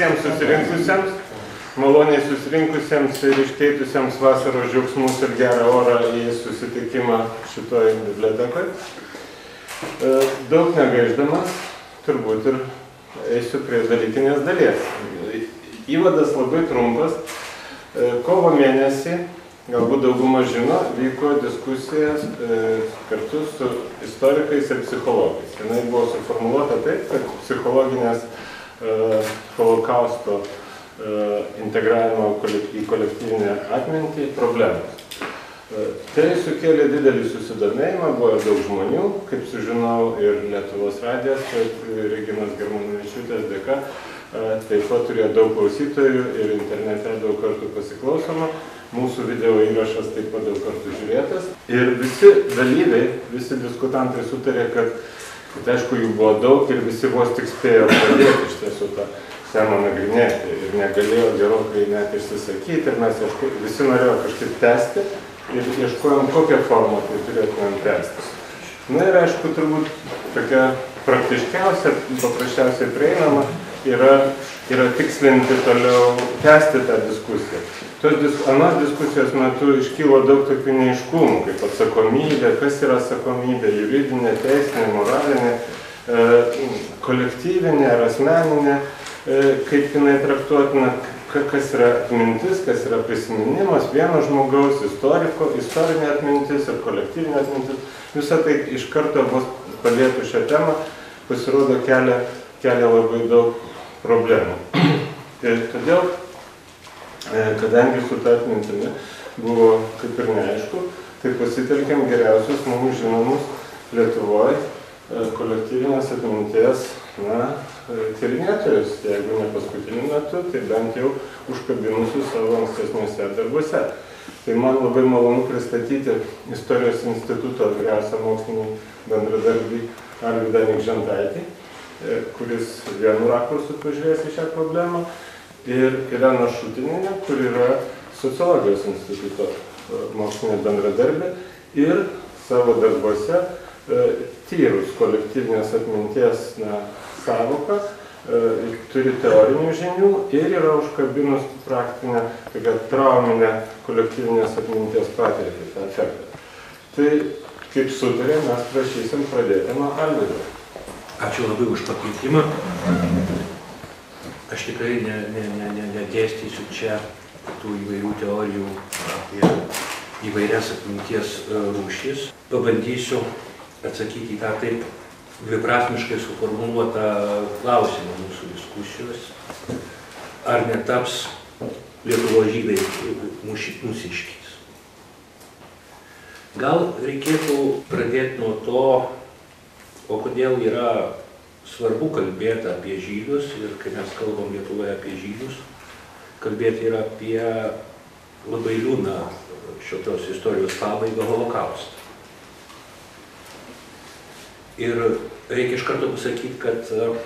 visiems susirinkusiems, maloniai susirinkusiems ir iškeitusiems vasaros džiaugsmus ir gerą orą į susitikimą šitoj bibliotekoje. Daug negaiždamas, turbūt ir eisiu prie dalykinės dalies. Įvadas labai trumpas. Kovo mėnesį, galbūt dauguma žino, vyko diskusijas kartu su istorikais ir psichologais. Jinai buvo suformuluota taip, kad psichologinės holokausto integravimo į kolektyvinę atmintį problemos. Tai sukėlė didelį susidomėjimą, buvo daug žmonių, kaip sužinau, ir Lietuvos radijas, kad Reginos Germanavičiūtės dėka taip pat turėjo daug klausytojų ir internete daug kartų pasiklausoma. Mūsų video įrašas taip pat daug kartų žiūrėtas. Ir visi dalyviai, visi diskutantai sutarė, kad aišku, jų buvo daug ir visi vos tik spėjo pradėti iš tiesų tą temą nagrinėti ir negalėjo gerokai net išsisakyti ir mes visi norėjo kažkaip tęsti ir ieškojom, kokią formą tai turėtumėm tęsti. Na ir aišku, turbūt tokia praktiškiausia, paprasčiausiai prieinama yra tikslinti toliau, tęsti tą diskusiją. Anos diskusijos metu iškylo daug tokių neaiškumų, kaip atsakomybė, kas yra atsakomybė, juridinė, teisinė, moralinė, kolektyvinė ar asmeninė, kaip jinai traktuotina, kas yra atmintis, kas yra prisiminimas, vieno žmogaus, istorinė atmintis ir kolektyvinė atmintis. Visą tai iš karto bus palietų šią temą, pasirodo kelia labai daug problemų. Ir todėl, kadangi su ta atmintimi buvo kaip ir neaišku, tai pasitelkėm geriausius mums žinomus Lietuvoje kolektyvinės atminties tyrinėtojus, jeigu ne paskutiniu metu, tai bent jau užkabinusius savo ankstesniuose darbuose. Tai man labai malonu pristatyti Istorijos instituto vyriausią mokslinį bendradarbį Arvydą Nikžentaitį, kuris vienu rakursu pažiūrės į šią problemą, ir Irena Šutinienė, kur yra Sociologijos instituto mokslinė bendradarbė ir savo darbuose tyrus kolektyvinės atminties sąvoką, turi teorinių žinių ir yra užkabinus praktinę, tokią trauminę kolektyvinės atminties patirtį, tą efektą. Tai, kaip sutarė, mes prašysim pradėti nuo Alvydo. Ačiū labai už pakvietimą. Aš tikrai nedėstysiu čia tų įvairių teorijų apie įvairias atminties rūšis. Pabandysiu atsakyti į tą taip dviprasmiškai suformuluotą klausimą mūsų diskusijos. Ar netaps Lietuvos žydai mūsiškiais? Gal reikėtų pradėti nuo to, o kodėl yra svarbu kalbėti apie žydus ir kai mes kalbam Lietuvoje apie žydus, kalbėti yra apie labai liūdną šios istorijos pabaigą holokaustą. Ir reikia iš karto pasakyti, kad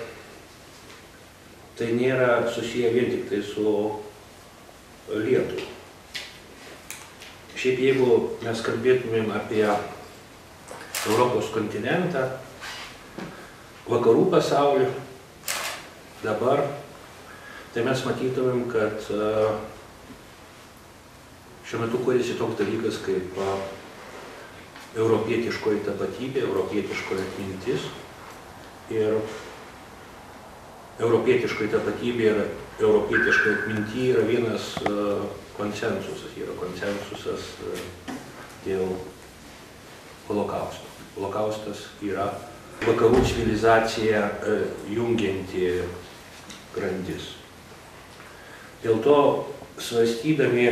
tai nėra susiję vien tik tai su Lietuva. Šiaip jeigu mes kalbėtumėm apie Europos kontinentą, vakarų pasaulį dabar, tai mes matytumėm, kad šiuo metu kuriasi toks dalykas kaip europietiškoji tapatybė, europietiškoji atmintis. Ir europietiškoji tapatybė ir europietiškoji atminty yra vienas konsensusas. Yra konsensusas dėl holokausto. Holokaustas yra vakarų civilizacija jungianti grandis. Dėl to svarstydami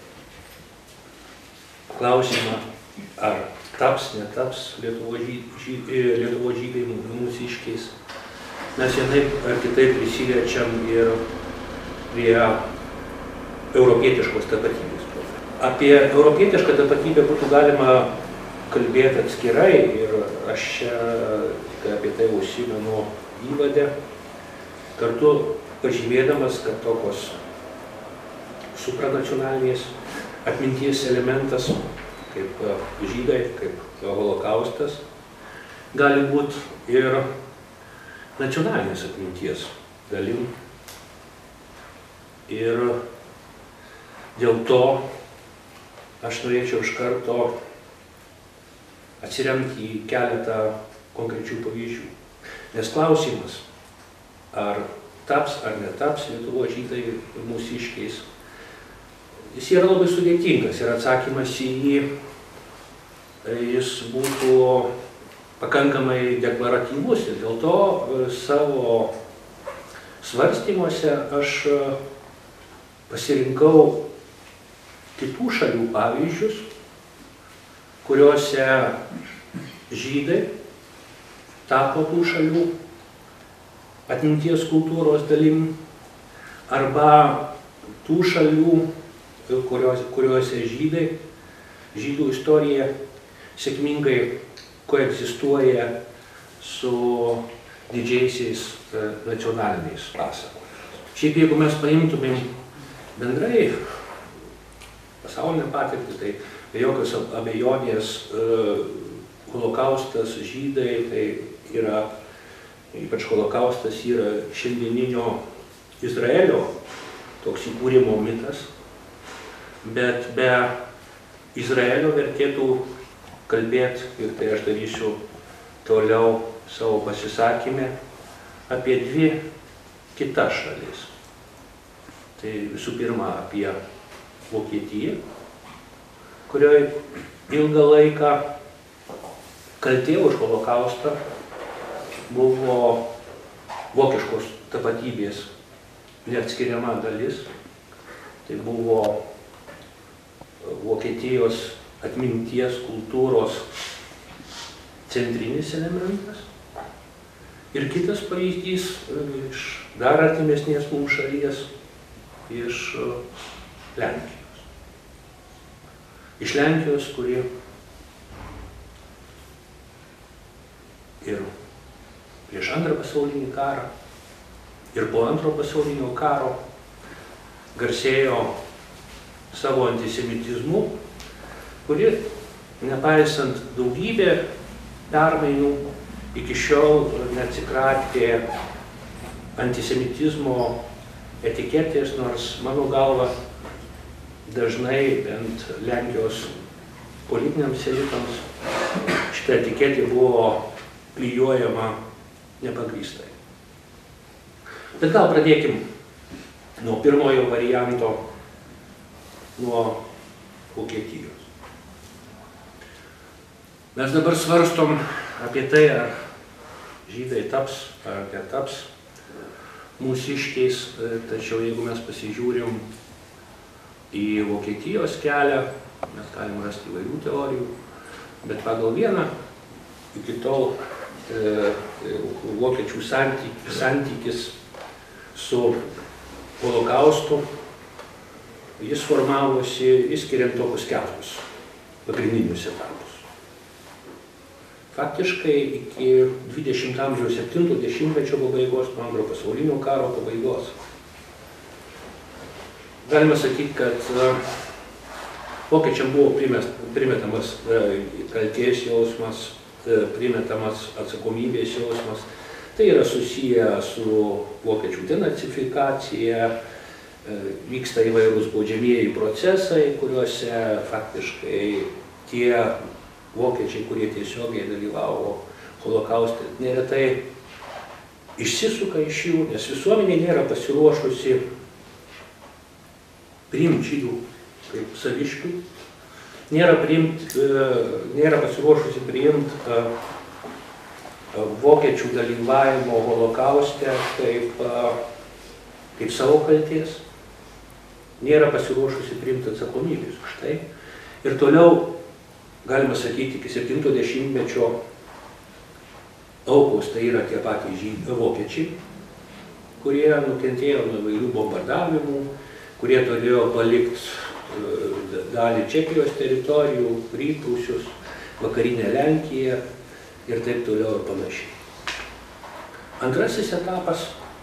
klausimą, ar taps, netaps Lietuvos žydai mūsiškiais, mes vienaip ar kitaip prisiliečiam ir prie europietiškos tapatybės. Apie europietišką tapatybę būtų galima kalbėti atskirai ir aš čia apie tai užsimenu įvade, kartu pažymėdamas, kad tokios supranacionalinės atminties elementas, kaip žydai, kaip holokaustas, gali būti ir nacionalinės atminties dalim. Ir dėl to aš norėčiau iš karto atsiremti į keletą konkrečių pavyzdžių. Nes klausimas, ar taps ar netaps Lietuvos žydai mūsiškiais, jis yra labai sudėtingas ir atsakymas į jį jis būtų pakankamai deklaratyvus ir dėl to savo svarstymuose aš pasirinkau kitų šalių pavyzdžius, kuriuose žydai tapo tų šalių atminties kultūros dalim, arba tų šalių, kuriuose žydų istorija sėkmingai koegzistuoja su didžiaisiais nacionaliniais pasakojimais. Šiaip jeigu mes paimtumėm bendrai pasaulinę patirtį, tai be jokios abejonės holokaustas, žydai, tai yra, ypač holokaustas yra šiandieninio Izraelio toks įkūrimo mitas, bet be Izraelio vertėtų kalbėti, ir tai aš darysiu toliau savo pasisakymę, apie dvi kitas šalis. Tai visų pirma apie Vokietiją, kurioje ilgą laiką kaltė už holokaustą buvo vokiškos tapatybės neatskiriama dalis. Tai buvo Vokietijos atminties kultūros centrinis elementas. Ir kitas pavyzdys iš dar artimesnės mums šalies, iš Lenkijos. Iš Lenkijos, kuri ir prieš Antrą pasaulinį karą, ir po Antro pasaulinio karo garsėjo savo antisemitizmu, kuri, nepaisant daugybę permainų, iki šiol neatsikratė antisemitizmo etiketės, nors mano galva dažnai bent Lenkijos politiniams elitams šitą etiketę buvo klijuojama nepagrįstai. Bet gal pradėkim nuo pirmojo varianto, nuo Vokietijos. Mes dabar svarstom apie tai, ar žydai taps ar netaps mūsiškiais, tačiau jeigu mes pasižiūrim į Vokietijos kelią, mes galim rasti įvairių teorijų, bet pagal vieną iki tol vokiečių santykis su holokaustu, jis formavosi išskiriant tokius keturis pagrindinius etapus. Faktiškai iki 20 amžiaus 70-mečio pabaigos, nuo Antro pasaulinio karo pabaigos, galima sakyti, kad vokiečiam buvo primetamas kaltės jausmas, primetamas atsakomybės jausmas. Tai yra susiję su vokiečių denacifikacija, vyksta įvairūs baudžiamieji procesai, kuriuose faktiškai tie vokiečiai, kurie tiesiogiai dalyvavo holokauste, neretai išsisuka iš jų, nes visuomenė nėra pasiruošusi priimti žydų kaip saviškių, nėra pasiruošusi priimti vokiečių dalyvavimo holokauste kaip savo kaltės, nėra pasiruošusi priimti atsakomybės už tai. Ir toliau, galima sakyti, iki 70-mečio aukos tai yra tie patys vokiečiai, kurie nukentėjo nuo įvairių bombardavimų, kurie turėjo palikti dalį Čekijos teritorijų, rytprūsius, vakarinę Lenkiją ir taip toliau ir panašiai. Antrasis etapas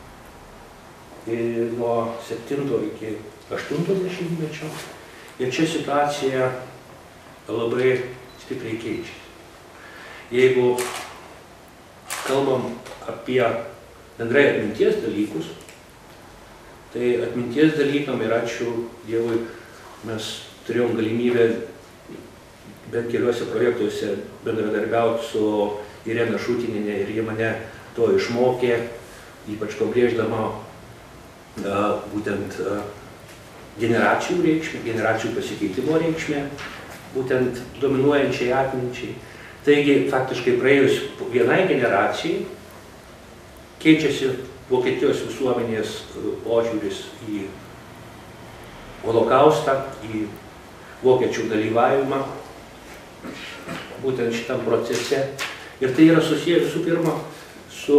nuo 7 iki 80-mečio ir čia situacija labai stipriai keičiasi. Jeigu kalbam apie bendrai atminties dalykus, Tai atminties dalykam ir ačiū Dievui mes turėjom galimybę bent keliuose projektuose bendradarbiauti su Irena Šutinienė ir jie mane to išmokė, ypač pabrėždama būtent generacijų reikšmę, generacijų pasikeitimo reikšmę, būtent dominuojančiai atminčiai. Taigi, faktiškai praėjus vienai generacijai keičiasi Vokietijos visuomenės požiūris į holokaustą, į vokiečių dalyvavimą būtent šitam procese. Ir tai yra susiję visų pirma su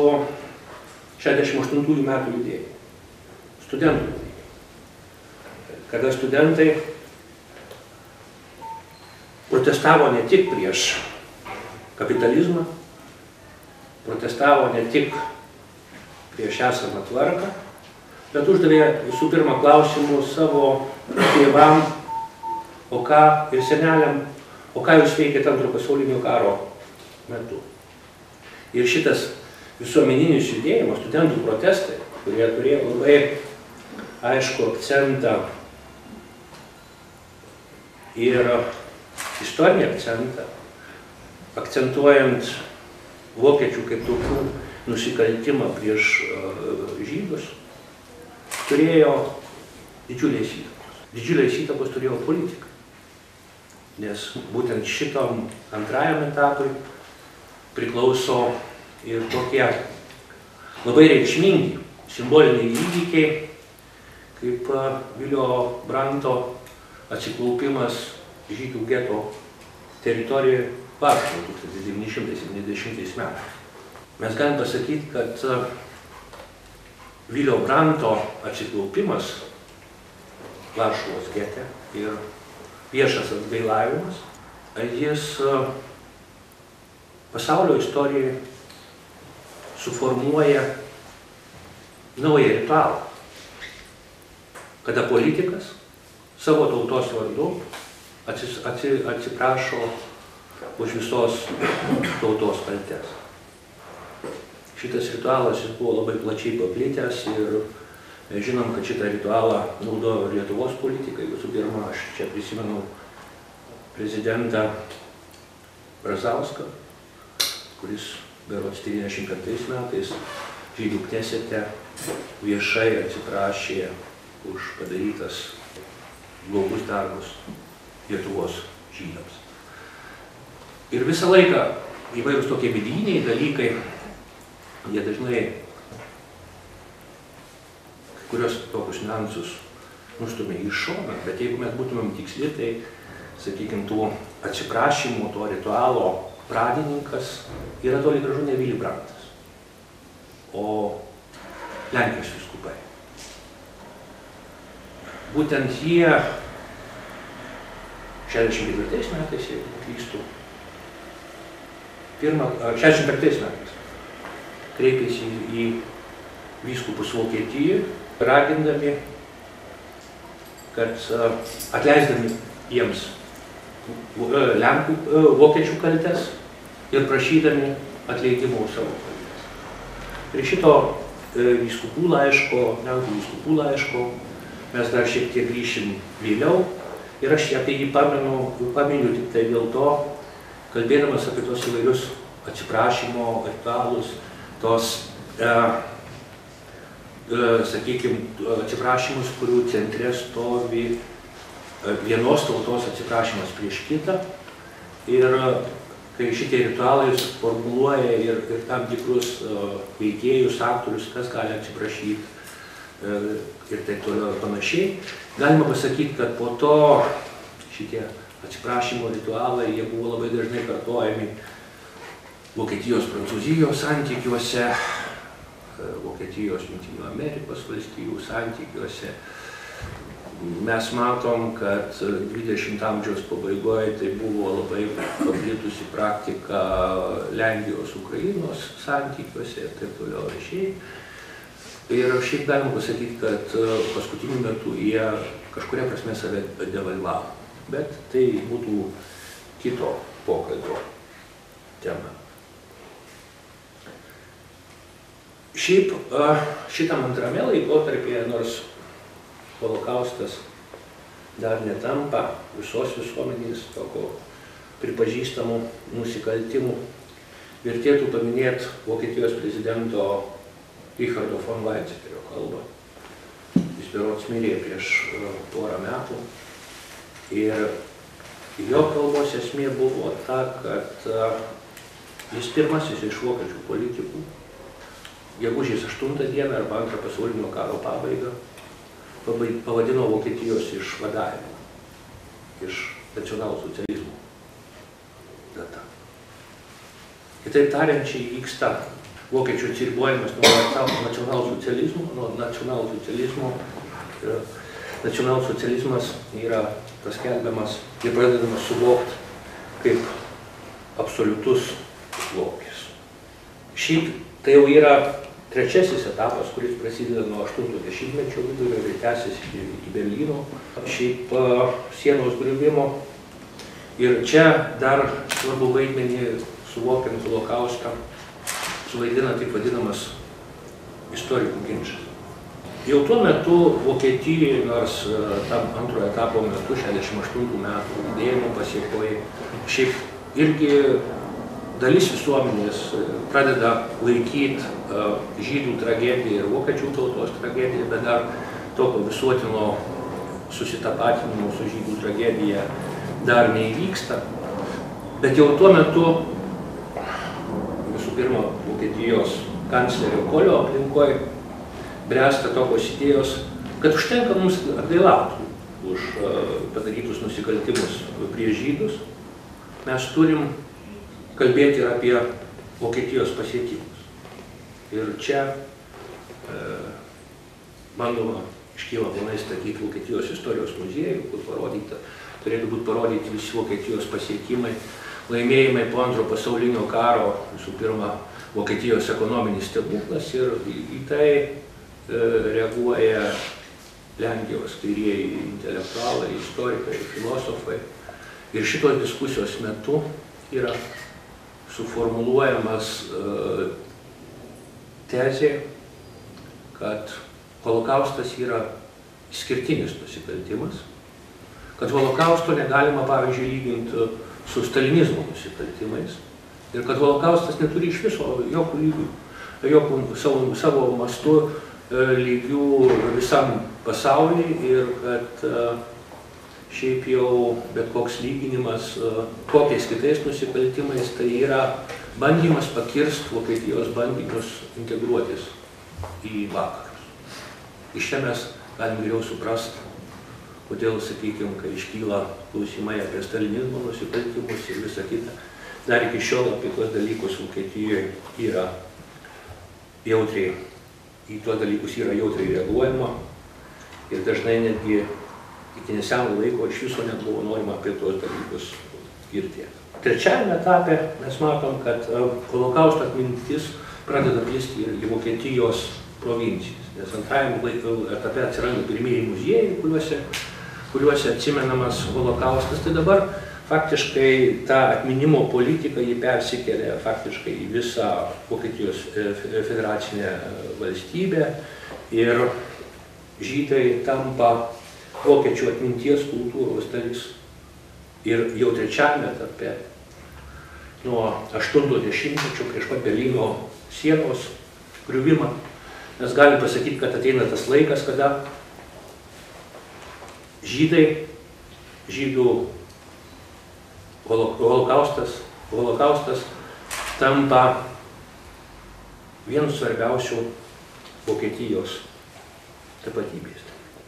68 metų judėjimu, studentų judėjimu. Kada studentai protestavo ne tik prieš kapitalizmą, protestavo ne tik prieš esamą tvarką, bet uždavė visų pirma klausimus savo tėvam, o ką ir seneliam, o ką jūs veikėte Antro pasaulinio karo metu. Ir šitas visuomeninis judėjimas, studentų protestai, kurie turėjo labai aišku akcentą ir istorinį akcentą, akcentuojant vokiečių kaip tokių nusikaltimą prieš žydus, turėjo didžiulės įtakos. Didžiulės įtakos turėjo politika. Nes būtent šitom antrajam etapui priklauso ir tokie labai reikšmingi simboliniai įvykiai, kaip Vilio Branto atsiklaupimas žydų geto teritorijoje Varšuvoje 1970 metais. Mes galim pasakyti, kad Vilio Branto atsiklaupimas Varšuvos gete ir viešas atgailavimas, jis pasaulio istorijoje suformuoja naują ritualą, kada politikas savo tautos vardu atsiprašo už visos tautos kaltes. Šitas ritualas buvo labai plačiai paplitęs ir mes žinom, kad šitą ritualą naudojo Lietuvos politikai. Visų pirma, aš čia prisimenu prezidentą Brazauską, kuris berods 95 metais žydų knesete viešai atsiprašė už padarytas blogus darbus Lietuvos žydams. Ir visą laiką įvairūs tokie vidiniai dalykai, jie dažnai kai kurios tokius niuansus nustumia į šoną, bet jeigu mes būtumėm tiksli, tai, sakykime, tų atsiprašymų, to ritualo pradininkas yra toli gražu ne Vili Brantas, o Lenkijos vyskupai. Būtent jie 64 metais, jeigu neklystu, 65 metais kreipėsi į vyskupus Vokietijoje, ragindami, kad atleisdami jiems vokiečių kaltes ir prašydami atleidimo už savo kaltes. Prie šito vyskupų laiško, Lenkų vyskupų laiško, mes dar šiek tiek grįšim vėliau ir aš apie jį paminiu tik tai dėl to, kalbėdamas apie tos įvairius atsiprašymo ritualus, tos, sakykime, atsiprašymus, kurių centre stovi vienos tautos atsiprašymas prieš kitą. Ir kai šitie ritualai formuluoja ir tam tikrus veikėjus, aktorius, kas gali atsiprašyti ir taip toliau ir panašiai, galima pasakyti, kad po to šitie atsiprašymo ritualai, jie buvo labai dažnai kartojami Vokietijos, Prancūzijos santykiuose, Vokietijos, Jungtinių Amerikos valstijų santykiuose. Mes matom, kad 20 amžiaus pabaigoje tai buvo labai paplitusi praktika Lenkijos, Ukrainos santykiuose ir taip toliau ir šiaip. Ir šiaip galima pasakyti, kad paskutiniu metu jie kažkuria prasme save devalvavo. Bet tai būtų kito pokalbio tema. Šiaip šitam antrame laikotarpyje, nors holokaustas dar netampa visos visuomenės tokio pripažįstamų nusikaltimų, vertėtų paminėti Vokietijos prezidento Richardo von Weizsäckerio kalbą. Jis berods mirė prieš porą metų. Ir jo kalbos esmė buvo ta, kad jis pirmasis iš vokiečių politikų, gegužės 8 dieną arba Antrojo pasaulinio karo pabaigą, pavadino Vokietijos išvadavimu iš nacionalsocializmo data. Kitaip tariant, čia įvyksta vokiečių atsiribojimas nuo nacionalsocializmo. Nacionalsocializmas yra paskelbiamas ir pradedamas suvokti kaip absoliutus blogis. Šiaip tai jau yra trečiasis etapas, kuris prasideda nuo 80-mečio vidurio ir tęsiasi į Berlyno šiaip sienos griuvimo. Ir čia dar svarbu vaidmenį suvokiant holokaustą suvaidina taip vadinamas istorikų ginčas. Jau tuo metu Vokietijoje, nors tam antrojo etapo metu, 68 metų judėjimo pasiekoje, šiaip irgi dalis visuomenės pradeda laikyti žydų tragediją ir vokiečių tautos tragediją, bet dar tokio visuotino susitapatinimo su žydų tragedija dar neįvyksta. Bet jau tuo metu, visų pirma, Vokietijos kanclerio Kolio aplinkoje bręsta tokios idėjos, kad užtenka mums atgailauti už padarytus nusikaltimus prieš žydus. Mes turim kalbėti ir apie Vokietijos pasiekimus. Ir čia bandoma iškyla planai statyti Vokietijos istorijos muziejų, kur turėtų būti parodyti visi Vokietijos pasiekimai, laimėjimai po Antrojo pasaulinio karo, visų pirma, Vokietijos ekonominis stebuklas, ir į tai reaguoja Lenkijos kairieji intelektualai, istorikai, filosofai. Ir šitos diskusijos metu yra suformuluojamas tezė, kad holokaustas yra išskirtinis nusikaltimas, kad holokausto negalima, pavyzdžiui, lyginti su stalinizmo nusikaltimais ir kad holokaustas neturi iš viso jokių lygių, jokių savo mastu lygių visam pasauliui ir kad šiaip jau bet koks lyginimas kokiais kitais nusikaltimais tai yra bandymas pakirsti Vokietijos bandymus integruotis į vakarus. Iš čia mes galim geriau suprasti, kodėl, sakykime, kai iškyla klausimai apie stalinizmo nusikaltimus ir visą kitą, dar iki šiol apie tuos dalykus Vokietijoje yra jautriai, į tuos dalykus yra jautriai reaguojama ir dažnai netgi iki neseno laiko iš viso nebuvo norima apie tuos dalykus girdėti. Trečiajame etape mes matom, kad holokausto atmintis pradeda plisti ir į Vokietijos provincijas, nes antrajame etape atsiranda pirmieji muziejai, kuriuose atsimenamas holokaustas. Tai dabar faktiškai ta atminimo politika jį persikėlė faktiškai į visą Vokietijos federacinę valstybę ir žydai tampa vokiečių atminties kultūros dalis. Ir jau trečiajame etape, nuo 80-mečio prieš pat Berlyno sienos griuvimą, mes galim pasakyti, kad ateina tas laikas, kada žydų holokaustas tampa vienu svarbiausių Vokietijos tapatybės.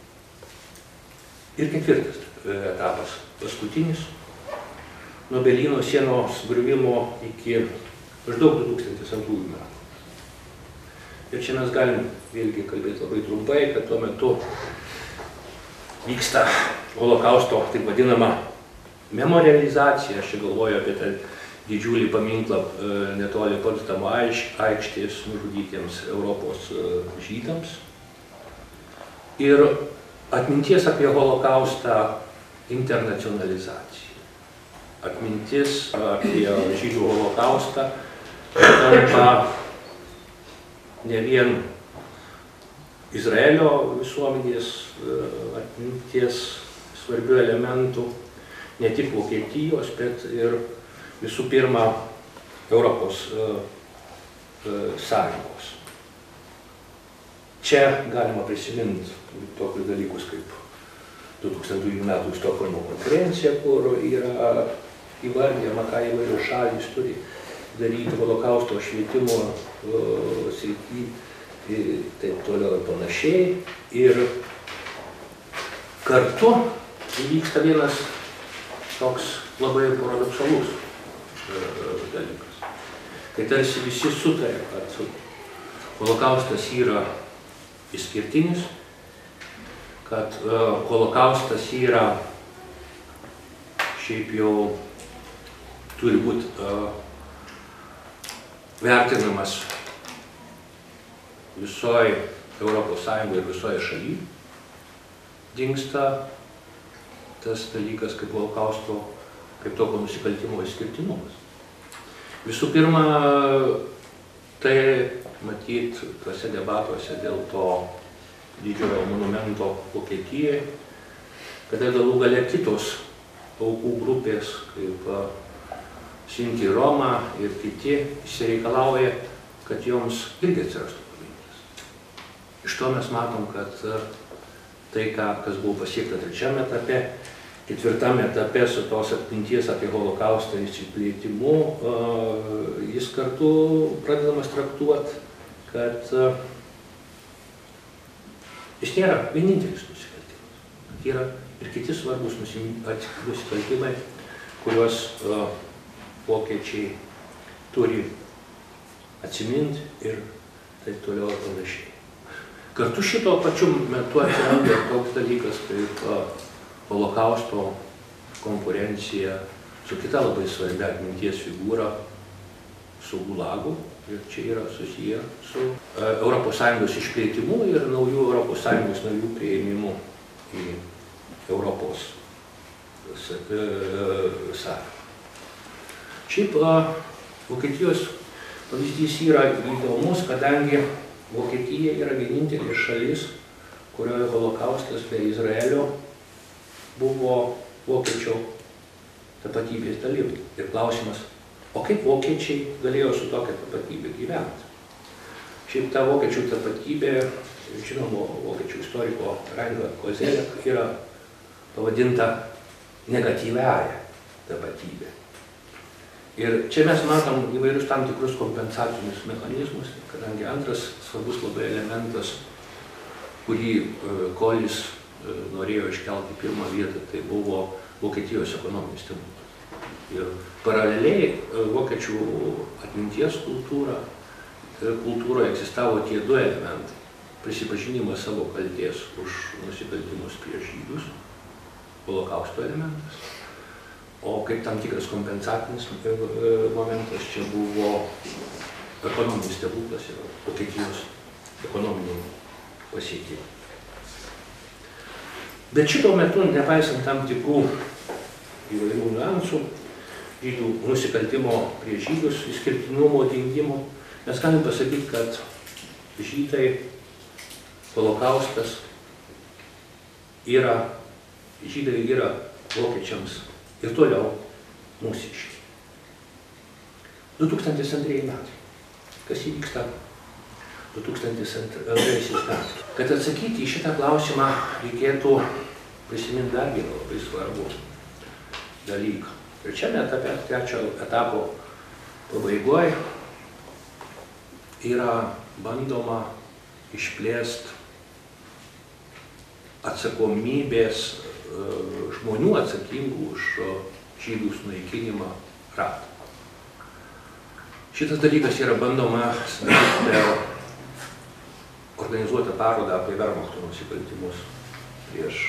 Ir ketvirtas etapas, paskutinis, nuo Berlyno sienos griuvimo iki maždaug 2002 metų. Ir čia mes galim vėlgi kalbėti labai trumpai, kad tuo metu vyksta holokausto taip vadinama memorializacija. Aš čia galvoju apie tą didžiulį paminklą netoli Potsdamo aikštės nužudytiems Europos žydams. Ir atminties apie holokaustą internacionalizacija. Atmintis apie žydų holokaustą tampa ne vien Izraelio visuomenės atminties svarbių elementų, ne tik Vokietijos, bet ir visų pirma Europos Sąjungos. Čia galima prisiminti tokius dalykus kaip 2000 metų Stokholmo konferencija, kur yra įvardijama, ką įvairios šalys turi daryti holokausto švietimo srity ir taip toliau ir panašiai. Ir kartu įvyksta vienas toks labai paradoksalus dalykas. Kai tarsi visi sutarė, kad holokaustas yra išskirtinis, kad holokaustas yra šiaip jau turi būti vertinamas visoje Europos Sąjungoje ir visoje šalyje, dingsta tas dalykas kaip holokausto, kaip tokio nusikaltimo išskirtinumas. Visų pirma, tai matyt tuose debatuose dėl to didžiojo monumento Vokietijoje, kada galų gale kitos aukų grupės, kaip Sinti Roma ir kiti, išsireikalauja, kad joms irgi atsirastų paminklas. Iš to mes matom, kad tai, kas buvo pasiekta trečiame etape, ketvirtame etape su tos atminties apie holokaustą išsiplėtimu, jis kartu pradedamas traktuoti, kad jis nėra vienintelis nusikaltimas. Yra ir kiti svarbus nusikaltimai, kuriuos vokiečiai turi atsiminti ir taip toliau ir panašiai. Kartu šito pačiu metu atsiranda toks dalykas kaip holokausto konkurencija su kita labai svarbia atminties figūra, su Gulagu. Ir čia yra susiję su ES išplėtimu ir naujų ES narių priėmimu į Europos Sąjungą. Šiaip Vokietijos pavyzdys yra įdomus, kadangi Vokietija yra vienintelė šalis, kurioje holokaustas be Izraelio buvo vokiečio tapatybės dalim. Ir klausimas, o kaip vokiečiai galėjo su tokia tapatybė gyventi? Šiaip ta vokiečių tapatybė, žinomo vokiečių istoriko Reinhard Koselleck, yra pavadinta negatyviąja tapatybė. Ir čia mes matom įvairius tam tikrus kompensacinius mechanizmus, kadangi antras svarbus labai elementas, kurį Kolis norėjo iškelti į pirmą vietą, tai buvo Vokietijos ekonominis stebuklas. Ir paraleliai vokiečių atminties kultūroje egzistavo tie du elementai. Prisipažinimas savo kaltės už nusikaltimus prieš žydus, holokausto elementas. O kaip tam tikras kompensacinis momentas čia buvo ekonominis stebuklas ir Vokietijos ekonominių pasiekimų. Bet šito metu, nepaisant tam tikrų įvairių niuansų, žydų nusikaltimo prieš žydus, išskirtinumo dingimo, mes galim pasakyti, kad žydai, holokaustas žydai yra vokiečiams ir toliau mūsiški. 2002 metai. Kas įvyksta 2002 metais? Kad atsakyti į šitą klausimą reikėtų prisiminti dar vieną labai svarbų dalyką. Trečiame etape, trečio etapo pabaigoje yra bandoma išplėsti atsakomybės žmonių atsakingų už žydų sunaikinimą ratą. Šitas dalykas yra bandoma per organizuotą parodą apie Vermachto nusikaltimus prieš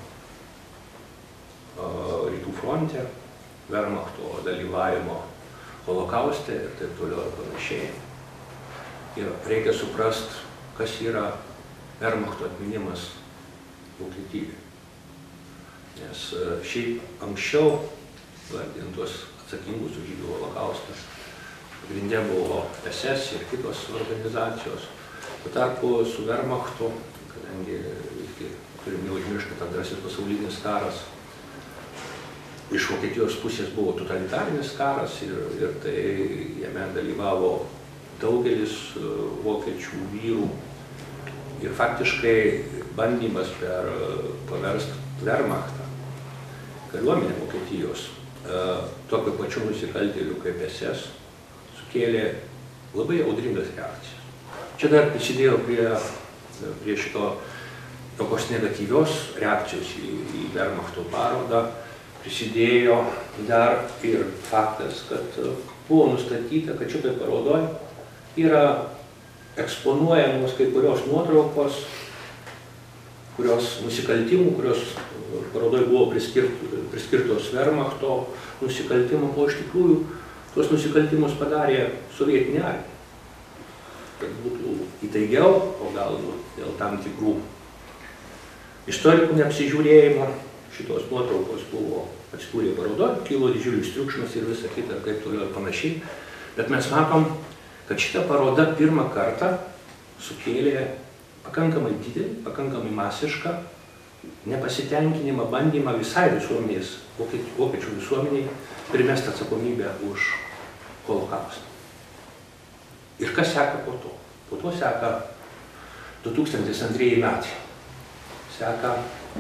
Rytų fronte, Vermachto dalyvavimo holokauste ir taip toliau ir panašiai. Ir reikia suprasti, kas yra Vermachto atminimas Vokietijoje. Nes šiaip anksčiau, vardintos atsakingus už žydų holokaustą, pagrindė buvo SS ir kitos organizacijos. Tuo tarpu su Vermachtu kadangi turim neužmiršti, kad Antrasis pasaulinis karas iš Vokietijos pusės buvo totalitarinis karas ir tai jame dalyvavo daugelis vokiečių vyrų. Ir faktiškai bandymas paversti Wehrmachtą, kariuomenę Vokietijos, tokiu pačiu nusikaltėliu kaip SS, sukėlė labai audringas reakcijas. Čia dar prisidėjo prie šito tokios negatyvios reakcijos į Wehrmachto parodą, prisidėjo dar ir faktas, kad buvo nustatyta, kad šitoj parodoj yra eksponuojamos kai kurios nuotraukos, kurios nusikaltimų, kurios parodoj buvo priskirtos Wehrmachto nusikaltimų, o iš tikrųjų tuos nusikaltimus padarė sovietinė armija. Kad būtų įtaigiau, o gal dėl tam tikrų istorikų neapsižiūrėjimo, šitos nuotraukos buvo atsidūrė parodoj, kilo didžiulis triukšmas ir visa kita, kaip toliau ir panašiai. Bet mes matom, kad šita paroda pirmą kartą sukėlė pakankamai didelį, pakankamai masišką nepasitenkinimą, bandymą visai visuomenės, vokiečių visuomeniai primesti atsakomybę už holokaustą. Ir kas seka po to? Po to seka 2002 metai. Seka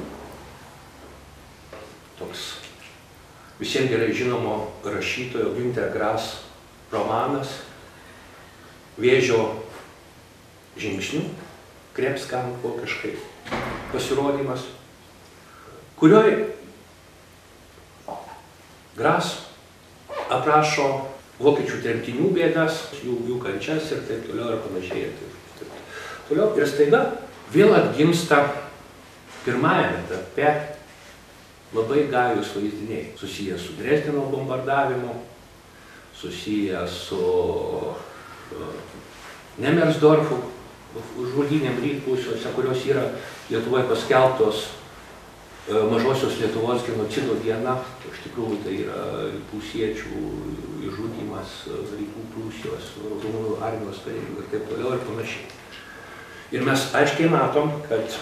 toks visiems gerai žinomo rašytojo Günter Grass romanas Vėžio žingsnių, Krebskamp vokiškai pasirodymas, kurioj Grass aprašo vokiečių tremtinių bėdas, jų kančias ir taip toliau ir panašiai. Ir staiga vėl atgimsta pirmajame etape labai gajūs vaizdiniai, susijęs su Dresdeno bombardavimu, susijęs su Nemersdorfo žudynėm rytprūsiuose, kurios yra Lietuvoje paskelbtos Mažosios Lietuvos genocido diena. Iš tikrųjų tai yra prūsiečių žudymas rytų Prūsijos, Raudonųjų armijos kareivių ir taip toliau ir panašiai. Ir mes aiškiai matom, kad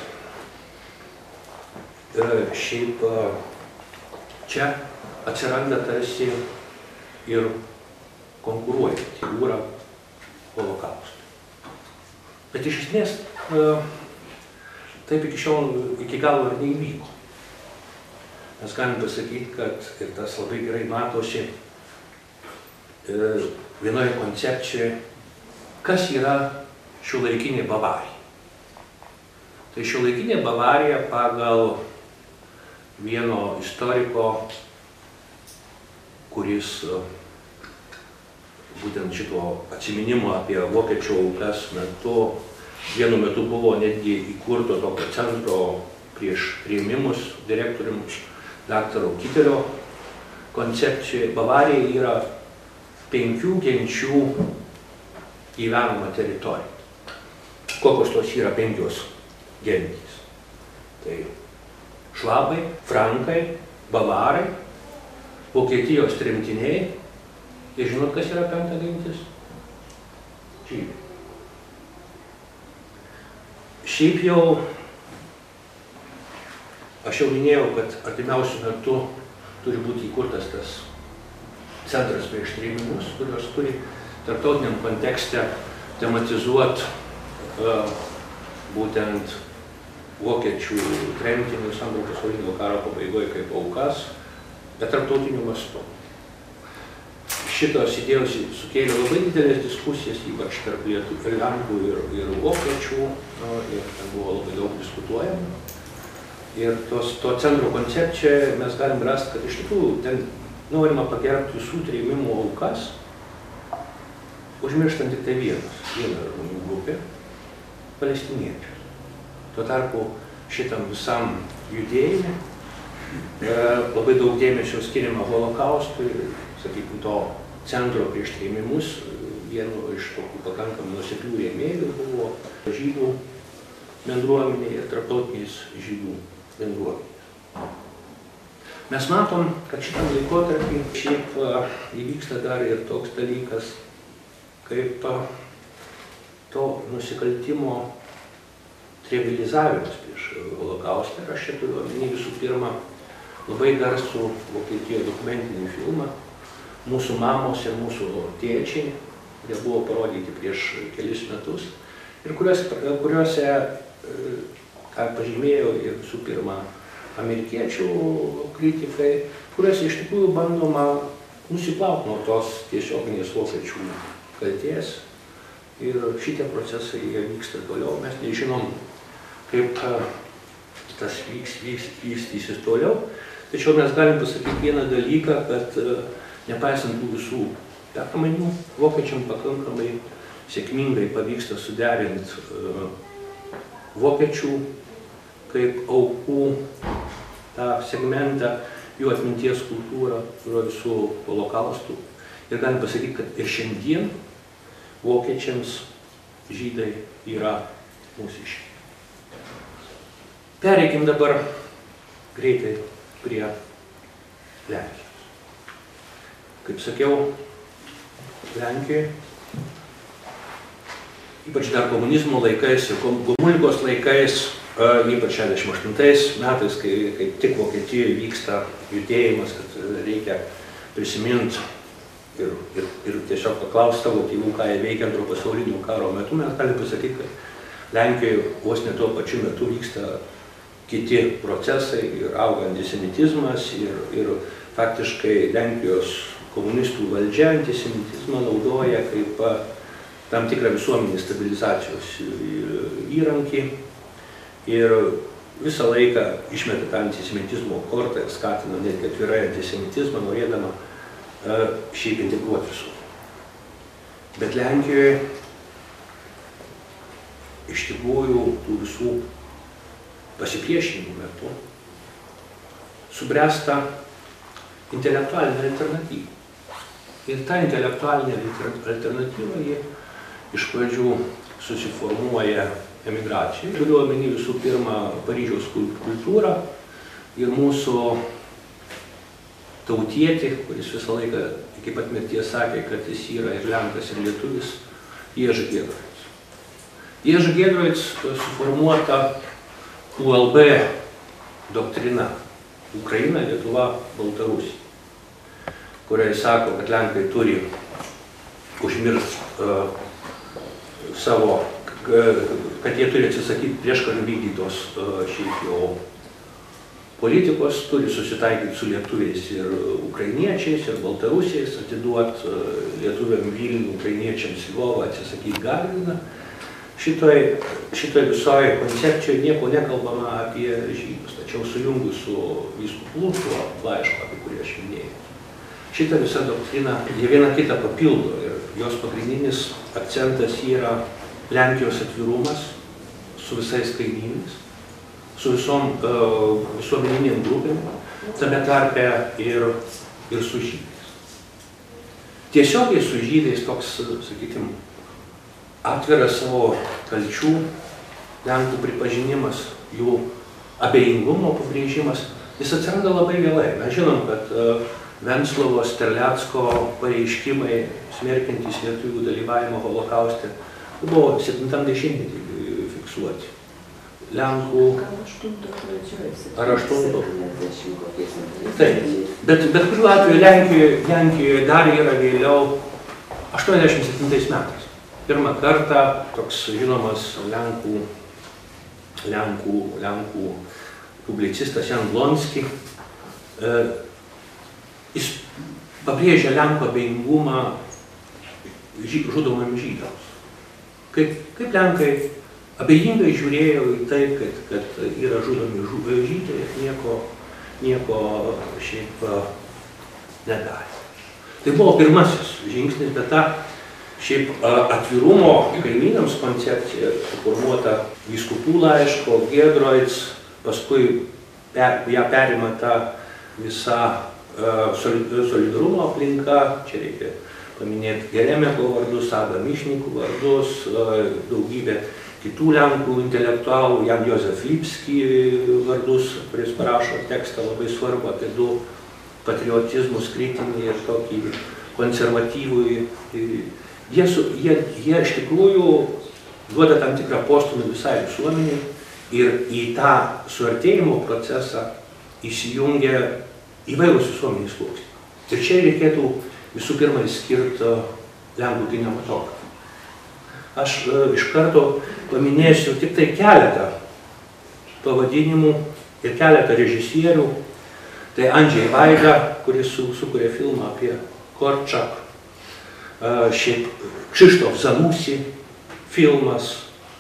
šiaip čia atsiranda tarsi ir konkuruoja figūra holokaustui. Bet iš esmės taip iki šiol iki galo ir neįvyko. Mes galim pasakyti, kad ir tas labai gerai matosi vienoje koncepcijoje, kas yra šiuolaikinė Bavarija. Tai šiuolaikinė Bavarija pagal vieno istoriko, kuris būtent šito atsiminimo apie vokiečių aukas metu, vienu metu buvo netgi įkurto tokio centro prieš priėmimus direktoriumi daktaro Kitelio koncepcijoje. Bavarija yra 5 genčių gyvenama teritorija. Kokios tos yra 5 gentys? Tai švabai, frankai, bavarai, Vokietijos tremtiniai. Ir žinot, kas yra 5 gentis? Žydai. Šiaip jau, aš jau minėjau, kad artimiausiu metu turi būti įkurtas tas centras prieš trėmimus, kurios turi tarptautiniam kontekste tematizuoti būtent vokiečių tremtinius Antrojo pasaulinio karo pabaigoje kaip aukas, bet tarptautiniu mastu. Šitos idėjos sukėlė labai didelės diskusijas, ypač tarp lenkų ir vokiečių, ir ten buvo labai daug diskutuojama. Ir to centro koncepcijoje mes galim rasti, kad iš tikrųjų ten norima pagerbti visų trėmimų aukas, užmirštant tik tai vieną žmonių grupę – palestiniečius. Tuo tarpu šitam visam judėjime labai daug dėmesio skiriama holokaustui, sakykime, to centro prieš trėmimus. Vienu iš tokių pakankamai nuoseklių rėmėjų buvo žydų bendruomenė ir tarptautinės žydų bendruomenės. Mes matom, kad šitam laikotarpį šiaip įvyksta dar ir toks dalykas, kaip to nusikaltimo trivializavimas prieš holokaustą. Ir aš čia turiu omeny visų pirma labai garsų Vokietijoje dokumentinį filmą Mūsų mamos ir mūsų tėčiai, kurie buvo parodyti prieš kelis metus ir kuriuose, ką pažymėjo ir visų pirma amerikiečių kritikai, kuriuose iš tikrųjų bandoma nusiplauti nuo tos tiesioginės vokiečių kaltės. Ir šitie procesai jie vyksta toliau, mes nežinom, kaip tas vystysis toliau. Tačiau mes galim pasakyti vieną dalyką, kad nepaisant tų visų permainų, vokiečiam pakankamai sėkmingai pavyksta suderinti vokiečių kaip aukų tą segmentą, jų atminties kultūrą, visų holokaustų. Ir galim pasakyti, kad ir šiandien vokiečiams žydai yra mūsiškiai. Pereikim dabar greitai prie Lenkijos. Kaip sakiau, Lenkijoje, ypač dar komunizmo laikais ir Gomulkos laikais, ypač 68 metais, kai tik Vokietijoje vyksta judėjimas, kad reikia prisiminti ir tiesiog paklausti savo tėvų, ką jie veikia Antro pasaulinio karo metu, mes galime pasakyti, kad Lenkijoje vos ne tuo pačiu metu vyksta kiti procesai ir auga antisemitizmas ir faktiškai Lenkijos komunistų valdžia antisemitizmą naudoja kaip tam tikrą visuomenės stabilizacijos įrankį ir visą laiką išmeta tą antisemitizmo kortą ir skatina netgi atvirai antisemitizmą, norėdama šiaip integruoti visų. Bet Lenkijoje iš tikrųjų tų visų pasipriešinimų metu subręsta intelektualinė alternatyva. Ir ta intelektualinė alternatyva jie iš pradžių susiformuoja emigracijai. Turiu omeny visų pirma Paryžiaus kultūrą ir mūsų tautietį, kuris visą laiką iki pat mirties sakė, kad jis yra ir lenkas, ir lietuvis, Ježy Giedroic. Ježy Giedroic suformuota ULB doktrina Ukraina, Lietuva, Baltarusija, kurioje sako, kad lenkai turi užmiršti savo, kad jie turi atsisakyti prieškariu vykdytos šiaip jau politikos, turi susitaikyti su lietuviais ir ukrainiečiais, ir baltarusiais, atiduoti lietuviam Vilnių, ukrainiečiams Lvovą, atsisakyti Gardiną. Šitoj visoje koncepcijoje nieko nekalbama apie žydus, tačiau sujungus su vyskupų tuo laišku, apie kurį aš minėjau. Šitą visą doktriną jie viena kitą papildo ir jos pagrindinis akcentas yra Lenkijos atvirumas su visais kaimynais, su visom visuomeniniam grupėm, tame tarpe ir su žydais. Tiesiogiai su žydais toks, sakykim, atviras savo kalčių, Lenkų pripažinimas, jų abejingumo pabrėžimas, jis atsiranda labai vėlai. Mes žinom, kad Venclovos, Terlecko pareiškimai smerkiantys lietuvių dalyvavimo holokauste buvo 70-metį fiksuoti. Lenkų ar 8. Taip, bet kuriuo atveju Lenkijoje dar yra vėliau 87 metais. Pirmą kartą toks žinomas Lenkų publicistas Jan Blonski, jis pabrėžia Lenkų abejingumą žudomam žydams. Kaip Lenkai abejingai žiūrėjo į tai, kad yra žudomi žydai ir nieko šiaip nedarė. Tai buvo pirmasis žingsnis, bet ta šiaip atvirumo kaimynams koncepcija suformuota vyskupų laiško, Giedroic, paskui ją perima ta visa solidarumo aplinka, čia reikia paminėti Geremeko vardus, Adam Mišnikų vardus, daugybė kitų Lenkų intelektualų, Jan Jozef Lipski vardus, kuris parašo tekstą labai svarbu apie du patriotizmus, kritinį ir tokį konservatyvų. Jie iš tikrųjų duoda tam tikrą postūmį visai visuomeniai Ir į tą suartėjimo procesą įsijungia įvairūs visuomenės sluoksniai. Ir čia reikėtų visų pirma skirti lenkų kinematografą. Aš iš karto paminėsiu tik tai keletą pavadinimų ir keletą režisierių. Tai Andrzej Wajda, kuris sukūrė filmą apie Korčak, šiaip Krzysztof Zanussi filmas,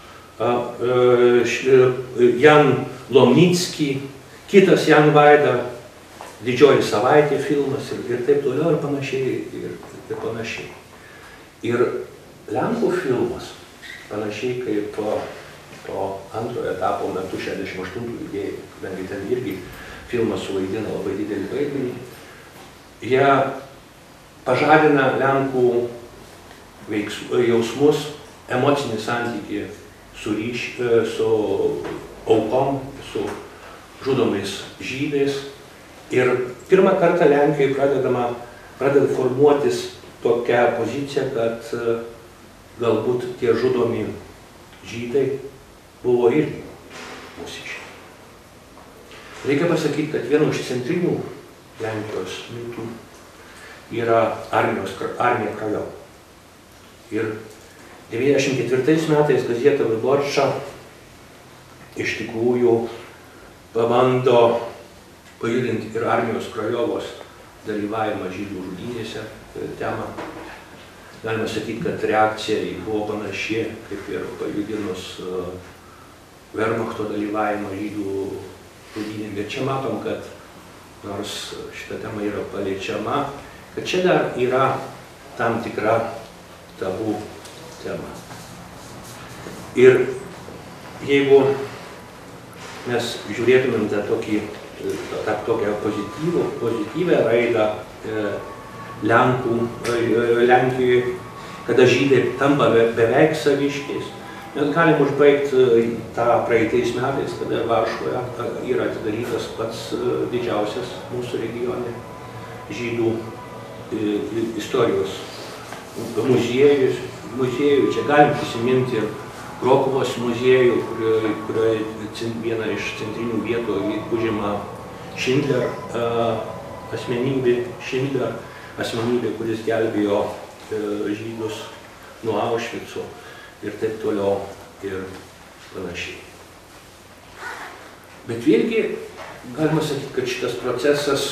Jan Lomnicki, kitas Jan Wajda, Didžioji savaitė filmas ir taip toliau ir panašiai. Ir lenkų filmas, panašiai kaip to antrojo etapo metu 68 idėjų, kadangi ten irgi filmas suvaidina labai didelį vaidmenį, jie pažadina lenkų jausmus, emocinį santykį su aukom, su žudomais žydais. Ir pirmą kartą Lenkijoje pradeda formuotis tokia pozicija, kad galbūt tie žudomi žydai buvo irgi mūsiškiai. Reikia pasakyti, kad vienu iš centrinių Lenkijos mitų yra armija Krajova. Ir 94 metais Gazeta Wyborcza iš tikrųjų pabando pajudinti ir armijos Krajovos dalyvavimą žydų žudynėse temą. Galima sakyti, kad reakcija buvo panaši, kaip ir pajudinus Wehrmachto dalyvavimą žydų žudynėm. Bet čia matom, kad nors šita tema yra paliečiama, kad čia dar yra tam tikra tabų tema. Ir jeigu mes žiūrėtumėm tą tokią pozityvę raidą Lenkijoje, kada žydai tampa beveik saviškiais, mes galim užbaigti tą praeitais metais, kada Varšuvoje yra atidarytas pats didžiausias mūsų regione žydų istorijos muziejus. Čia galim prisiminti ir Krokuvos muziejų, kurioje viena iš centrinių vietų užima Schindler asmenybė, kuris gelbėjo žydus nuo Aušvico ir taip toliau ir panašiai. Bet vėlgi galima sakyti, kad šitas procesas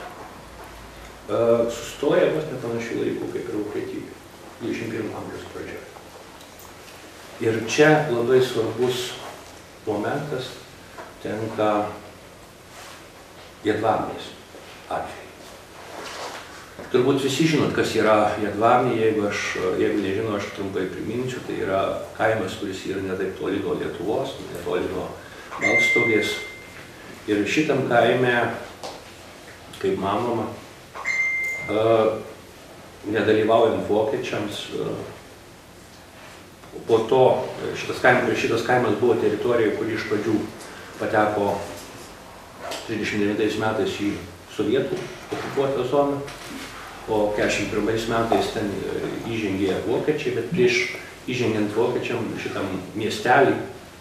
sustoja vos nepanašių laikų kaip ir Vokietijoje, 21 amžiaus pradžioje. Ir čia labai svarbus momentas tenka Jedvarnės atveju. Turbūt visi žinot, kas yra Jedvarnė, jeigu nežinau, aš trumpai priminsiu, tai yra kaimas, kuris yra netaip toli nuo Lietuvos, netoli nuo Balstogės. Ir šitam kaime, kaip manoma, nedalyvaujant vokiečiams, po to šitas kaimas buvo teritorija, kuri iš pradžių pateko 39 metais į sovietų okupuotą zoną, o 41 metais ten įžengė vokiečiai, bet prieš įžengiant vokiečiam šitam miestelį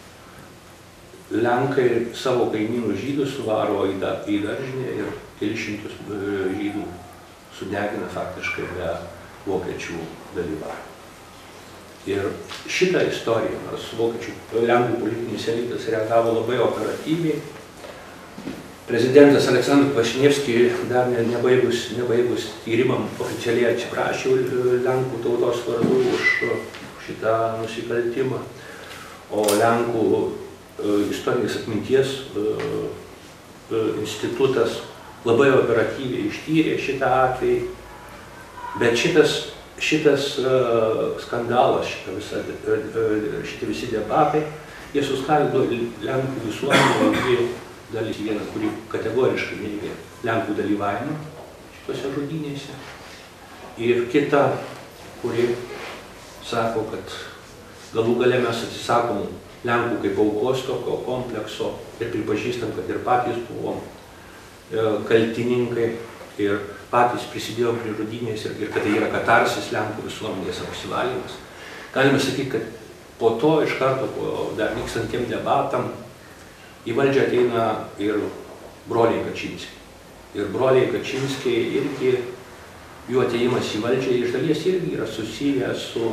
Lenkai savo kaimynų žydus suvaro į daržinę ir kelis šimtus žydų sudegina faktiškai be vokiečių dalyvavimo. Ir šitą istoriją, nors Lenkų politinis elitas reagavo labai operatyviai, prezidentas Aleksandras Kwaśniewski dar nebaigus tyrimam oficialiai atsiprašė Lenkų tautos vardu už šitą nusikaltimą, o Lenkų istorinės atminties institutas labai operatyviai ištyrė šitą atvejį, bet šitas skandalas, šitie visi debatai, jie suskaldo Lenkų visuomenę į dvi dalis. Viena, kuri kategoriškai neigė Lenkų dalyvavimą šitose žudynėse, ir kita, kuri sako, kad galų gale mes atsisakom Lenkų kaip aukos tokio komplekso ir pripažįstam, kad ir patys buvom kaltininkai ir patys prisidėjom prie žudynės ir kad tai yra katarsis Lenkų visuomenės apsivalymas. Galime sakyti, kad po to iš karto, po dar vykstantiem debatam, į valdžią ateina ir broliai Kačinskiai. Ir broliai Kačinskiai irgi, jų ateimas į valdžią iš dalies irgi yra susijęs su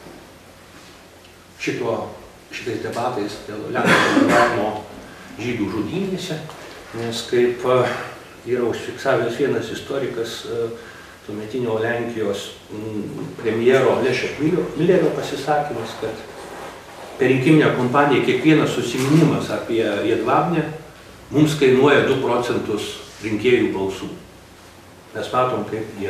šitais debatais dėl Lenkų dalyvavimo žydų žudynėse, nes kaip yra užfiksavęs vienas istorikas, tuometinio Lenkijos premjero Lešek Milerio pasisakymas, kad per rinkiminę kampaniją kiekvienas susiminimas apie Jedvabnę mums kainuoja 2 procentus rinkėjų balsų. Mes matom,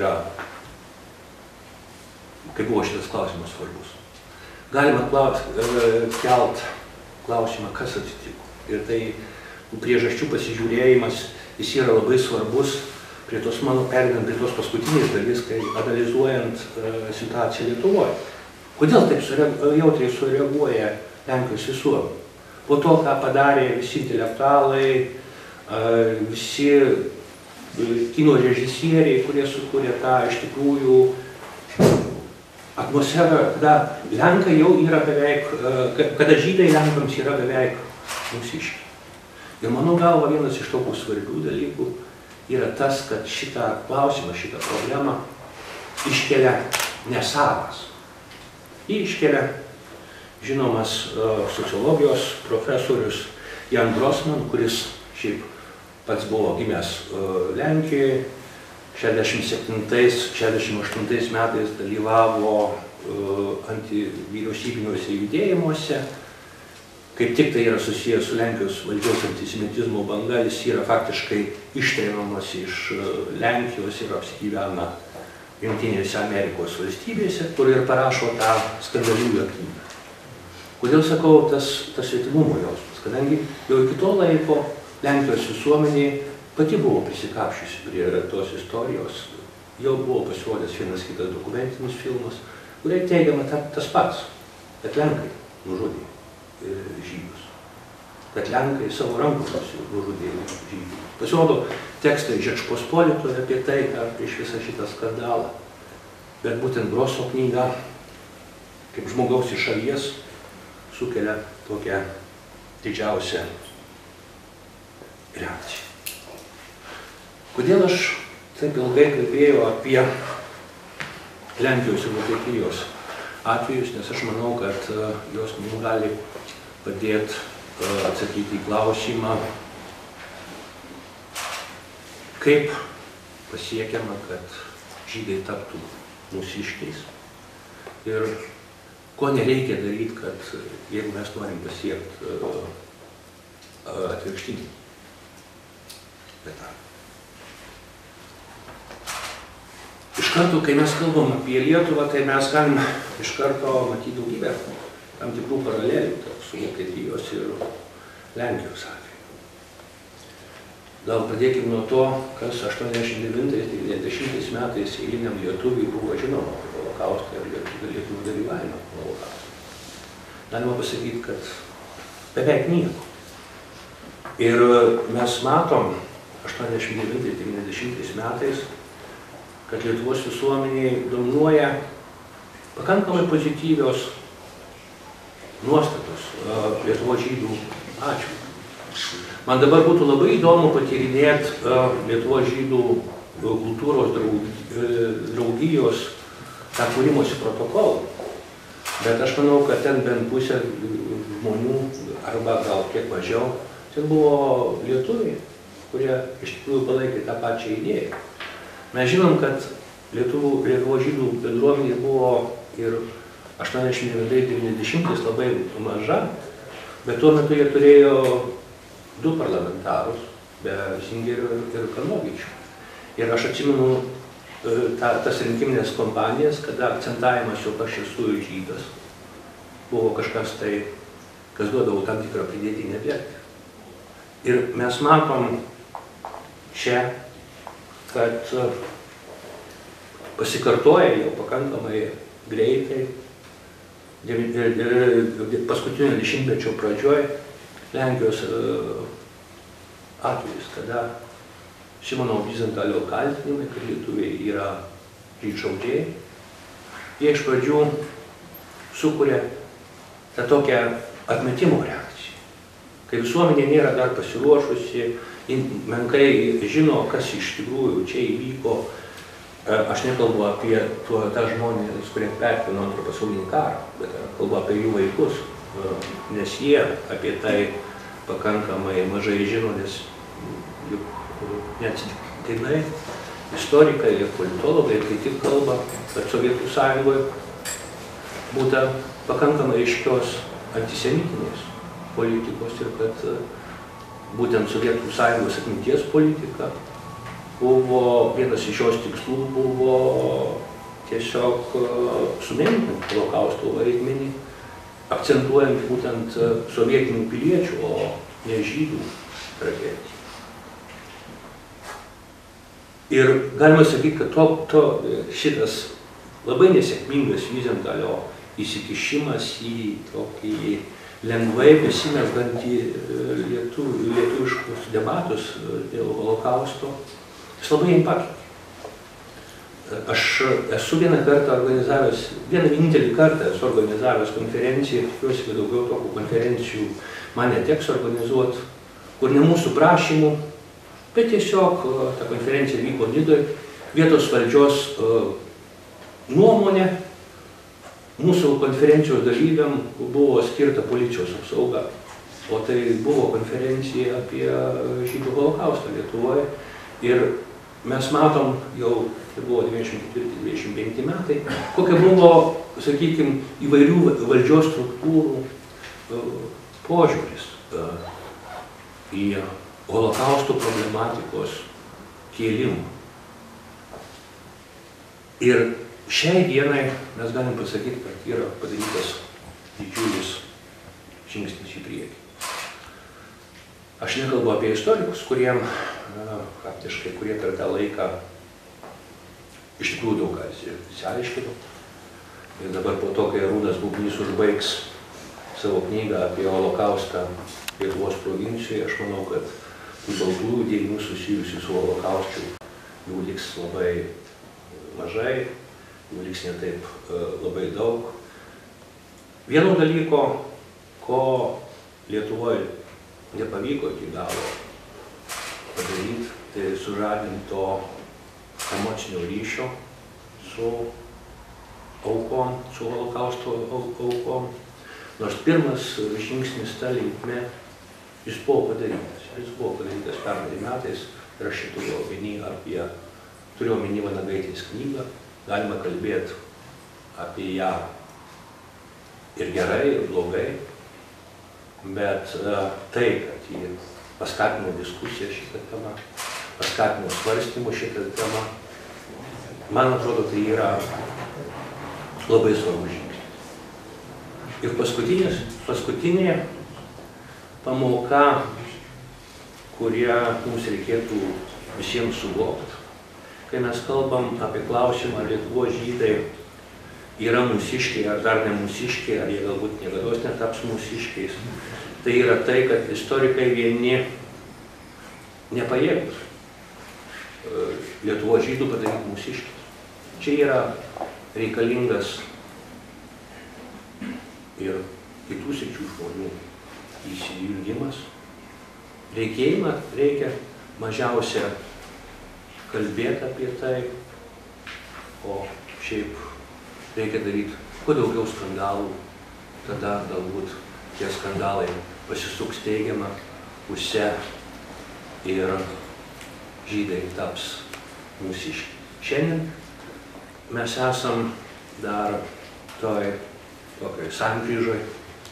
kaip buvo šitas klausimas svarbus. Galima kelt klausimą, kas atsitiko. Ir tai priežasčių pasižiūrėjimas, jis yra labai svarbus prie tos paskutinės dalis, kai analizuojant situaciją Lietuvoje. Kodėl taip jautriai sureaguoja Lenkijos visuomenė? Po to, ką padarė visi intelektualai, visi kino režisieriai, kurie sukūrė tą iš tikrųjų atmosferą, kada Lenkai jau yra beveik, kada žydai Lenkams yra beveik mūsiški. Ir mano galva vienas iš tokių svarbių dalykų yra tas, kad šitą klausimą, šitą problemą iškelia ne savas. Jį iškelia žinomas sociologijos profesorius Jan Grossman, kuris šiaip pats buvo gimęs Lenkijoje, 67-68 metais dalyvavo antivyriausybiniuose judėjimuose. Kaip tik tai yra susijęs su Lenkijos valdžios antisemitizmo banga, jis yra faktiškai ištremiamas iš Lenkijos ir apsigyvena Jungtinėse Amerikos valstybėse, kur ir parašo tą skandalingą knygą. Kodėl sakau tas svetimumo jausmas? Kadangi jau iki to laiko Lenkijos visuomenė pati buvo prisikapšiusi prie tos istorijos, jau buvo pasirodęs vienas kitas dokumentinis filmas, kuriai teigiama tas pats, kad Lenkai nužudė žydus, kad Lenkai savo rankomis nužudė žydų. Pasirodo tekstai Žečpospolitoje apie tai, prieš visą šitą skandalą, bet būtent Grosso knyga, kaip žmogaus iš šalies, sukelia tokią didžiausią reakciją. Kodėl aš taip ilgai kalbėjau apie Lenkijos ir Vokietijos atvejus, nes aš manau, kad jos mums gali padėti atsakyti į klausimą, kaip pasiekiama, kad žydai taptų mūsiškiais ir ko nereikia daryti, kad jeigu mes norim pasiekti atvirkštinį. Iš karto, kai mes kalbam apie Lietuvą, tai mes galim iš karto matyti daugybę tam tikrų paralelių su Vokietijos ir Lenkijos atveju. Gal pradėkime nuo to, kas 89-90 metais eiliniam lietuviui buvo žinoma apie holokaustą ir lietuvių dalyvavimą holokauste. Galima pasakyti, kad beveik nieko. Ir mes matom 89-90 metais, kad Lietuvos visuomenėje dominuoja pakankamai pozityvios nuostatos Lietuvos žydų atžvilgiu. Man dabar būtų labai įdomu patyrinėti Lietuvos žydų kultūros draugijos tą kūrimosi protokolą. Bet aš manau, kad ten bent pusė žmonių, arba gal kiek mažiau, ten buvo lietuviai, kurie iš tikrųjų palaikė tą pačią idėją. Mes žinom, kad Lietuvos žydų bendruomenė buvo ir 89-90 labai maža, bet tuo metu jie turėjo 2 parlamentarus, be Zingerio ir Kanovičių. Ir aš atsimenu tas rinkiminės kompanijas, kada akcentavimas, jog aš esu žydas, buvo kažkas tai, kas duodavo tam tikrą pridėtinę vertę. Ir mes matom čia, kad pasikartoja jau pakankamai greitai, paskutinio dešimtmečio pradžioj Lenkijos atvejis, kada Simono Vizentalio kaltinimai, kad lietuviai yra žydšaudžiai, jie iš pradžių sukuria tą tokią atmetimo reakciją, kai visuomenė nėra dar pasiruošusi, menkai žino, kas iš tikrųjų čia įvyko. Aš nekalbu apie tą žmonės, kurie pergyveno Antrą pasaulinį karą, bet kalbu apie jų vaikus, nes jie apie tai pakankamai mažai žino, nes neatsitiktinai istorikai ir politologai kai tik kalba, kad Sovietų Sąjungoje būta pakankamai aiškios antisemitinės politikos ir kad būtent Sovietų Sąjungos atminties politika buvo, vienas iš jos tikslų buvo tiesiog sumenkinti holokausto vaidmenį, akcentuojant būtent sovietinių piliečių, o ne žydų tragediją. Ir galima sakyti, kad šitas labai nesėkmingas Vizentalio įsikišimas į tokį lengvai besimezgantį lietuviškus debatus dėl holokausto, jis labai jam pakeitė. Aš esu vieną vienintelį kartą esu organizavęs konferenciją, tikiuosi, kad daugiau tokių konferencijų man neteks organizuoti, kur ne mūsų prašymų, bet tiesiog ta konferencija vyko Nidoje, vietos valdžios nuomonė, mūsų konferencijos dalyviam buvo skirta policijos apsauga, o tai buvo konferencija apie žydų holokaustą Lietuvoje. Ir mes matom, jau tai buvo 94-25 metai, kokia buvo, sakykime, įvairių valdžios struktūrų požiūris į holokausto problematikos kėlimą. Ir šiai dienai mes galim pasakyti, kad yra padarytas didžiulis žingsnis į priekį. Aš nekalbu apie istorikus, kurie per tą laiką iš tikrųjų daug ką išsiaiškino. Ir dabar po to, kai Arūnas Bubnys užbaigs savo knygą apie holokaustą Lietuvos provincijoje, aš manau, kad tų baltųjų dėmių susijusių su holokaustu jų liks labai mažai, jų liks ne taip labai daug. Vieno dalyko, ko Lietuvoje nepavyko iki galo padaryti, tai sužadinto emocinio ryšio su aukom, su holokausto aukom. Nors pirmas žingsnis ta linkme, jis buvo padarytas. Jis buvo padarytas pernai metais ir aš turiu omeny Vanagaitės knygą. Galima kalbėti apie ją ir gerai, ir blogai. Bet tai, kad jį paskatino diskusiją šitą temą, paskatino svarstymų šitą temą, man atrodo, tai yra labai svarbus žingsnis. Ir paskutinė pamoka, kurią mums reikėtų visiems suvokti, kai mes kalbam apie klausimą, ar Lietuvos žydai yra mūsiškiai, ar dar ne mūsiškiai, ar jie galbūt niekados netaps mūsiškiais. Tai yra tai, kad istorikai vieni nepajėgus Lietuvos žydų padaryti mūsiškiais. Čia yra reikalingas ir kitų sričių žmonių įsijungimas. Reikia mažiausia kalbėti apie tai, o šiaip reikia daryti kuo daugiau skandalų, tada galbūt tie skandalai pasisuks teigiamą pusę ir žydai taps mūsiški. Šiandien mes esam dar tokioj sankryžoj,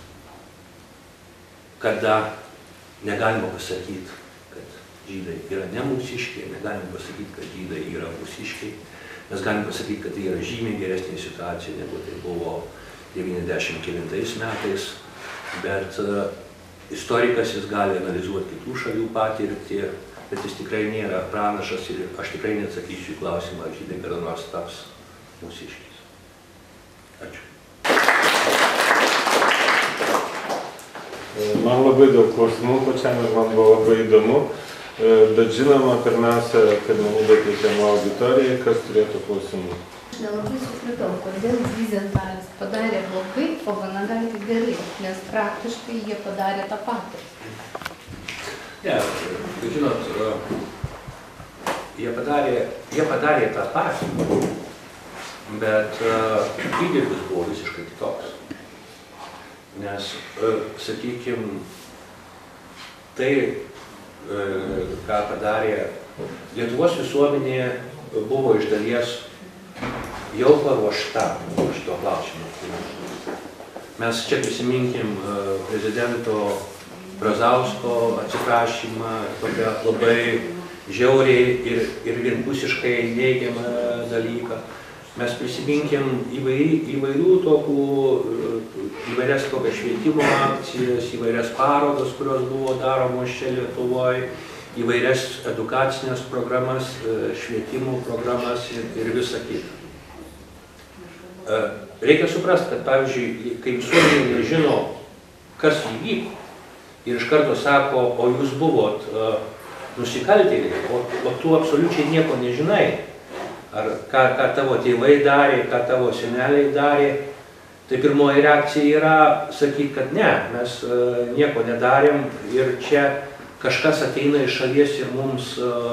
kada negalima pasakyti, kad žydai yra ne mūsiškiai, negalima pasakyti, kad žydai yra mūsiškiai. Mes galim pasakyti, kad tai yra žymiai geresnė situacija, negu tai buvo 99 metais, bet istorikas jis gali analizuoti kitų šalių patirtį, bet jis tikrai nėra pranašas ir aš tikrai neatsakysiu į klausimą, ar žydai kada nors taps mūsiškiais. Ačiū. Man labai daug klausimų pačiam ir man buvo labai įdomu. Bet žinoma, pirmiausia, pirmenybė teikiama auditorijai, kas turėtų klausimų. Nelabai supratau, kodėl Vizentalis padarė blogai, o Vanagaitė gerai, nes praktiškai jie padarė tą patį. Ne, žinot, jie padarė tą patį, bet įdirbis buvo visiškai kitoks. Nes, sakykime, tai, ką padarė Lietuvos visuomenė, buvo iš dalies jau paruošta šito klausimo. Mes čia prisiminkim prezidento Brazausko atsiprašymą, tokią labai žiauriai ir vienpusiškai neigiamą dalyką. Mes prisiminkim įvairias tokias švietimo akcijas, įvairias parodas, kurios buvo daromos čia Lietuvoje, įvairias edukacinės programas, švietimo programas ir visa kita. Reikia suprasti, kad, pavyzdžiui, kai visuomenė nežino, kas įvyko, ir iš karto sako, o jūs buvot nusikaltėliai, o tu absoliučiai nieko nežinai, ar ką tavo tėvai darė, ką tavo seneliai darė, tai pirmoji reakcija yra sakyti, kad ne, mes nieko nedarėm ir čia kažkas ateina iš šalies ir mums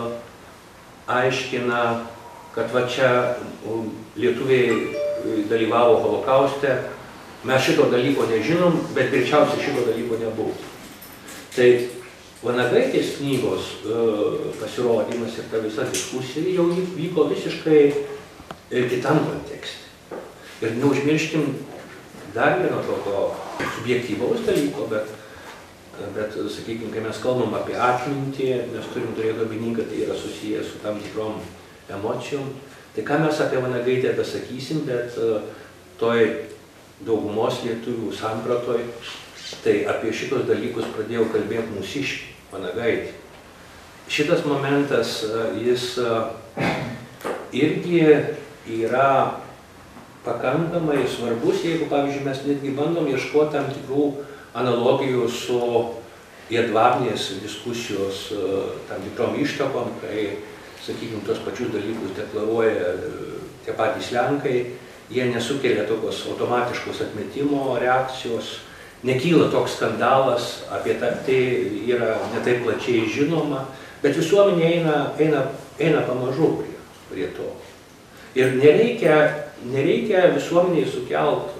aiškina, kad va čia lietuviai dalyvavo holokauste, mes šito dalyko nežinom, bet greičiausiai šito dalyko nebuvo. Tai Vanagaitės knygos pasirodymas ir ta visa diskusija jau vyko visiškai kitam kontekste. Ir neužmirškim dar vieno tokio subjektyvaus dalyko, bet sakykime, kai mes kalbam apie atmintį, mes turim turėti omeny, kad tai yra susijęs su tam tikrom emocijom. Tai ką mes apie Vanagaitę pasakysim, bet toj daugumos lietuvių sampratoj, tai apie šitos dalykus pradėjau kalbėti mūsiškiai, Vanagaitė. Šitas momentas, jis irgi yra pakankamai svarbus, jeigu, pavyzdžiui, mes netgi bandom ieškoti tam tikrų analogijų su Jedvabnės diskusijos tam tikrom ištakom, kai, sakykime, tos pačius dalykus deklaruoja tie patys Lenkai, jie nesukelia tokios automatiškos atmetimo reakcijos, nekyla toks skandalas, apie tai yra netaip plačiai žinoma, bet visuomenė eina pamažu prie to. Ir nereikia visuomeniai sukelt,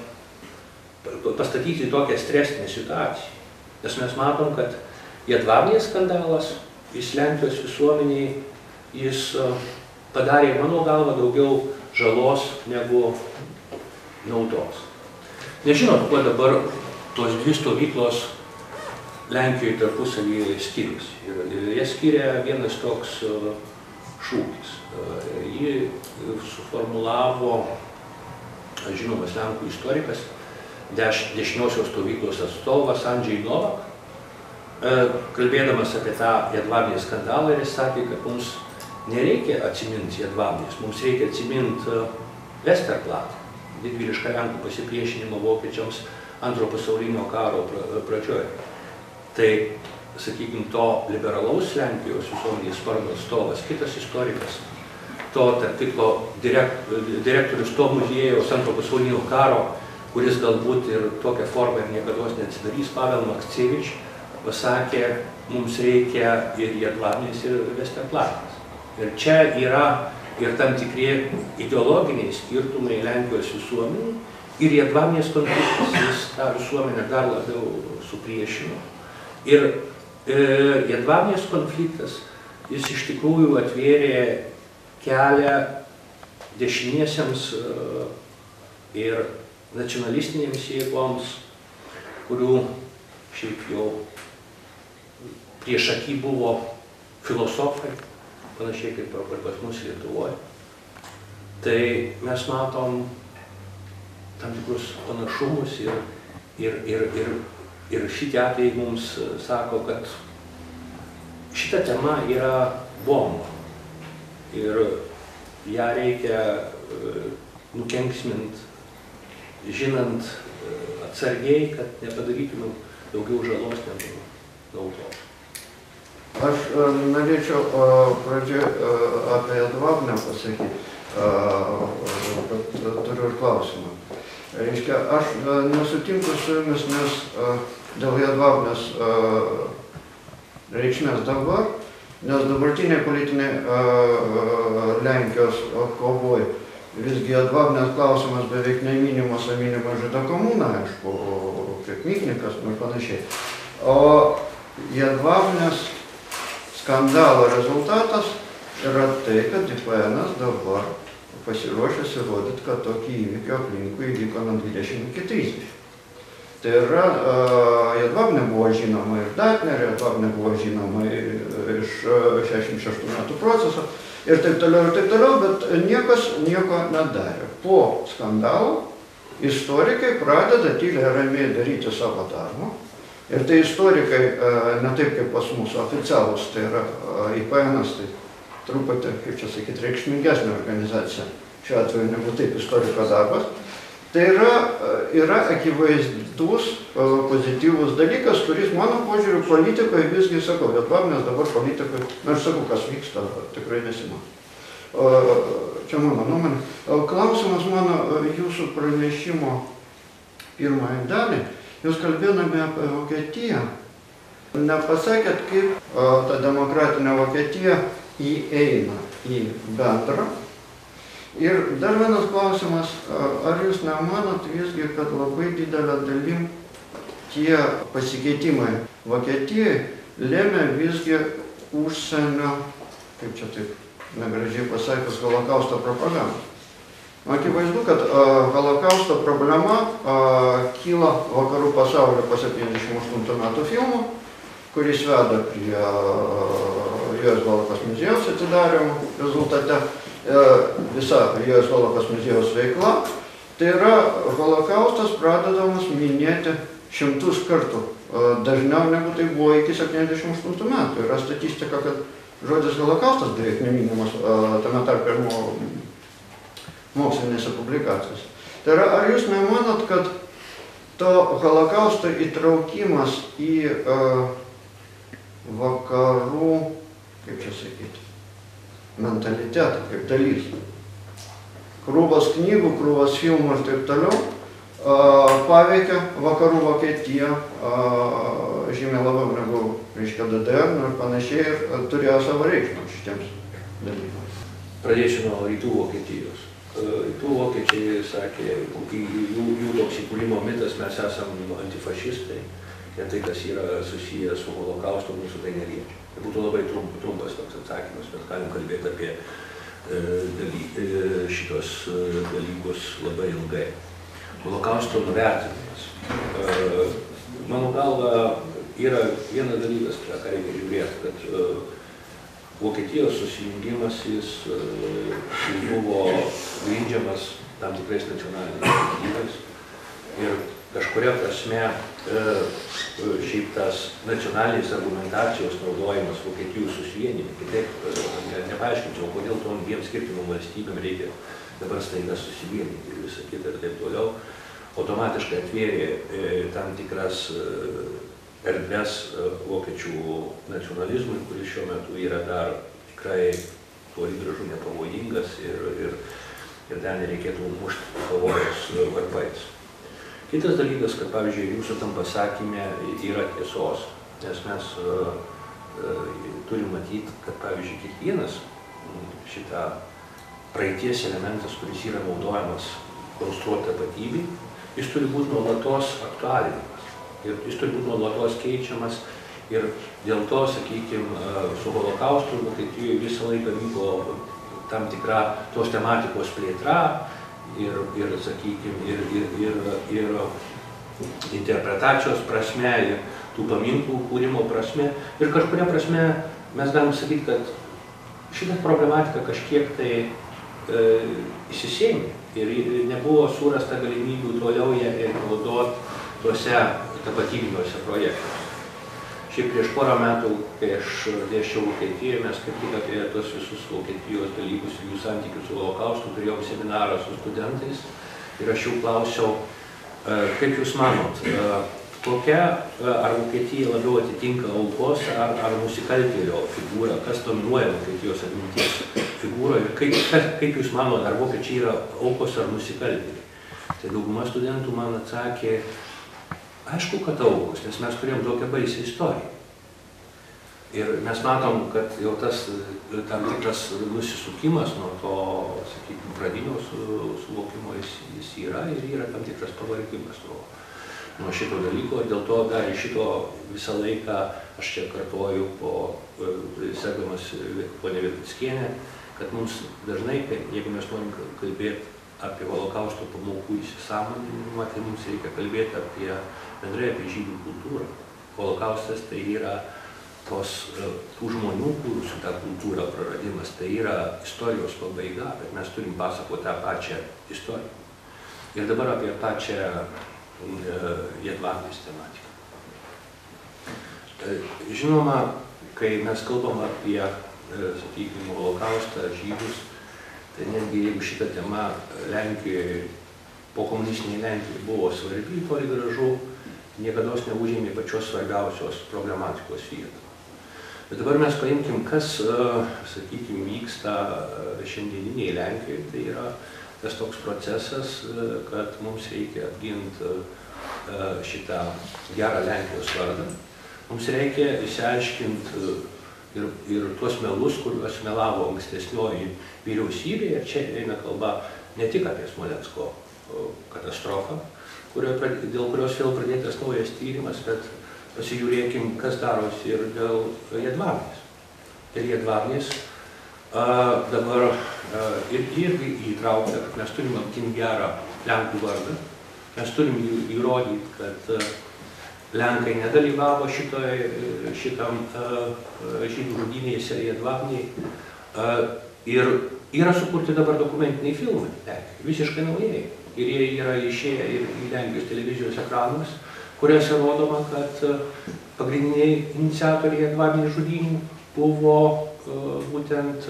pastatyti tokią stresinę situaciją. Nes mes matom, kad Jedvabnės skandalas, jis Lenkijos visuomeniai, jis padarė, mano galva, daugiau žalos negu naudos. Nežinot, kuo dabar tos dvi stovyklos Lenkijoje tarpusavyje skiriasi. Ir jie skiria vienas toks šūkis. Jį suformulavo žinomas Lenkų istorikas, dešiniosios stovyklos atstovas Andžej Novak, kalbėdamas apie tą Jedvabnės skandalą, ir jis sakė, kad mums nereikia atsiminti Jedvabnės, mums reikia atsiminti Westerplatte, didvyrišką Lenkų pasipriešinimą vokiečiams Antro pasaulinio karo pradžioje. Tai, sakykime, to liberalaus Lenkijos visuomenės sparno atstovas, kitas istorikas, to, tarp kitko, direktorius to muziejaus Antro pasaulinio karo, kuris galbūt ir tokią formą ir niekados neatsidarys, Pavel Makcevič, pasakė, mums reikia ir Jedvabnės, ir Westerplattės. Ir čia yra ir tam tikri ideologiniai skirtumai Lenkijos visuomenė, ir Jedvabnės konfliktas, jis tą visuomenę dar labiau supriešino. Ir Jedvabnės konfliktas, jis iš tikrųjų atvėrė kelią dešiniesiems ir nacionalistinėms jėgoms, kurių šiaip jau priešaky buvo filosofai, panašiai kaip pas mus Lietuvoje. Tai mes matom tam tikrus panašumus ir šitie atvejai mums sako, kad šita tema yra bomba ir ją reikia nukenksmint, žinant atsargiai, kad nepadarytumėm daugiau žalos negu naudos. Aš norėčiau pradžioje apie Jedvabnę pasakyti, kad turiu ir klausimą. Reiškia, aš nesutinku su jumis, nes dėl Jedvabnės reikšmės dabar, nes dabartinė politinė Lenkijos kovoj visgi Jedvabnės klausimas beveik neminimas, o minima Žydo komuna, aišku, kaip Miknikas ir panašiai. O Jedvabnės skandalo rezultatas yra tai, kad IPN dabar pasiruošęs įrodyti, kad tokį įvykį aplinkui įvyko nuo 20 iki 30. Tai yra, Jedvabnė buvo žinoma ir Datner, Jedvabnė buvo žinoma iš 66 metų proceso ir taip toliau, bet niekas nieko nedarė. Po skandalo istorikai pradeda tyliai ramiai daryti savo darbą. Ir tai istorikai, ne taip kaip pas mūsų oficialus, tai yra IPN-as, tai truputį, kaip čia sakyti, reikšmingesnė organizacija, šiuo atveju negu taip istoriko darbas. Tai yra akivaizdus pozityvus dalykas, kuris mano požiūriu politikoje visgi sakau, Jedvabnės dabar politikoje, aš sakau, kas vyksta, tikrai nesimato. Čia mano nuomonė. Klausimas mano jūsų pranešimo pirmąją dalį. Jūs kalbėdami apie Vokietiją, nepasakėt, kaip ta demokratinė Vokietija įeina į bendrą. Ir dar vienas klausimas, ar jūs nemanot visgi, kad labai didelė dalim tie pasikeitimai Vokietijai lėmė visgi užsienio, kaip čia taip negražiai pasakius, holokausto propagandą? Akivaizdu, kad holokausto problema kyla vakarų pasaulio po 78 metų filmų, kuris veda prie US Holocaust muziejaus atidarymo rezultate. Visa US Holocaust muziejaus veikla, tai yra holokaustas pradedamas minėti 100 kartų dažniau negu tai buvo iki 78 metų. Yra statistika, kad žodis holokaustas beveik neminimas tame tarpe ir mokslinėse publikacijose. Tai yra, ar jūs nemanot, kad to holokausto įtraukimas į vakarų, kaip čia sakyti, mentalitetą, kaip dalis, krūvas knygų, krūvas filmų ir taip toliau, paveikia vakarų Vokietiją žymiai labiau negu, reiškia, DDR ir panašiai, ir turėjo savo reikšmę šitiems dalykams? Pradėsiu nuo rytų Vokietijos. Rytų vokiečiai sakė, jų toks įkūrimo mitas, mes esam antifašistai, ir tai, kas yra susijęs su holokaustu, mūsų tai neliečia. Tai būtų labai trumpas toks atsakymas, bet galim kalbėti apie šitos dalykus labai ilgai. Holokausto nuvertinimas. Mano galva, yra vienas dalykas, ką reikia žiūrėti, kad Vokietijos susijungimas jis buvo grindžiamas tam tikrais nacionaliniais motyvais ir kažkuria prasme šiaip tas nacionalinės argumentacijos naudojimas Vokietijų susivienimui, kitaip nepaaiškinčiau, kodėl tom dviem skirtingom valstybėm reikia dabar staiga susivienyti ir visą kitą ir taip toliau, automatiškai atvėrė tam tikras erdves vokiečių nacionalizmui, kuris šiuo metu yra dar tikrai toli gražu nepavojingas ir ten nereikėtų mušti pavojus varpais. Kitas dalykas, kad pavyzdžiui, jūsų tam pasakyme yra tiesos, nes mes turim matyti, kad pavyzdžiui, kiekvienas šitą praeities elementas, kuris yra naudojamas konstruoti tapatybei, jis turi būti nuolatos aktualinimas. Ir jis turi būti nuolatos keičiamas ir dėl to, sakykime, su holokaustu Vokietijoje visą laiką vyko tam tikra tos tematikos plėtra ir sakykime, ir interpretacijos prasme, ir tų paminklų kūrimo prasme. Ir kažkuria prasme mes galim sakyti, kad šitą problematiką kažkiek tai įsisėmė ir nebuvo surasta galimybių toliau ją naudoti tuose tapatybiniuose projektuose. Šiaip prieš porą metų, kai aš dėsčiau Vokietijoje, mes kaip tik apie tos visus Vokietijos dalykus ir jų santykius su holokaustu turėjom seminarą su studentais ir aš jų klausiau, kaip jūs manot, kokia, ar Vokietija labiau atitinka aukos ar nusikaltėlio figūrą, kas dominuoja Vokietijos atminties figūrą ir kaip jūs manote, ar vokiečiai yra aukos ar nusikaltėliai. Tai dauguma studentų man atsakė, aišku, kad aukos, nes mes turėjom tokią baisią istoriją. Ir mes matom, kad jau tas tam tikras nusisukimas nuo to, sakykime, pradinio suvokimo jis yra ir yra tam tikras pavargimas nuo šito dalyko. Dėl to dar šito visą laiką, aš čia kartuoju sekdamas ponę Vitkickienę, kad mums dažnai, jeigu mes norim kalbėti apie holokausto pamokų įsisąmoninimą, tai mums reikia kalbėti bendrai apie žydų kultūrą. Holokaustas tai yra tų žmonių kūrusių tą kultūrą praradimas, tai yra istorijos pabaiga, bet mes turim pasakoti tą pačią istoriją. Ir dabar apie pačią Jedvagės tematiką. Žinoma, kai mes kalbam apie, sakykime, holokaustą, žydus, tai netgi jeigu šita tema Lenkijoje, po komunistinėje Lenkijoje buvo svarbi, toli gražu, niekados neužėmė pačios svarbiausios problematikos vietos. Bet dabar mes paimkim, kas, sakykime, vyksta šiandieniniai Lenkijoje. Tai yra tas toks procesas, kad mums reikia apginti šitą gerą Lenkijos vardą. Mums reikia išsiaiškinti ir tuos melus, kuriuos melavo ankstesnioji vyriausybė. Ir čia eina kalba ne tik apie Smolensko katastrofą, dėl kurios vėl pradėtas naujas tyrimas, bet pasižiūrėkim, kas darosi ir dėl Jedvagės. Ir Jedvagės dabar irgi įtraukta, kad mes turim apginti gerą Lenkų vardą. Mes turim įrodyti, kad Lenkai nedalyvavo šitam žydų žudynėse Jedvagėj. Ir yra sukurti dabar dokumentiniai filmai, visiškai naujai. Ir jie yra išėję ir į Lenkijos televizijos ekranus, kuriuose rodoma, kad pagrindiniai iniciatoriai Jedvagės žudynių buvo būtent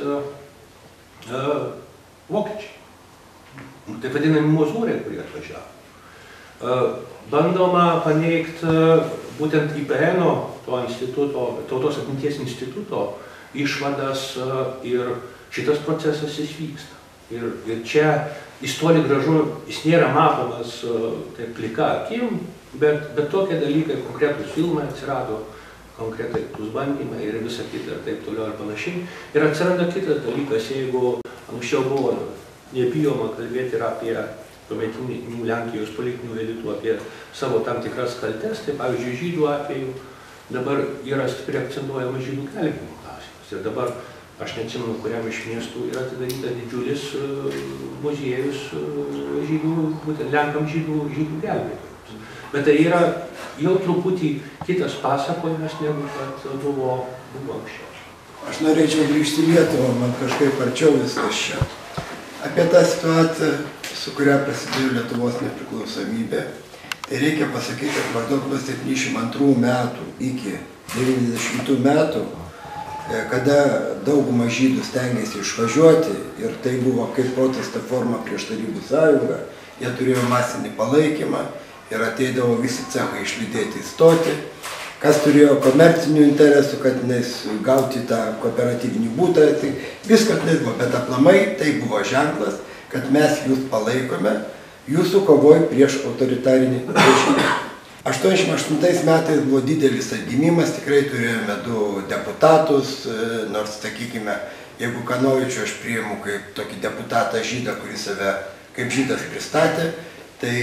vokiečiai. Taip vadinami mozūrai, kurie atvažiavo. Bandoma paneigti būtent IPN-o, to instituto, Tautos atminties instituto išvadas ir šitas procesas jis vyksta. Ir čia jis toli gražu, jis nėra matomas taip plika akim, bet tokie dalykai, konkretūs filmai atsirado, konkretūs bandymai ir visa kita ir taip toliau ir panašiai. Ir atsiranda kitas dalykas, jeigu anksčiau buvo nebijoma kalbėti ir apie tuometinių Lenkijos politinių elitų, apie savo tam tikras kaltes, tai pavyzdžiui, žydų atveju dabar yra stipriai akcentuojama žydų gelbėjimo klausimas. Ir dabar, aš neatsimenu, kuriam iš miestų yra atidaryta didžiulis muziejus žydų, būtent Lenkam žydų gelbėtojams. Bet tai yra jau truputį kitas pasakojimas, negu kad buvo anksčiau. Aš norėčiau grįžti į Lietuvą, man kažkaip arčiau viskas čia. Apie tą situaciją, su kuria prasidėjo Lietuvos nepriklausomybė, tai reikia pasakyti, kad maždaug nuo 72 metų iki 90 metų, kada dauguma žydų stengiasi išvažiuoti ir tai buvo kaip protesto forma prieš Tarybų sąjungą, jie turėjo masinį palaikymą ir ateidavo visi cechai išlydėti į stotį, kas turėjo komercinių interesų, kad gauti tą kooperatyvinį būtą, tai viskas buvo, bet aplamai tai buvo ženklas, kad mes jūs palaikome, jūsų kovoj prieš autoritarinį režimą. 88 metais buvo didelis atgimimas, tikrai turėjome 2 deputatus, nors, sakykime, jeigu Kanovičių aš priimu kaip tokį deputatą žydą, kuris save kaip žydas pristatė, tai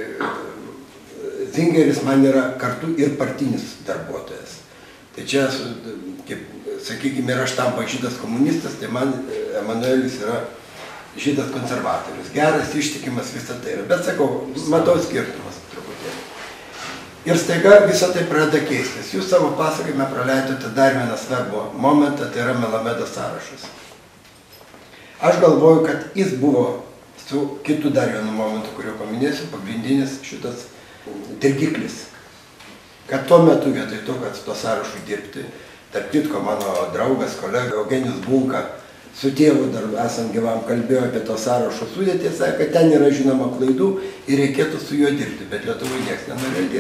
Zingeris man yra kartu ir partinis darbuotojas. Tai čia, kaip, sakykime, ir aš tampa žydas komunistas, tai man Emanuelis yra žydas konservatorius. Geras, ištikimas, visą tai yra. Bet sakau, matau skirtumas truputėlį. Ir staiga visą tai pradeda keistis. Jūs savo pasakojime praleidote dar vieną svarbų momentą, tai yra Melamedo sąrašas. Aš galvoju, kad jis buvo su kitu dar vienu momentu, kurio paminėsiu, pagrindinis šitas dirgiklis. Kad tuo metu vietoj to, kad su to sąrašu dirbti, tarp kitko mano draugas, kolega Eugenijus Bunka, su tėvu dar esant gyvam kalbėjo apie to sąrašo sudėtį, sakė, kad ten yra žinoma klaidų ir reikėtų su juo dirbti, bet Lietuvoje niekas nenorėjo dirbti.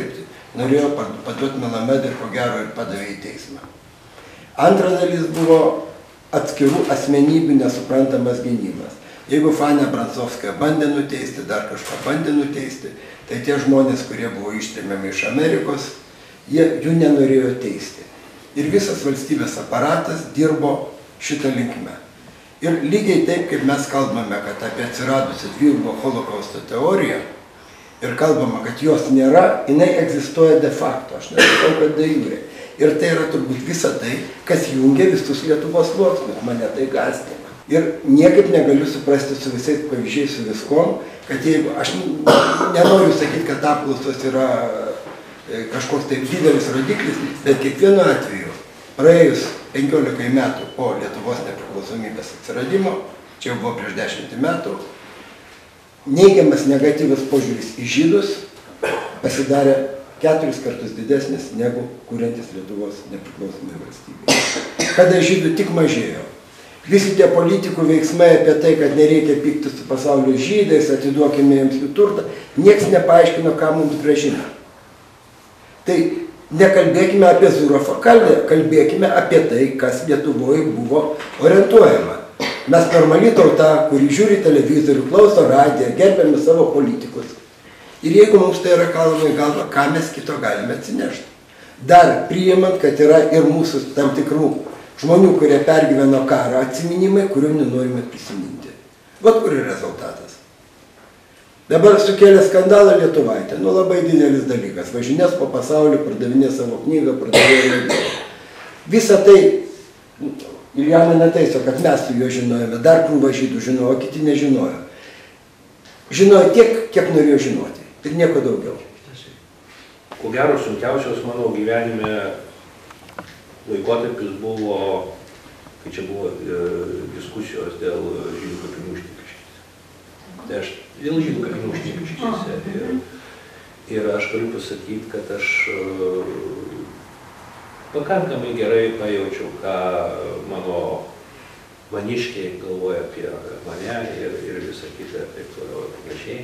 norėjo paduoti Melamedą ir ko gero ir padavė į teismą. Antra dalis buvo atskirų asmenybių nesuprantamas gynimas. Jeigu Fanę Brancovską bandė nuteisti, dar kažką bandė nuteisti, tai tie žmonės, kurie buvo ištremiami iš Amerikos, jų nenorėjo teisti. Ir visas valstybės aparatas dirbo šitą linkmę. Ir lygiai taip, kaip mes kalbame, kad apie atsiradusią dvigubo holokausto teoriją ir kalbama, kad jos nėra, jinai egzistuoja de facto, aš nesakau, kad de jure. Ir tai yra turbūt visa tai, kas jungia visus Lietuvos sluoksnius, mane tai gąsdina. Ir niekaip negaliu suprasti su visais pavyzdžiais, su viskom, kad jeigu, aš nenoriu sakyti, kad apklausos yra kažkoks taip didelis rodiklis, bet kiekvienu atveju, praėjus 15 metų po Lietuvos nepriklausomybės atsiradimo, čia jau buvo prieš 10 metų, neigiamas negatyvus požiūris į žydus pasidarė 4 kartus didesnis negu kuriantis Lietuvos nepriklausomai valstybei. Kada žydų tik mažėjo. Visi tie politikų veiksmai apie tai, kad nereikia pykti su pasaulio žydais, atiduokime jiems jų turtą, nieks nepaaiškino, ką mums grąžina. Tai nekalbėkime apie Zurofą, kalbėkime apie tai, kas Lietuvoje buvo orientuojama. Mes normali tauta, kuri žiūri televizorių, klauso radiją, gerbiame savo politikus. Ir jeigu mums tai yra kalama į galvą, ką mes kito galime atsinešti. Dar priimant, kad yra ir mūsų tam tikrų žmonių, kurie pergyveno karą, atsiminimai, kurių nenorime prisiminti. Vat kur yra rezultatas. Dabar sukėlė skandalą Lietuvaitė. Nu, labai didelis dalykas. Važinės po pasaulį, pardavinė savo knygą, pardavinė leidėjų. Visą tai, Iljana netaiso, kad mes su juo žinojame, dar krūva žydų žinojo, o kiti nežinojo. Žinojo tiek, kiek norėjo žinoti. Ir nieko daugiau. Ko gero, sunkiausios mano gyvenime laikotarpis buvo, kai čia buvo diskusijos dėl žydų kapinių Šnipiškėse. Tai aš dėl žydų kapinių Šnipiškėse. Ir aš galiu pasakyti, kad aš pakankamai gerai pajaučiau, ką mano maniškiai galvoja apie mane ir visą kitą ir taip toliau ir panašiai.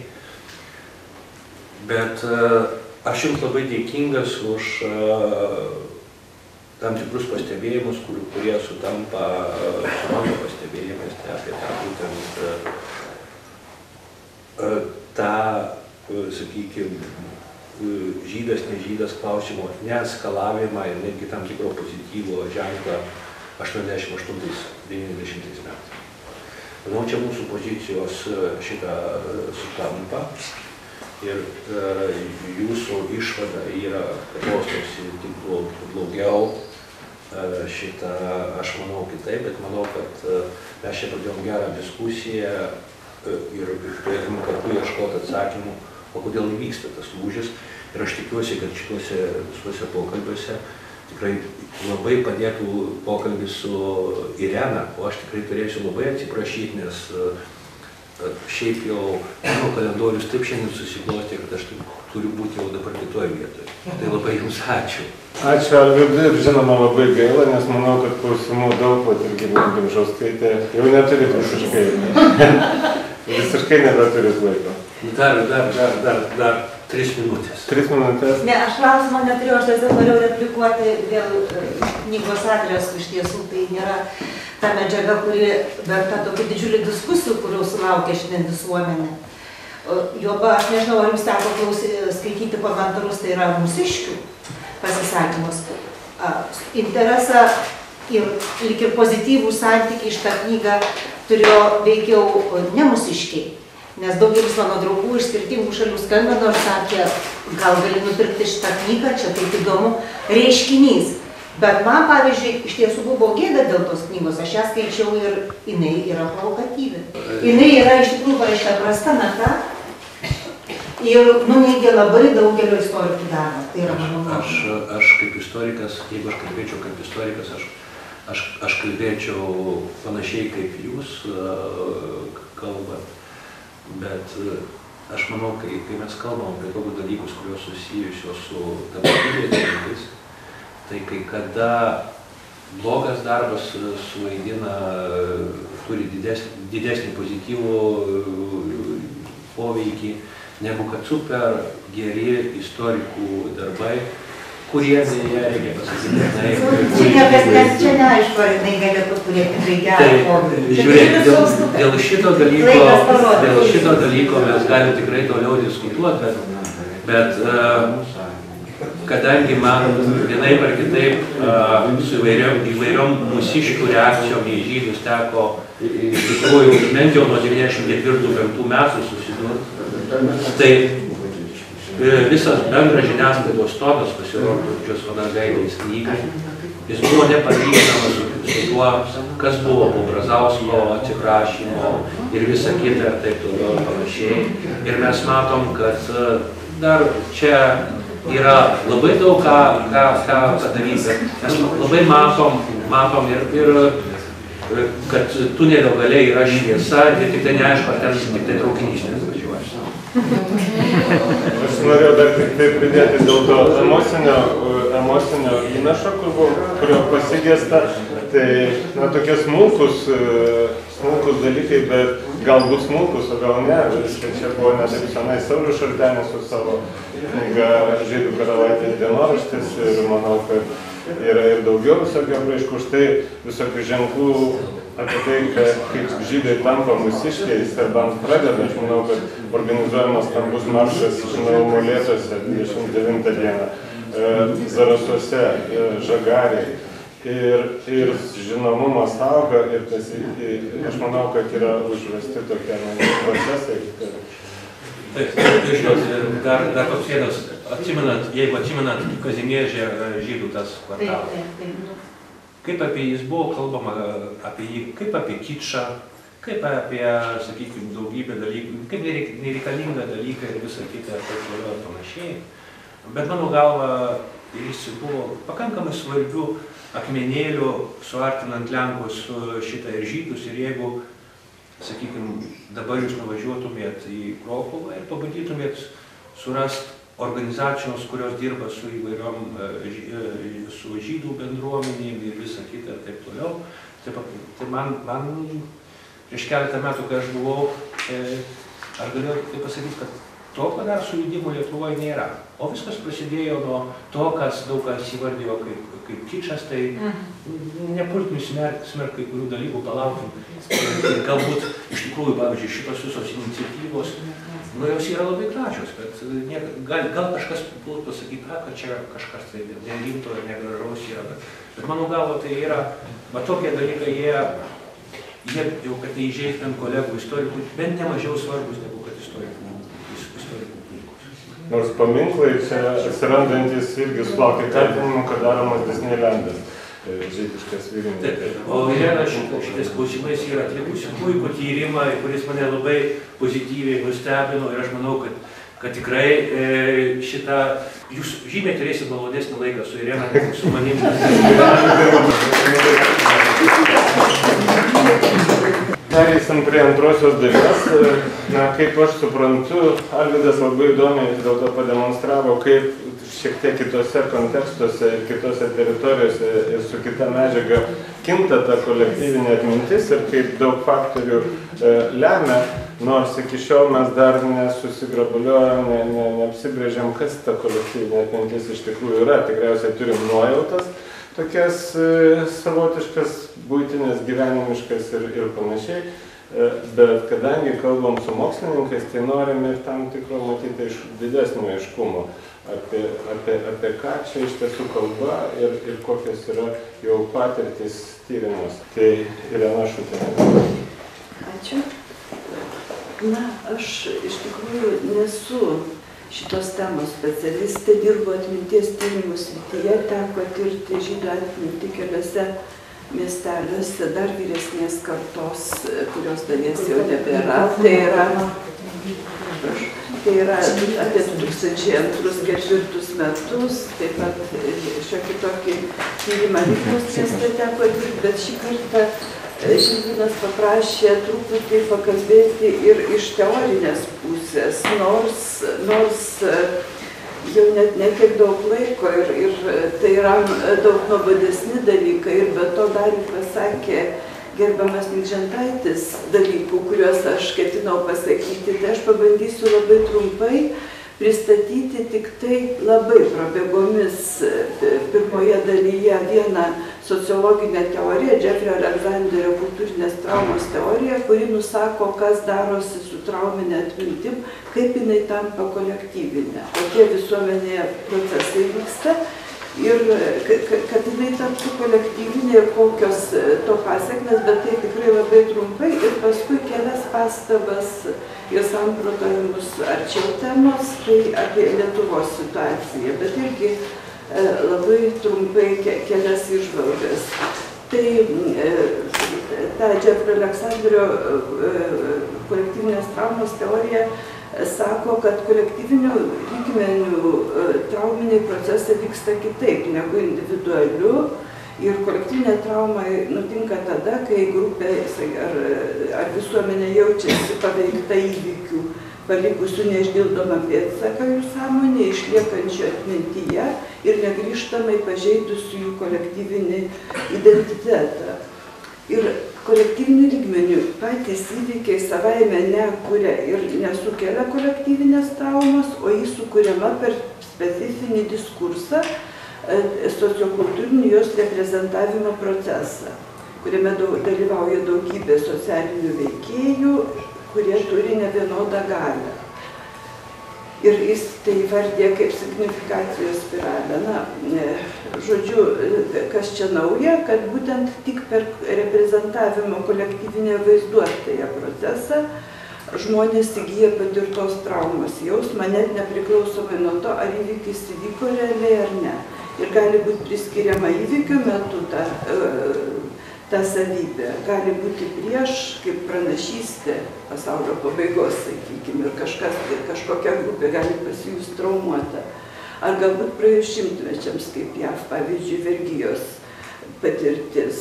Bet aš jums labai dėkingas už tam tikrus pastebėjimus, kurie sutampa su mano pastebėjimais, tai apie tą būtent tą, sakykime, žydas, nežydas klausimo neeskalavimą ir netgi tam tikro pozityvo ženklą 88-90 metais. Manau, čia mūsų pozicijos šitą sutampa ir jūsų išvada yra, kad klostosi tik blogiau. Šitą aš manau kitaip, bet manau, kad mes čia pradėjom gerą diskusiją ir turėtume kartu ieškoti atsakymų, o kodėl įvyksta tas lūžis. Ir aš tikiuosi, kad šituose pokalbiuose tikrai labai padėtų pokalbis su Irena, o aš tikrai turėsiu labai atsiprašyti, nes šiaip jau mano kalendorius taip šiandien susiklostė, kad aš turiu būti jau dabar kitoje vietoje. Tai labai jums ačiū. Ačiū Algirdai ir žinoma labai gaila, nes manau, kad klausimų daug, pat ir Gimė Gimžauskaitė jau neturit visiškai. Visiškai nebeturit laiko. Dar 3 minutės. 3 minutės? Ne, aš klausimą neturėjau, aš tiesiog norėjau replikuoti dėl knygos adreso. Iš tiesų tai nėra ta medžiaga, kuri verta tokių didžiulių diskusijų, kurių sulaukia šiandien visuomenė. Joba, aš nežinau, ar jums teko skaityti komentarus, tai yra mūsiškių pasisakymus. Interesą ir lyg ir pozityvų santykį iš tą knygą turėjo veikiau ne mūsiškiai. Nes daugelis mano draugų iš skirtingų šalių skambino ir sakė, gal gali nupirkti šitą knygą, čia taip įdomu reiškinys. Bet man, pavyzdžiui, iš tiesų buvo gėda dėl tos knygos, aš ją skaičiau ir jinai yra provokatyvi. Jinai yra iš tikrųjų parašyta prasta nata ir nuneigia labai daugelio istorikų darbą. Tai yra mano nuomonė. Aš kaip istorikas, jeigu aš kalbėčiau kaip istorikas, aš kalbėčiau panašiai kaip jūs kalbat. Bet aš manau, kai mes kalbam apie tokius dalykus, kurios susijusios su tapatybės dalykais, tai kai kada blogas darbas suvaidina, turi didesnį pozityvų poveikį negu kad super geri istorikų darbai, kurie dėja, reikia pasakyti, Čia neaišku, ar jinai galėtų turėti tikrai gerą formą. žiūrėk, dėl šito dalyko mes galim tikrai toliau diskutuoti, bet kadangi man vienaip ar kitaip su įvairiom mūsiškių reakcijom į žydus teko iš tikrųjų bent jau nuo 94-95 metų susidurti, tai visas bendras žiniasklaidos tonas pasirodžius Vanagaitės knygai, jis buvo nepalyginamas su tuo, kas buvo po Brazausko atsiprašymo ir visa kita ir taip toliau ir panašiai. Ir mes matom, kad dar čia yra labai daug ką padaryti. Mes labai matom ir kad tunelio gale yra šviesa ir tik tai neaišku, ar ten tik tai traukinys nevažiuoja. Aš norėjau dar tik tai pridėti dėl to emocinio įnašo, kurio pasigėsta. Tai, na, tokie smulkus dalykai, bet galbūt smulkus, o gal ne. Čia buvo ne taip senai Saulius Šaltenis su savo knyga Žydų karalaitės dienoraštis ir manau, kad yra ir daugiau visokio apraiškų. Štai visokių ženklų apie tai, kaip žydai tampa mūsiškiais ir bent pradeda. Aš manau, kad organizuojamas stambus maršas, žinau, Molėtuose 29 dieną, Zarasuose, Žagarėje. Ir žinomumas auga ir aš manau, kad yra užvesti tokie procesai. Taip, žinot, dar toks vienas, jeigu atsimenat Kazimieržę žydų tas kvartalas. Kaip apie jis buvo kalbama, apie jį, kaip apie kičą, kaip apie, sakykime, daugybę dalykų, kaip nereikalingą dalyką ir visą kitą ir panašiai. Bet mano galva, jis buvo pakankamai svarbių akmenėlių, suartinant Lenkus su šitą ir žydus. Ir jeigu, sakykime, dabar jūs nuvažiuotumėt į Krokuvą ir pabandytumėt surasti organizacijos, kurios dirba su įvairiom, su žydų bendruomenėm ir visą kitą ir taip toliau. Tai man prieš keletą metų, kai aš buvau, aš galėjau tai pasakyti, kad to dar sujudimo Lietuvoje nėra. O viskas prasidėjo nuo to, kas daug kas įvardijo kaip kičas, tai nepulkim smerkt kai kurių dalykų, palaukim. Galbūt iš tikrųjų, pavyzdžiui, šitos visos iniciatyvos, jos yra labai gražios, bet gal kažkas būtų pasakyti, kad čia kažkas tai nerimto ir negražaus yra. Bet mano galva tai yra, tokie dalykai, jie jau, kad neįžeistumėm kolegų istorikų, bent nemažiau svarbus negu kad istorikų. Nors paminklai čia atsirandantis irgi sulaukia kaltinimų, kad daromas Disneylandas, žydiškas Vilniuje. O Irena šitais klausimais yra atlikusi puikų tyrimą, kuris mane labai pozityviai nustebino ir aš manau, kad tikrai šitą, jūs žymiai turėsit malonesnį laiką su Irena, negu su manim. Pereisim prie antrosios dalies. Na, kaip aš suprantu, Alvydas labai įdomiai dėl to pademonstravo, kaip šiek tiek kitose kontekstuose ir kitose teritorijose ir su kita medžiaga kinta ta kolektyvinė atmintis ir kaip daug faktorių lemia, nors iki šiol mes dar nesusigrabuliuojam, neapsibrėžiam, kas ta kolektyvinė atmintis iš tikrųjų yra. Tikriausiai turim nuojautas, tokias savotiškas, buitinės, gyvenimiškas ir panašiai. Bet kadangi kalbam su mokslininkais, tai norim ir tam tikro matyti didesnio aiškumo apie ką čia iš tiesų kalba ir kokios yra jau patirtys tyrimus. Tai Irena Šutinė. Ačiū. Na, aš iš tikrųjų nesu šitos temos specialistė, dirbu atminties tyrimų srityje, teko tirti žydų atmintį keliose miesteliuose, dar vyresnės kartos, kurios dalies jau nebėra. Tai yra apie 2002-2004 metus, taip pat šiokį tokį tyrimą Vilniaus mieste teko dirbti, bet šį kartą Žilvinas paprašė truputį pakalbėti ir iš teorinės pusės, nors jau net netiek daug laiko ir tai yra daug nuobodesni dalykai ir be to dar pasakė gerbiamas Nikžentaitis dalykų, kuriuos aš ketinau pasakyti, tai aš pabandysiu labai trumpai pristatyti tik tai labai prabėgomis pirmoje dalyje vieną sociologinę teoriją, Jeffrey Alexanderio kultūrinės traumos teorija, kuri nusako, kas darosi su trauminė atmintim, kaip jinai tampa kolektyvinė, kokie visuomenėje procesai vyksta ir kad jinai taptų kolektyvinė ir kokios to pasiekmes, bet tai tikrai labai trumpai ir paskui kelias pastabas ir samprotavimus arčiau temos, tai apie Lietuvos situaciją, bet irgi labai trumpai kelias įžvalgas. Tai ta Jeffrey Alexanderio kolektyvinės traumos teorija sako, kad kolektyvinių lygmenių trauminiai procesai vyksta kitaip negu individualiu ir kolektyvinė trauma nutinka tada, kai grupė ar visuomenė jaučiasi paveikta įvykių, palikusių neišdildomą pėdsaką jų sąmonė, išliekančių atmintyje ir negrįžtamai pažeidusių jų kolektyvinį identitetą. Ir kolektyvinių lygmenių patys įvykiai savaime nekuria ir nesukelia kolektyvinės traumos, o jį sukuriama per specifinį diskursą, sociokultūrinį jos reprezentavimo procesą, kuriame dalyvauja daugybė socialinių veikėjų, kurie turi nevienodą galią. Ir jis tai įvardė kaip signifikacijos spiralę. Na, žodžiu, kas čia nauja, kad būtent tik per reprezentavimo kolektyvinę vaizduotąją procesą žmonės įgyja patirtos traumos jausmą, net nepriklausomai nuo to, ar įvykis įvyko realiai ar ne. Ir gali būti priskiriama įvykio metu ta savybė. Gali būti prieš, kaip pranašystė pasaulio pabaigos, sakykime, ir kažkokia grupė gali pasijusti traumuota. Ar galbūt praėjus šimtmečiams, kaip JAV, pavyzdžiui, vergijos patirtis.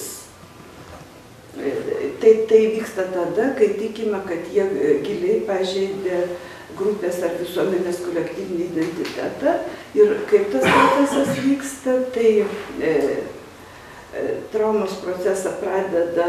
Tai vyksta tada, kai tikima, kad jie giliai pažeidė grupės ar visuomenės kolektyvinį identitetą. Ir kaip tas procesas vyksta, tai traumos procesą pradeda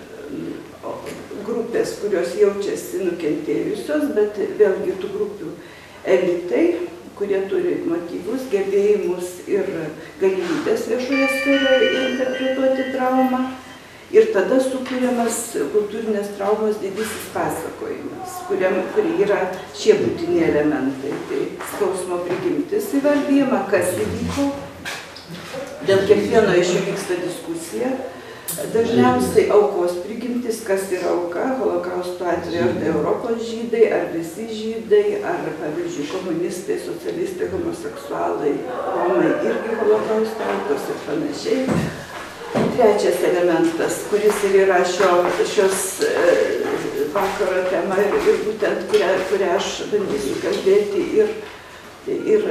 grupės, kurios jaučiasi nukentėjusios, bet vėlgi tų grupių elitai, kurie turi motyvus, gebėjimus ir galimybės viešoje sferoje interpretuoti traumą. Ir tada sukūriamas kultūrinės traumos didysis pasakojimas, kuri yra šie būtini elementai. Tai skausmo prigimtis įvardyjama, kas įvyko. Dėl kiekvieno iš jų vyksta diskusija. Dažniausiai aukos prigimtis, kas yra auka, holokausto atveju, ar tai Europos žydai, ar visi žydai, ar, pavyzdžiui, komunistai, socialistai, homoseksualai, romai irgi holokausto aukos ir panašiai. Trečias elementas, kuris ir yra šios vakaro tema ir būtent kurią aš bandysiu kalbėti ir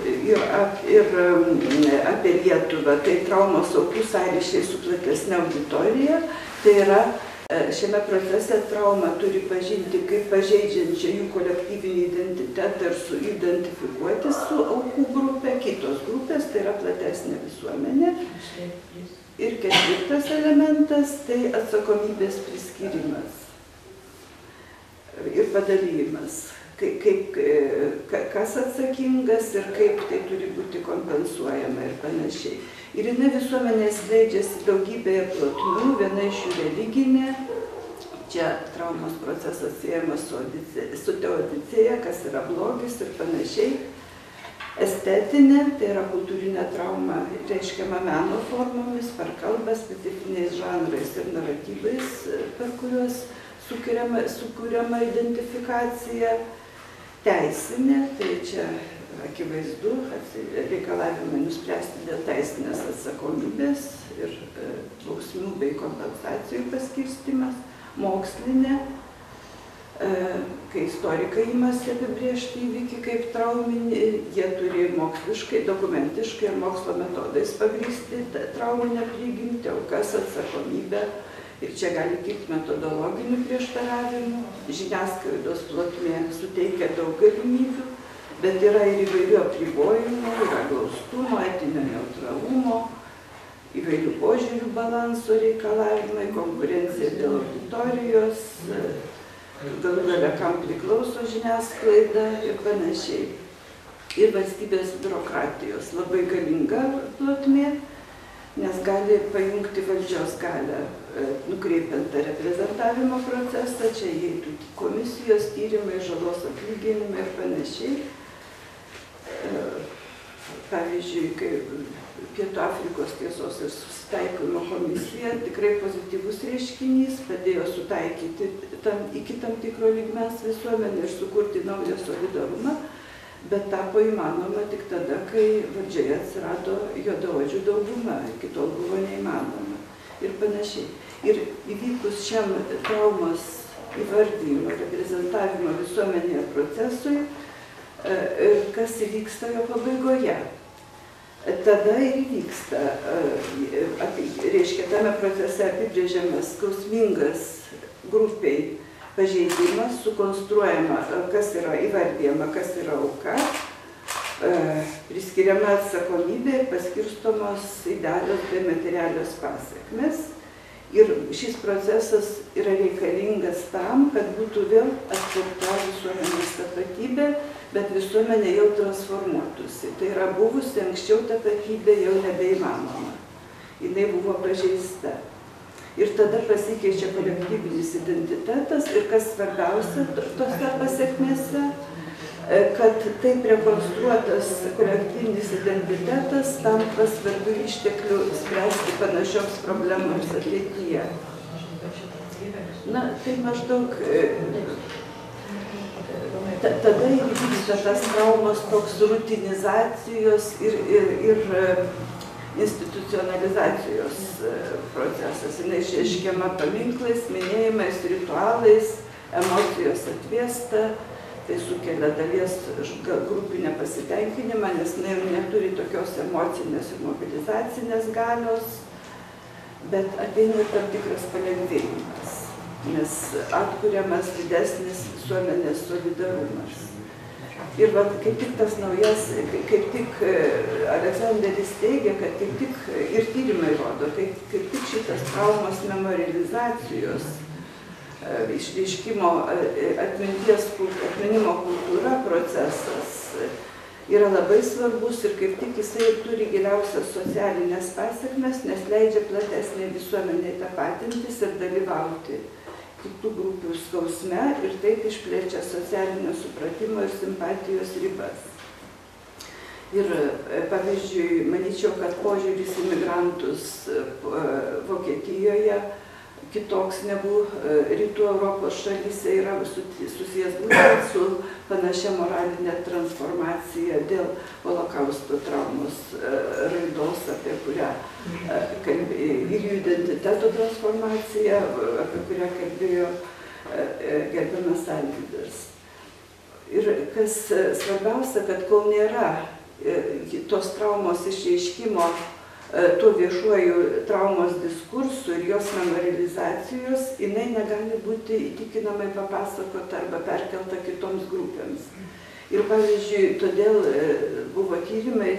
apie Lietuvą, tai traumos aukų sąryšiai su platesne auditorija. Tai yra, šiame procese traumą turi pažinti kaip pažeidžiančią jų kolektyvinį identitetą ir identifikuoti su aukų grupė, kitos grupės, tai yra platesnė visuomenė. Ir ketvirtas elementas, tai atsakomybės priskyrimas ir padalymas. Kas atsakingas ir kaip tai turi būti kompensuojama ir panašiai. Ir jinai visuomenė skleidžiasi daugybėje plotmių, viena iš jų religinė. Čia traumos procesas siejamas su teodicėja, kas yra blogis ir panašiai. Estetinė, tai yra kultūrinė trauma, reiškiama meno formomis, per kalbą, specifiniais žanrais ir naratyvais, per kuriuos sukuriama identifikacija. Teisinė, tai čia akivaizdu, reikalavimai nuspręsti dėl teisinės atsakomybės ir bausmių bei kompensacijų paskirstimas. Mokslinė, kai istorikai imasi apibriežti įvykį kaip trauminį, jie turi moksliškai, dokumentiškai ir mokslo metodais pagrįsti trauminę prigimtį, aukas, atsakomybę. Ir čia gali kilti metodologinių prieštaravimų. Žiniasklaidos plotmė suteikia daug galimybių, bet yra ir įvairių apribojimų, yra glaustumo, etinio neutralumo įvairių požiūrių balanso reikalavimai, konkurencija dėl auditorijos, galų gale kam priklauso žiniasklaida ir panašiai. Ir valstybės biurokratijos labai galinga plotmė, nes gali pajungti valdžios galią, nukreipiant tą reprezentavimo procesą, čia įeitų komisijos, tyrimai, žalos atlyginimai ir panašiai. Pavyzdžiui, kai Pietų Afrikos tiesos ir susitaikymo komisija tikrai pozityvus reiškinys, padėjo sutaikyti iki tam tikro lygmens visuomenę ir sukurti naują solidarumą, bet tapo įmanoma tik tada, kai valdžioje atsirado juodaodžių dauguma, iki tol buvo neįmanoma ir panašiai. Ir įvykus šiam traumos įvardymo, reprezentavimo visuomenėje procesui, kas įvyksta jo pabaigoje. Tada ir įvyksta, reiškia, tame procese apibrėžiamas skausmingas grupiai pažeidimas, sukonstruojama, kas yra įvardyjama, kas yra auka, priskiriama atsakomybė ir paskirstomos idealios bei materialios pasekmes. Ir šis procesas yra reikalingas tam, kad būtų vėl atkurta visuomenės tapatybė, bet visuomenė jau transformuotųsi. Tai yra buvusi anksčiau tapatybė jau nebeįmanoma. Jinai buvo pažeista. Ir tada pasikeičia kolektyvinis identitetas ir kas svarbiausia tose pasekmėse, kad taip rekonstruotas kolektyvinis identitetas tampa svarbių išteklių spręsti panašioms problemams ateityje. Na, tai maždaug tada įvyksta tas traumos toks rutinizacijos ir institucionalizacijos procesas. Jis išreiškiama paminklais, minėjimais, ritualais, emocijos atviesta. Tai sukelia dalies grupinę pasitenkinimą, nes neturi tokios emocinės ir mobilizacinės galios, bet ateina tam tikras palengvėjimas, nes atkuriamas didesnis visuomenės solidarumas. Ir kaip tik tas naujas, kaip tik Aleksandras teigia, kad kaip tik ir tyrimai rodo, kaip tik šitas traumos memorializacijos išreiškimo atminimo kultūra procesas yra labai svarbus ir kaip tik jisai turi giliausias socialinės pasekmes, nes leidžia platesnė visuomenė tapatintis ir dalyvauti kitų grupių skausme ir taip išplečia socialinio supratimo ir simpatijos ribas. Ir pavyzdžiui, manyčiau, kad požiūris į migrantus Vokietijoje kitoks negu rytų Europos šalyse yra susijęs būtent su panašia moralinė transformacija dėl holokausto traumos raidos, apie kurią ir jų identiteto transformacija, apie kurią kalbėjo gerbiamas Alvydas. Ir kas svarbiausia, kad kol nėra tos traumos išreiškimo tuo viešuoju traumos diskursu ir jos memorializacijos, jinai negali būti įtikinamai papasakota arba perkelta kitoms grupėms. Ir pavyzdžiui, todėl buvo tyrimai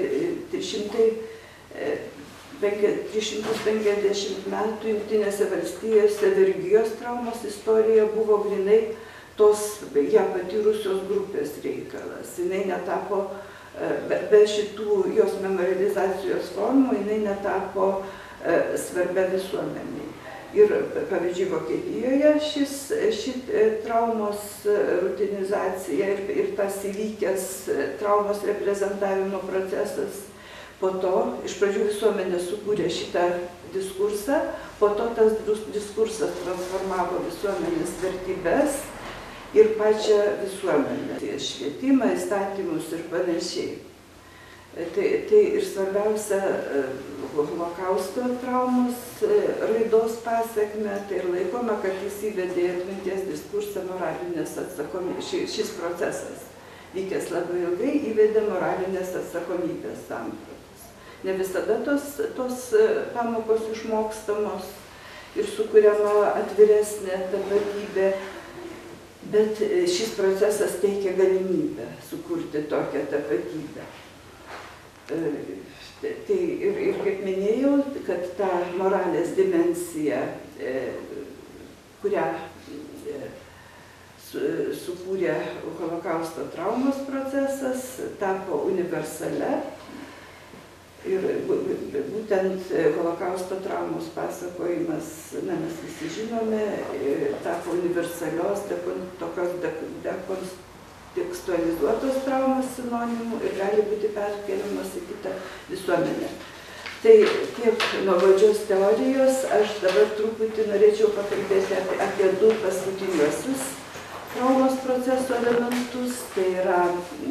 350 metų Jungtinėse valstijose vergijos traumos istorija buvo grynai tos ją patyrusios grupės reikalas. Jinai netapo be šitų jos memorializacijos formų, jinai netapo svarbia visuomeniai. Ir, pavyzdžiui, Vokietijoje ši traumos rutinizacija ir tas įvykęs traumos reprezentavimo procesas, po to iš pradžių visuomenė sukūrė šitą diskursą, po to tas diskursas transformavo visuomenės vertybes ir pačią visuomenę, švietimą, įstatymus ir panašiai. Tai ir svarbiausia holokausto traumos raidos pasekmė, tai ir laikoma, kad jis įvedė atminties diskursą moralinės atsakomybės. Šis procesas vykęs labai ilgai įvedė moralinės atsakomybės sampratas. Ne visada tos pamokos išmokstamos ir sukuriama atviresnė tapatybė, bet šis procesas teikia galimybę sukurti tokią tapatybę. Tai ir kaip minėjau, kad ta moralės dimensija, kurią sukūrė holokausto traumos procesas, tapo universalia. Ir būtent holokausto traumos pasakojimas, mes visi žinome, tapo universalios, tokios dekontekstualizuotos traumos sinonimų ir gali būti perkeliamas į kitą visuomenę. Tai tiek nuobodžios teorijos, aš dabar truputį norėčiau pakalbėti apie du paskutiniuosius traumos proceso elementus, tai yra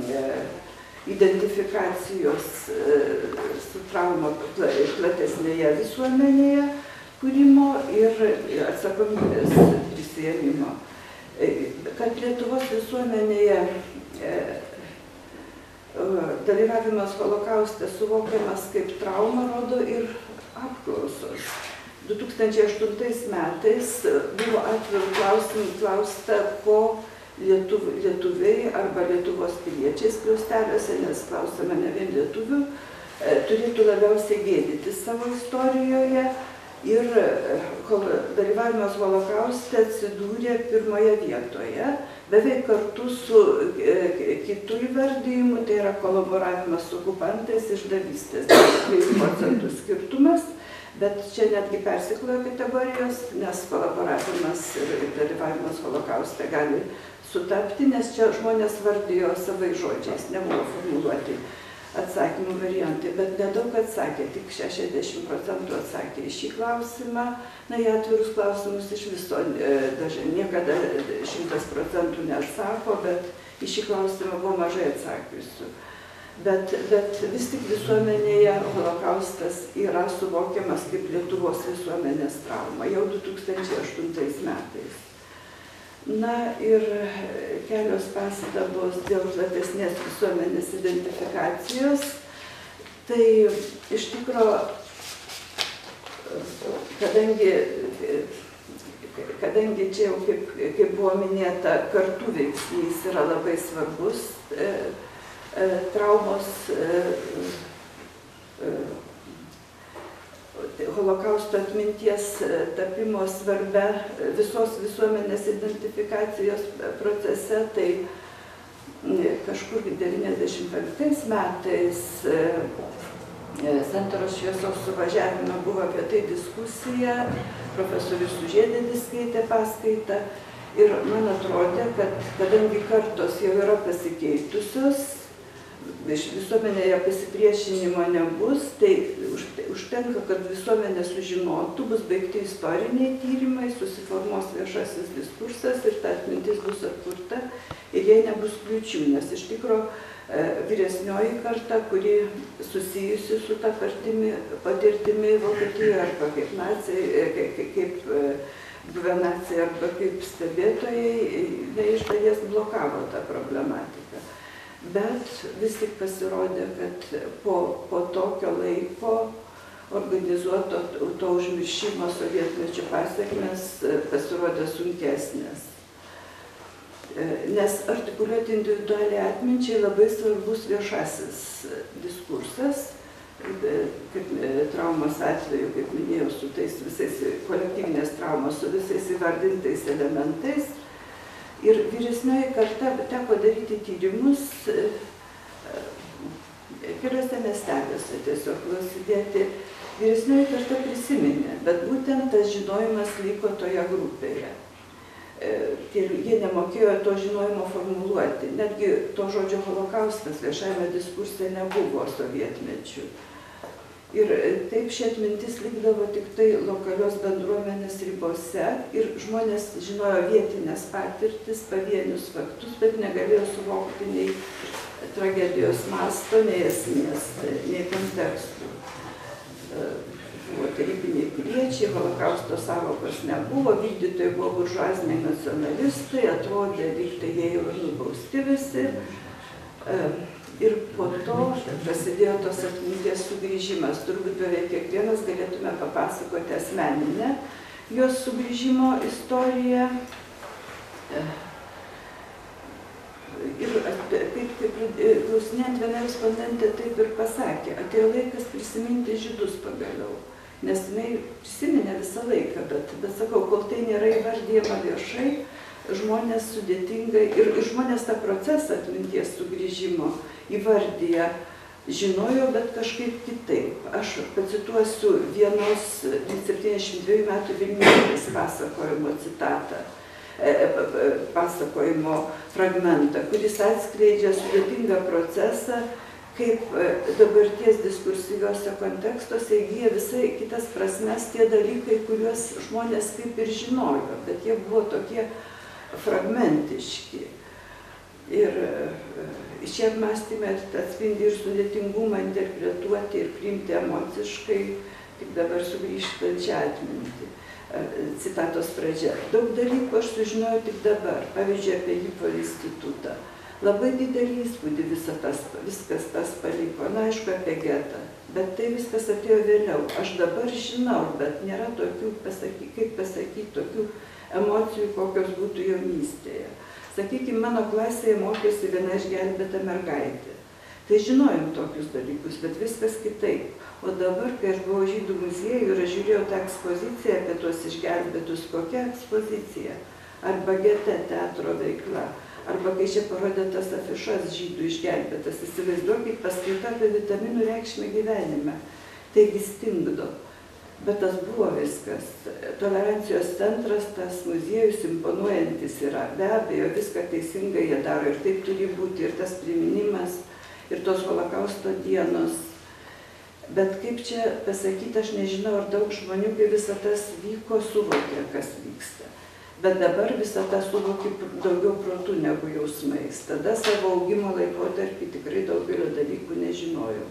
identifikacijos su trauma platesnėje visuomenėje kūrimo ir atsakomybės prisėmimo. Kad Lietuvos visuomenėje dalyvavimas holokauste suvokiamas kaip trauma, rodo ir apklausos. 2008 metais buvo atvirų klausimų klausta, ko lietuviai arba Lietuvos piliečiai skliausteliuose, nes klausama ne vien lietuvių, turėtų labiausiai gėdytis savo istorijoje. Ir dalyvavimas holokauste atsidūrė pirmoje vietoje, beveik kartu su kitų įvardyjimu, tai yra kolaboravimas su okupantais, išdavystės, 2% skirtumas, bet čia netgi persiklojo kategorijos, nes kolaboravimas ir dalyvavimas holokauste gali sutapti, nes čia žmonės vardijo savais žodžiais, nebuvo formuluoti atsakymų variantai, bet nedaug atsakė, tik 60% atsakė į šį klausimą. Na, į atvirus klausimus iš viso dažnai niekada 100% neatsako, bet į šį klausimą buvo mažai atsakiusių. Bet vis tik visuomenėje holokaustas yra suvokiamas kaip Lietuvos visuomenės trauma jau 2008 metais. Na ir kelios pastabos dėl platesnės visuomenės identifikacijos. Tai iš tikro, kadangi čia jau, kaip buvo minėta, kartų veiksnys yra labai svarbus traumos holokausto atminties tapimo svarbia visos visuomenės identifikacijos procese, tai kažkur 95 metais Santaros šviesos suvažiavime buvo apie tai diskusija, profesorius Sužiedėlis skaitė paskaitą ir man atrodė, kad kadangi kartos jau yra pasikeitusios, visuomenėje pasipriešinimo nebus, tai užtenka, kad visuomenė sužinotų, bus baigti istoriniai tyrimai, susiformuos viešasis diskursas ir ta atmintis bus atkurta ir jai nebus kliūčių, nes iš tikro vyresnioji karta, kuri susijusi su ta patirtimi Vokietijoje arba kaip nacijai, kaip buvę nacijai arba kaip stebėtojai, iš dalies blokavo tą problematiką. Bet vis tik pasirodė, kad po tokio laiko organizuoto to užmiršimo sovietmečio pasekmės pasirodė sunkesnės. Nes artikuliuoti individualiai atminčiai labai svarbus viešasis diskursas, kaip traumos atveju, kaip minėjau, su tais visais kolektyvinės traumos, su visais įvardintais elementais. Ir vyresnioji karta teko daryti tyrimus keliuose miesteliuose, tiesiog klausidėti. Vyresnioji karta prisiminė, bet būtent tas žinojimas liko toje grupėje. Jie nemokėjo to žinojimo formuluoti. Netgi to žodžio holokaustas viešajame diskurse nebuvo sovietmečių. Ir taip ši atmintis likdavo tik tai lokalios bendruomenės ribose ir žmonės žinojo vietinės patirtis, pavienius faktus, bet negalėjo suvokti nei tragedijos masto, nei esmės, nei kontekstų. Buvo tarybiniai piliečiai, holokausto sąvokos nebuvo, vykdytojai buvo buržuaziniai nacionalistai, atrodė, lyg tai jie jau nubausti visi. Ir po to prasidėjo tos atminties sugrįžimas. Turbūt beveik kiekvienas galėtume papasakoti asmeninę jos sugrįžimo istoriją. ir kaip klausinėjant viena respondentė taip ir pasakė, atėjo laikas prisiminti žydus pagaliau. Nes jinai prisiminė visą laiką, bet sakau, kol tai nėra įvardyjama viešai, žmonės sudėtingai ir žmonės tą procesą atminties sugrįžimo įvardyja, žinojo, bet kažkaip kitaip. Aš pacituosiu vienos 72 metų Vilnietės pasakojimo citatą, pasakojimo fragmentą, kuris atskleidžia sudėtingą procesą, kaip dabarties diskursyviuose kontekstuose įgyja visai kitas prasmes tie dalykai, kuriuos žmonės kaip ir žinojo, bet jie buvo tokie fragmentiški. Ir šie apmąstymai atspindi ir sudėtingumą interpretuoti ir priimti emociškai, tik dabar sugrįžtančią atmintį. Citatos pradžia. Daug dalykų aš sužinojau tik dabar, pavyzdžiui, apie Hypo institutą. Labai didelį įspūdį viskas tas paliko, na aišku, apie getą, bet tai viskas atėjo vėliau. Aš dabar žinau, bet nėra tokių, kaip pasakyti, tokių emocijų, kokios būtų jaunystėje. Sakykime, mano klasėje mokėsi viena išgelbėta mergaitė. Tai žinojom tokius dalykus, bet viskas kitaip. O dabar, kai aš buvau Žydų muziejuje ir aš žiūrėjau tą ekspoziciją apie tuos išgelbėtus, kokia ekspozicija? Arba gete teatro veikla. Arba kai čia parodė tas afišas žydų išgelbėtas, įsivaizduokit paskaita apie vitaminų reikšmę gyvenime. Taigi stingdo. Bet tas buvo viskas. Tolerancijos centras, tas muziejus imponuojantis yra. Be abejo, viską teisingai jie daro ir taip turi būti, ir tas priminimas, ir tos holokausto dienos. Bet kaip čia pasakyti, aš nežinau, ar daug žmonių, kai visą tas vyko, suvokė, kas vyksta. Bet dabar visą tą suvokė daugiau protų negu jausmais. Tada savo augimo laikotarpį tikrai daugelio dalykų nežinojau.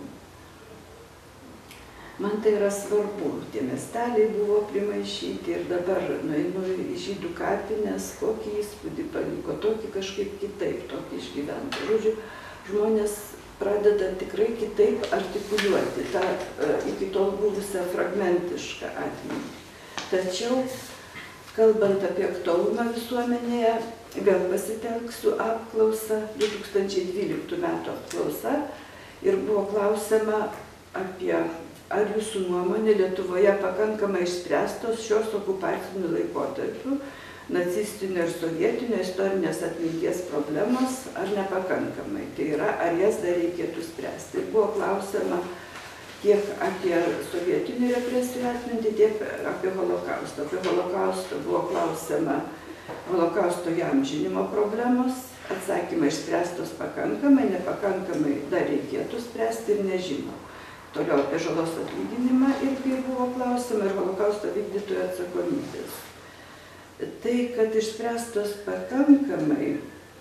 Man tai yra svarbu. Tie miesteliai buvo primaišyti ir dabar nueinu į žydų kapines, kokį įspūdį paliko, tokį kažkaip kitaip, tokį išgyventą. Žodžiu, žmonės pradeda tikrai kitaip artikuliuoti tą iki tol buvusią fragmentišką atmintį. Tačiau, kalbant apie aktualumą visuomenėje, vėl pasitelksiu apklausą, 2012 metų apklausa, ir buvo klausima apie, ar jūsų nuomonė Lietuvoje pakankamai išspręstos šios okupacinių laikotarpių, nacistinio ir sovietinio istorinės atminties problemos, ar nepakankamai. Tai yra, ar jas dar reikėtų spręsti. Ir buvo klausima tiek apie sovietinių represijų atmintį, tiek apie holokaustą. Apie holokaustą buvo klausima holokausto įamžinimo problemos, atsakymai išspręstos pakankamai, nepakankamai dar reikėtų spręsti ir nežino. Toliau apie žalos atlyginimą irgi buvo klausima ir holokausto vykdytojų atsakomybės. Tai, kad išspręstos pakankamai,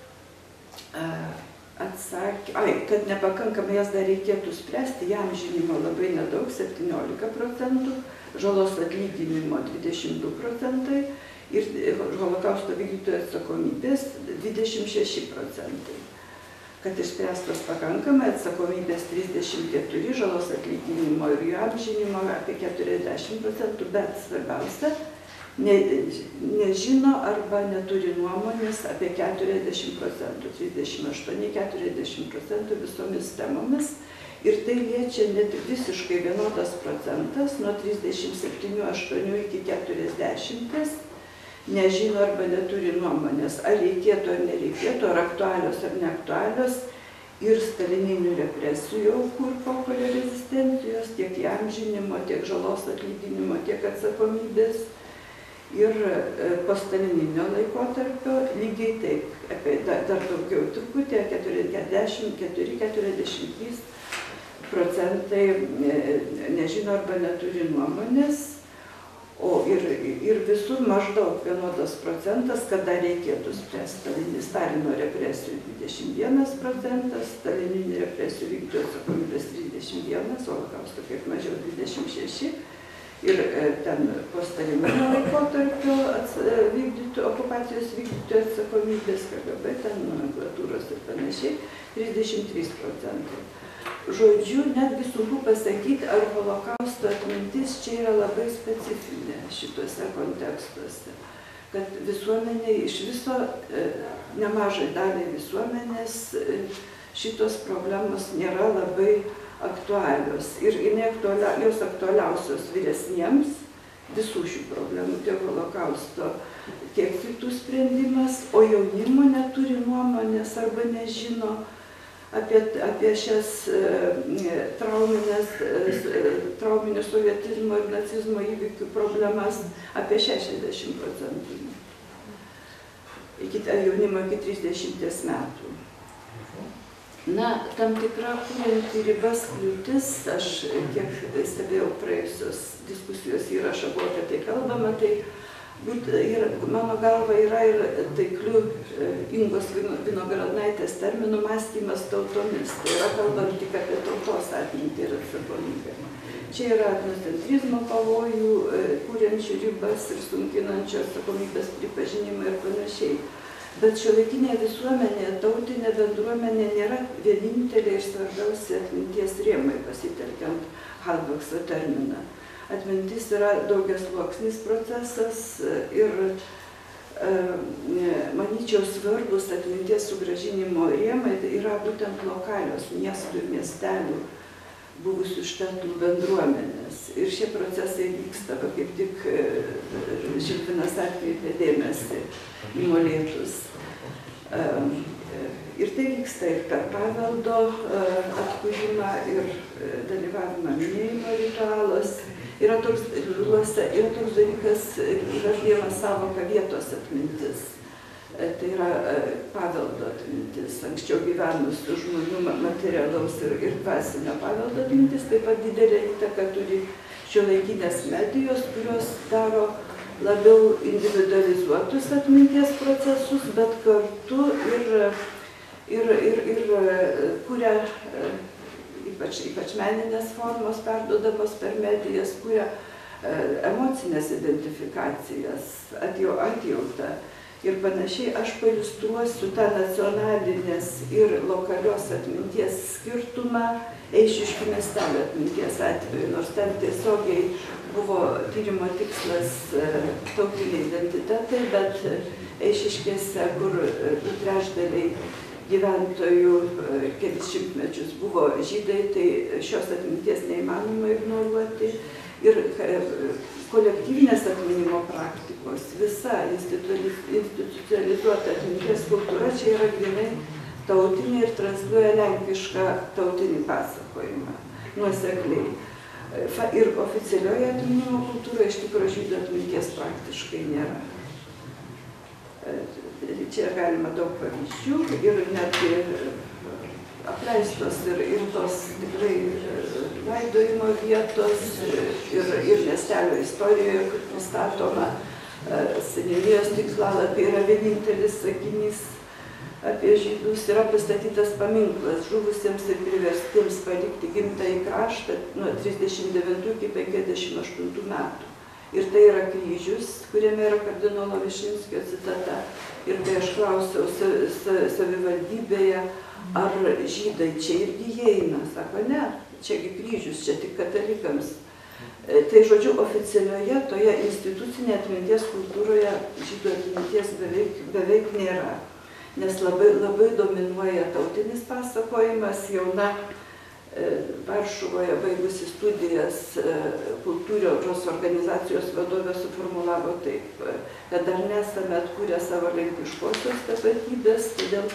kad nepakankamai jas dar reikėtų spręsti, įamžinimo labai nedaug, 17%, žalos atlyginimo 22% ir holokausto vykdytojų atsakomybės 26%. Kad išspręstos pakankamai, atsakomybės 34%, žalos atlyginimo ir įamžinimo apie 40%, bet svarbiausia, nežino arba neturi nuomonės apie 40%, 38–40% visomis temomis. Ir tai liečia net visiškai vienodas procentas, nuo 37,8 iki 40%, nežino arba neturi nuomonės, ar reikėtų ar nereikėtų, ar aktualios ar neaktualios, ir stalininių represijų aukų ir pokario rezistencijos, tiek įamžinimo, tiek žalos atlyginimo, tiek atsakomybės. Ir postalininio laikotarpio lygiai taip, apie dar daugiau truputį, 44–43% nežino arba neturi nuomonės, o ir visur maždaug vienodas procentas, kada reikėtų spręsti Stalino represijų 21%, stalininių represijų vykdytojų atsakomybės 31%, holokausto kaip mažiau 26%. Ir ten postalininio laikotarpio okupacijos vykdytojų atsakomybės, KGB, ten nomenklatūros ir panašiai, 33%. Žodžiu, netgi sunku pasakyti, ar holokausto atmintis čia yra labai specifinė šituose kontekstuose. Kad visuomenė iš viso nemažai daliai visuomenės šitos problemos nėra labai aktualios. Ir jos aktualiausios vyresniems visų šių problemų, tiek holokausto, tiek kitų sprendimas, o jaunimo neturi nuomonės arba nežino apie šias trauminio sovietizmo ir nacizmo įvykių problemas apie 60%. Jaunimo iki 30 metų. Na, tam tikra kurianti ribas kliūtis, aš kiek stebėjau praėjusios diskusijos įrašą, buvo apie tai kalbama, tai mano galva yra ir taiklių Ingos Vinogradnaitės terminų mąstymas tautomis. Tai yra kalbant tik apie tautos atmintį ir atsakomybę. Čia yra etnocentrizmo pavojų, kuriančių ribas ir sunkinančių atsakomybės pripažinimą ir panašiai. Bet šiuolaikinė visuomenė, tautinė bendruomenė nėra vienintelė ir svarbiausia atminties rėmai, pasitelkiant Halbachso terminą. Atmintis yra daugiasluoksnis procesas ir, manyčiau, svarbus atminties sugrąžinimo rėmai yra būtent lokalios miestų ir miestelių buvusių štatų bendruomenės. Ir šie procesai vyksta, kaip tik Žilvinas atkreipė dėmesį į Molėtus. Ir tai vyksta ir per paveldo atkūrimą ir dalyvavimą minėjimo ritualuos. Yra toks dalykas, įvardijama savoka vietos atmintis. Tai yra paveldo atmintis, anksčiau gyvenusių žmonių materialaus ir dvasinio paveldo atmintis. Taip pat didelė įtaka turi šiuolaikinės medijos, kurios daro labiau individualizuotus atminties procesus, bet kartu ir kuria ypač meninės formos perduodamos per medijas, kuria emocinės identifikacijas, atjautą ir panašiai. Aš pailiustruosiu tą nacionalinės ir lokalios atminties skirtumą Eišiškių miestelio atminties atveju, nors ten tiesiogiai buvo tyrimo tikslas tautiniai identitetai, bet Eišiškėse, kur 2/3 gyventojų kelis šimtmečius buvo žydai, tai šios atminties neįmanoma ignoruoti. Ir kolektyvinės atminimo praktikos, visa institucionalizuota atminties kultūra čia yra grynai tautinė ir transliuoja lenkišką tautinį pasakojimą nuosekliai. Ir oficialioje atminimo kultūroje iš tikrųjų žydų atminties praktiškai nėra. Čia galima daug pavyzdžių ir netgi apleistos ir tos tikrai laidojimo vietos ir miestelio istorijoje, kur pristatoma seniūnijos tinklalapyje, yra vienintelis sakinys apie žydus, yra pastatytas paminklas žuvusiems ir priverstiems palikti gimtąjį kraštą nuo 39 iki 58 metų. Ir tai yra kryžius, kuriame yra kardinolo Višinskio citata. Ir kai aš klausiau savivaldybėje, ar žydai čia irgi įeina, sako, ne, čiagi kryžius, čia tik katalikams. Tai žodžiu, oficialioje toje institucinėje atminties kultūroje žydų atminties beveik nėra. Nes labai dominuoja tautinis pasakojimas. Jauna Varšuvoje baigusi studijas kultūros organizacijos vadovė suformulavo taip, kad dar nesame atkūrę savo lenkiškosios tapatybės, todėl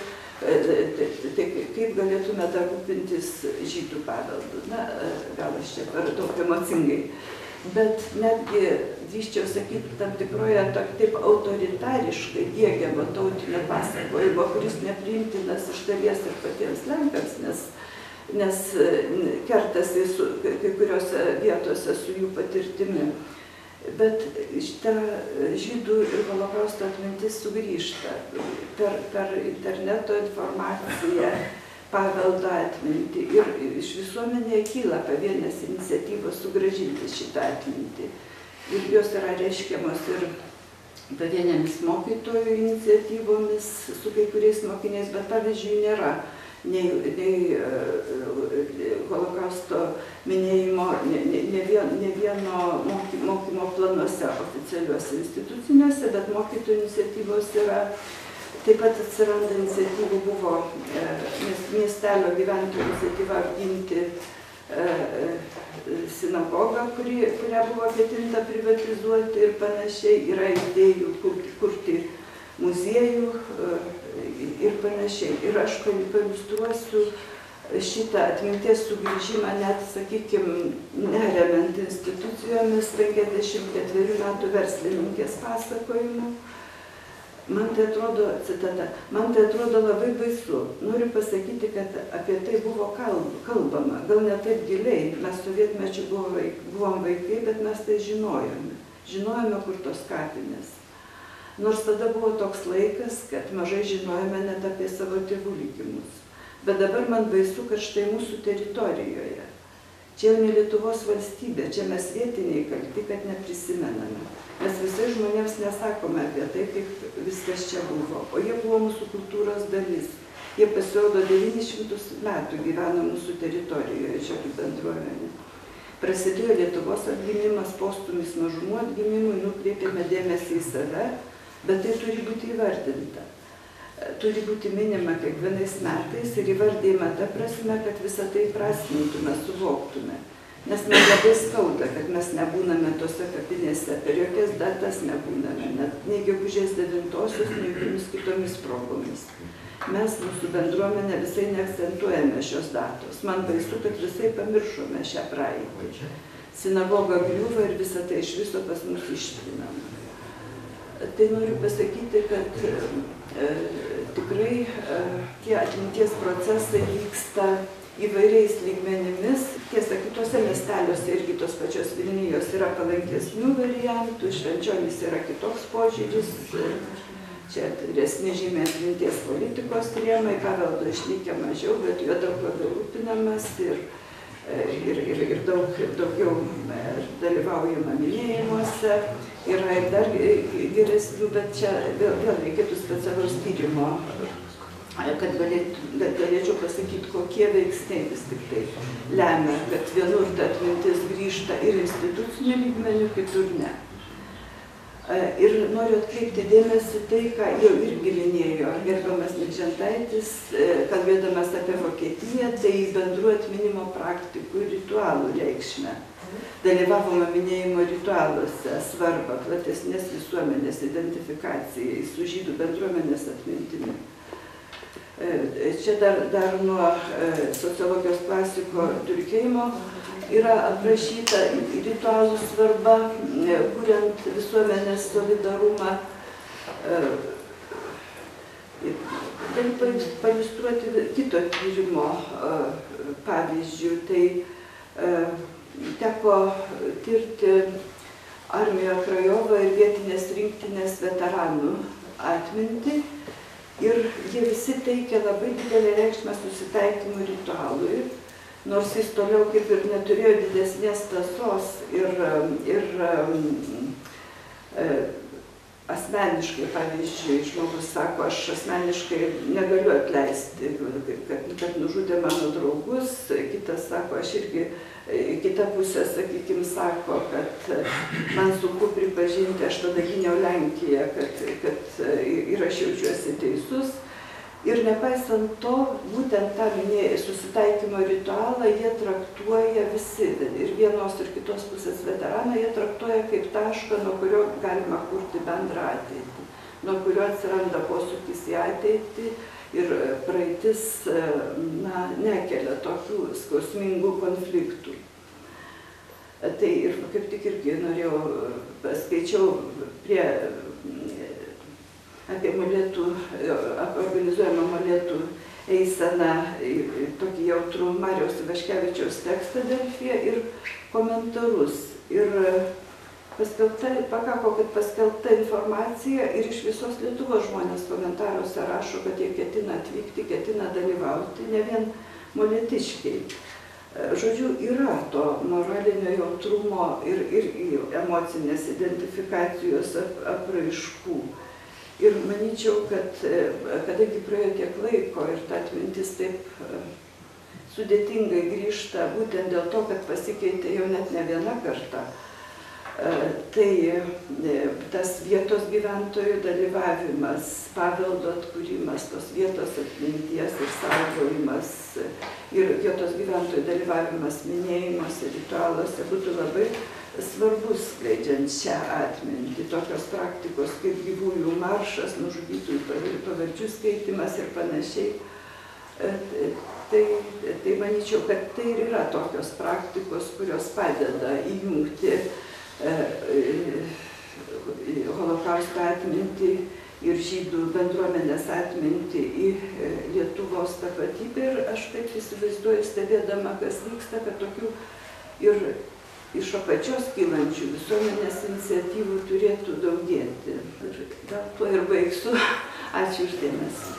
kaip galėtume dar rūpintis žydų paveldu. Na, gal aš čia per daug emocingai. Bet netgi, drįsčiau sakyti, tam tikroje taip autoritariškai diegiamo tautinio pasakojimo, kuris nepriimtinas iš dalies ir patiems lenkams, nes kertasi kai kuriuose vietose su jų patirtimi. Bet šitą žydų ir holokausto atmintis sugrįžta per interneto informaciją, paveldo atmintį. Ir iš visuomenėje kyla pavienės iniciatyvos sugrąžinti šitą atmintį. Ir jos yra reiškiamos ir pavienėmis mokytojų iniciatyvomis su kai kuriais mokiniais, bet pavyzdžiui nėra nei holokausto minėjimo, ne vieno mokymo planuose oficialiuose instituciniuose, bet mokytojų iniciatyvos yra Taip pat atsiranda iniciatyvų buvo miestelio gyventojų iniciatyva apginti sinagogą, kurią buvo ketinta privatizuoti ir panašiai. Yra idėjų kurti muziejų ir panašiai. Ir aš pailiustruosiu šitą atminties sugrįžimą net, sakykime, neremiant institucijomis 54 metų verslininkės pasakojimu. Man tai atrodo, citata, man tai atrodo labai baisu. Noriu pasakyti, kad apie tai buvo kalbama, gal ne taip giliai. Mes sovietmečiu buvom vaikai, bet mes tai žinojome. Žinojome, kur tos kapinės. Nors tada buvo toks laikas, kad mažai žinojome net apie savo tėvų likimus. Bet dabar man baisu, kad štai mūsų teritorijoje. Čia jau ne Lietuvos valstybė, čia mes vietiniai kalti, kad neprisimename. Mes visai žmonėms nesakome apie tai, kaip viskas čia buvo, o jie buvo mūsų kultūros dalis. Jie pasirodo 900 metų gyveno mūsų teritorijoje, žydų bendruomenė. Prasidėjo Lietuvos atgimimas, postūmis mažumų atgimimui, nukreipėme dėmesį į save, bet tai turi būti įvardinta. Turi būti minima kiekvienais metais ir įvardėjama ta prasme, kad visą tai prasmintume, suvoktume. Nes man labai skauda, kad mes nebūname tose kapinėse, per jokias datas nebūname, net nei gegužės 9-osios, nei jokiamis kitomis progomis. Mes, mūsų bendruomenė, visai neakcentuojame šios datos. Man baisu, kad visai pamiršome šią praeitį. Sinagoga griūva ir visą tai iš viso pas mus ištrinama. Tai noriu pasakyti, kad tikrai tie atminties procesai vyksta įvairiais lygmenimis. Tiesa, kitose miesteliuose irgi tos pačios Vilnijos yra palankesnių variantų, Švenčionys yra kitoks požiūris, čia vyresni žymiai atminties politikos rėmai, paveldo išlikę mažiau, bet juo daug labiau rūpinamas ir daugiau dalyvaujama minėjimuose. Yra ir dar geresnių, bet čia vėl reikėtų specialaus tyrimo, kad galėčiau pasakyti, kokie veiksniai vis tik tai lemia, kad vienur ta atmintis grįžta ir institucinių lygmenių, kitur ne. Ir noriu atkreipti dėmesį tai, ką jau irgi minėjo gerbiamas Nikžentaitis, kalbėdamas apie Vokietiją, tai bendrų atminimo praktikų ir ritualų reikšmę. Dalyvavome minėjimo ritualuose svarbą platesnės visuomenės identifikacijai su žydų bendruomenės atmintimi. Čia dar nuo sociologijos klasiko Durkheimo yra aprašyta ritualų svarba, kuriant visuomenės solidarumą. Galiu pailiustruoti kito tyrimo pavyzdžių. Tai teko tirti armijoje Krajovą ir vietinės rinktinės veteranų atmintį. Ir jie visi teikia labai didelę reikšmę susitaikymų ritualui, nors jis toliau kaip ir neturėjo didesnės tąsos ir asmeniškai, pavyzdžiui, žmogus sako, aš asmeniškai negaliu atleisti, kad nužudė mano draugus, kitas sako, aš irgi, kita pusė, sakykime, sako, kad man sunku pripažinti, aš tada gyniau Lenkiją, kad ir aš jaučiuosi teisus. Ir nepaisant to, būtent tą susitaikymo ritualą jie traktuoja visi, ir vienos ir kitos pusės veteraną, jie traktuoja kaip tašką, nuo kurio galima kurti bendrą ateitį, nuo kurio atsiranda posūkis į ateitį ir praeitis nekelia tokių skausmingų konfliktų. Tai ir kaip tik irgi norėjau, skaičiau apie molėtų, organizuojamą molėtų eiseną, tokį jautrų Mariaus Ivaškevičiaus tekstą Delfyje ir komentarus. Ir pakako, kad paskelbta informacija ir iš visos Lietuvos žmonės komentaruose rašo, kad jie ketina atvykti, ketina dalyvauti, ne vien molėtiškiai. Žodžiu, yra to moralinio jautrumo ir emocinės identifikacijos apraiškų. Ir manyčiau, kad kadangi praėjo tiek laiko ir ta atmintis taip sudėtingai grįžta, būtent dėl to, kad pasikeitė jau net ne viena karta, Tai tas vietos gyventojų dalyvavimas, paveldo atkūrimas, tos vietos atminties ir saugojimas ir vietos gyventojų dalyvavimas minėjimuose, ritualuose būtų labai svarbus, skleidžiant šią atmintį. Tokios praktikos kaip gyvųjų maršas, nužudytųjų pavardžių skaitimas ir panašiai. Tai manyčiau, kad tai ir yra tokios praktikos, kurios padeda įjungti holokausto atmintį ir žydų bendruomenės atmintį į Lietuvos tapatybę. Ir aš taip įsivaizduoju, stebėdama, kas vyksta, kad tokių ir iš apačios kylančių visuomenės iniciatyvų turėtų daugėti. Ir gal tuo ir baigsiu. Ačiū už dėmesį.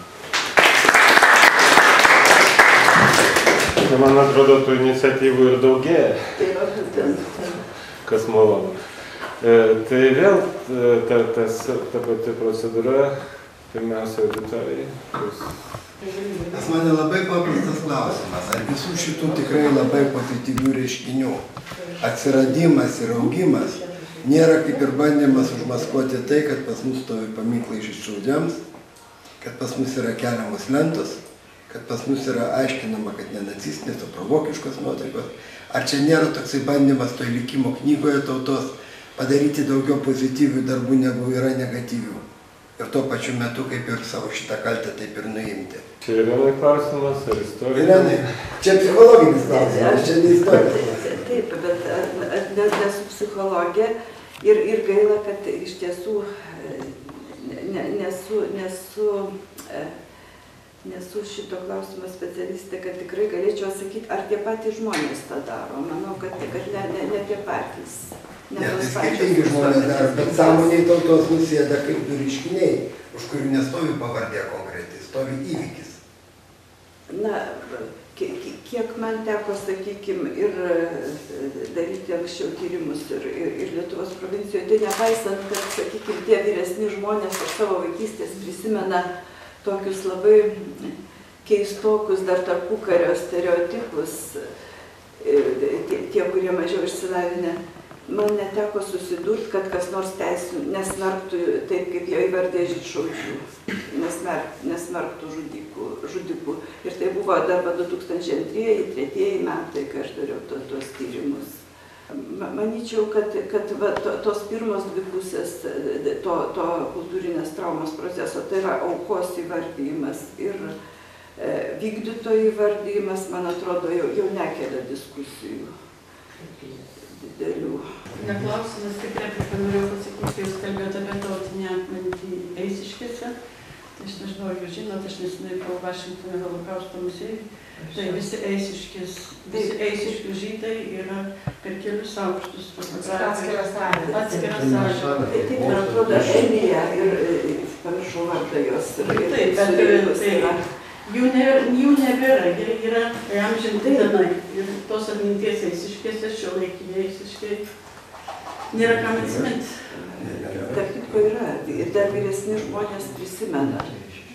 Man atrodo, tų iniciatyvų ir daugėja. Tai yra būtent. Kas malonu. Tai vėl ta pati procedūra, pirmiausia, auditorijai. Pas mane labai paprastas klausimas, ar visų šitų tikrai labai pozityvių reiškinių atsiradimas ir augimas nėra kaip ir bandymas užmaskuoti tai, kad pas mus stovi paminklai žydšaudžiams, kad pas mus yra keliamos lentos, kad pas mus yra aiškinama, kad ne nacistinės, o provokiškos nuotaikos. Ar čia nėra toksai bandymas toj likimo knygoje tautos padaryti daugiau pozityvių darbų, negu yra negatyvių? Ir tuo pačiu metu, kaip ir savo šitą kaltę, taip ir nuimti. Čia Irenai klausimas, ar istorija? Irenai, čia psichologinis klausimas, čia ne istorinis. Taip, bet nesu psichologė ir gaila, kad iš tiesų nesu šito klausimo specialistė, kad tikrai galėčiau atsakyti, ar tie patys žmonės tą daro. Manau, kad ne tie patys. Ne, tai skirtingi žmonės daro, bet sąmoniai tautos nusėda kaip du reiškiniai, už kurių nestovi pavardė konkretai, stovi įvykis. Na, kiek man teko, sakykime, ir daryti anksčiau tyrimus ir Lietuvos provincijoje, tai nepaisant, kad, sakykime, tie vyresni žmonės iš savo vaikystės prisimena tokius labai keistokus dar tarpukario stereotipus, tie, kurie mažiau išsilavinę, man neteko susidurti, kad kas nors nesmerktų taip, kaip jie įvardė žydšaudžių, nesmerktų žudikų. Ir tai buvo dar 2002-2003 metai, kai aš dariau tuos tyrimus. Manyčiau, kad tos pirmos dvi pusės to kultūrinės traumos proceso, tai yra aukos įvardyjimas ir vykdytojų įvardyjimas, man atrodo, jau nekelia diskusijų didelių. Neklausimas, kaip repliką norėjau pasakyti, jūs kalbėjote apie tautinę atmintį Eišiškėse. Tai aš nežinau, ar jūs žinot, aš nesinai po Vašingtono holokausto muziejų. Tai visi Eišiškių žydai yra per kelius aukštus Atskiras salė. Atskiras salė. Taip, man atrodo, Elija ir pamiršau vardą jos. Taip. Jų nebėra, jie yra įamžinti tenai. Ir tos atminties Eišiškėse, šiuolaikiniai Eišiškiai, nėra kam atsiminti. Tarp kitko yra, ir dar vyresni žmonės prisimena,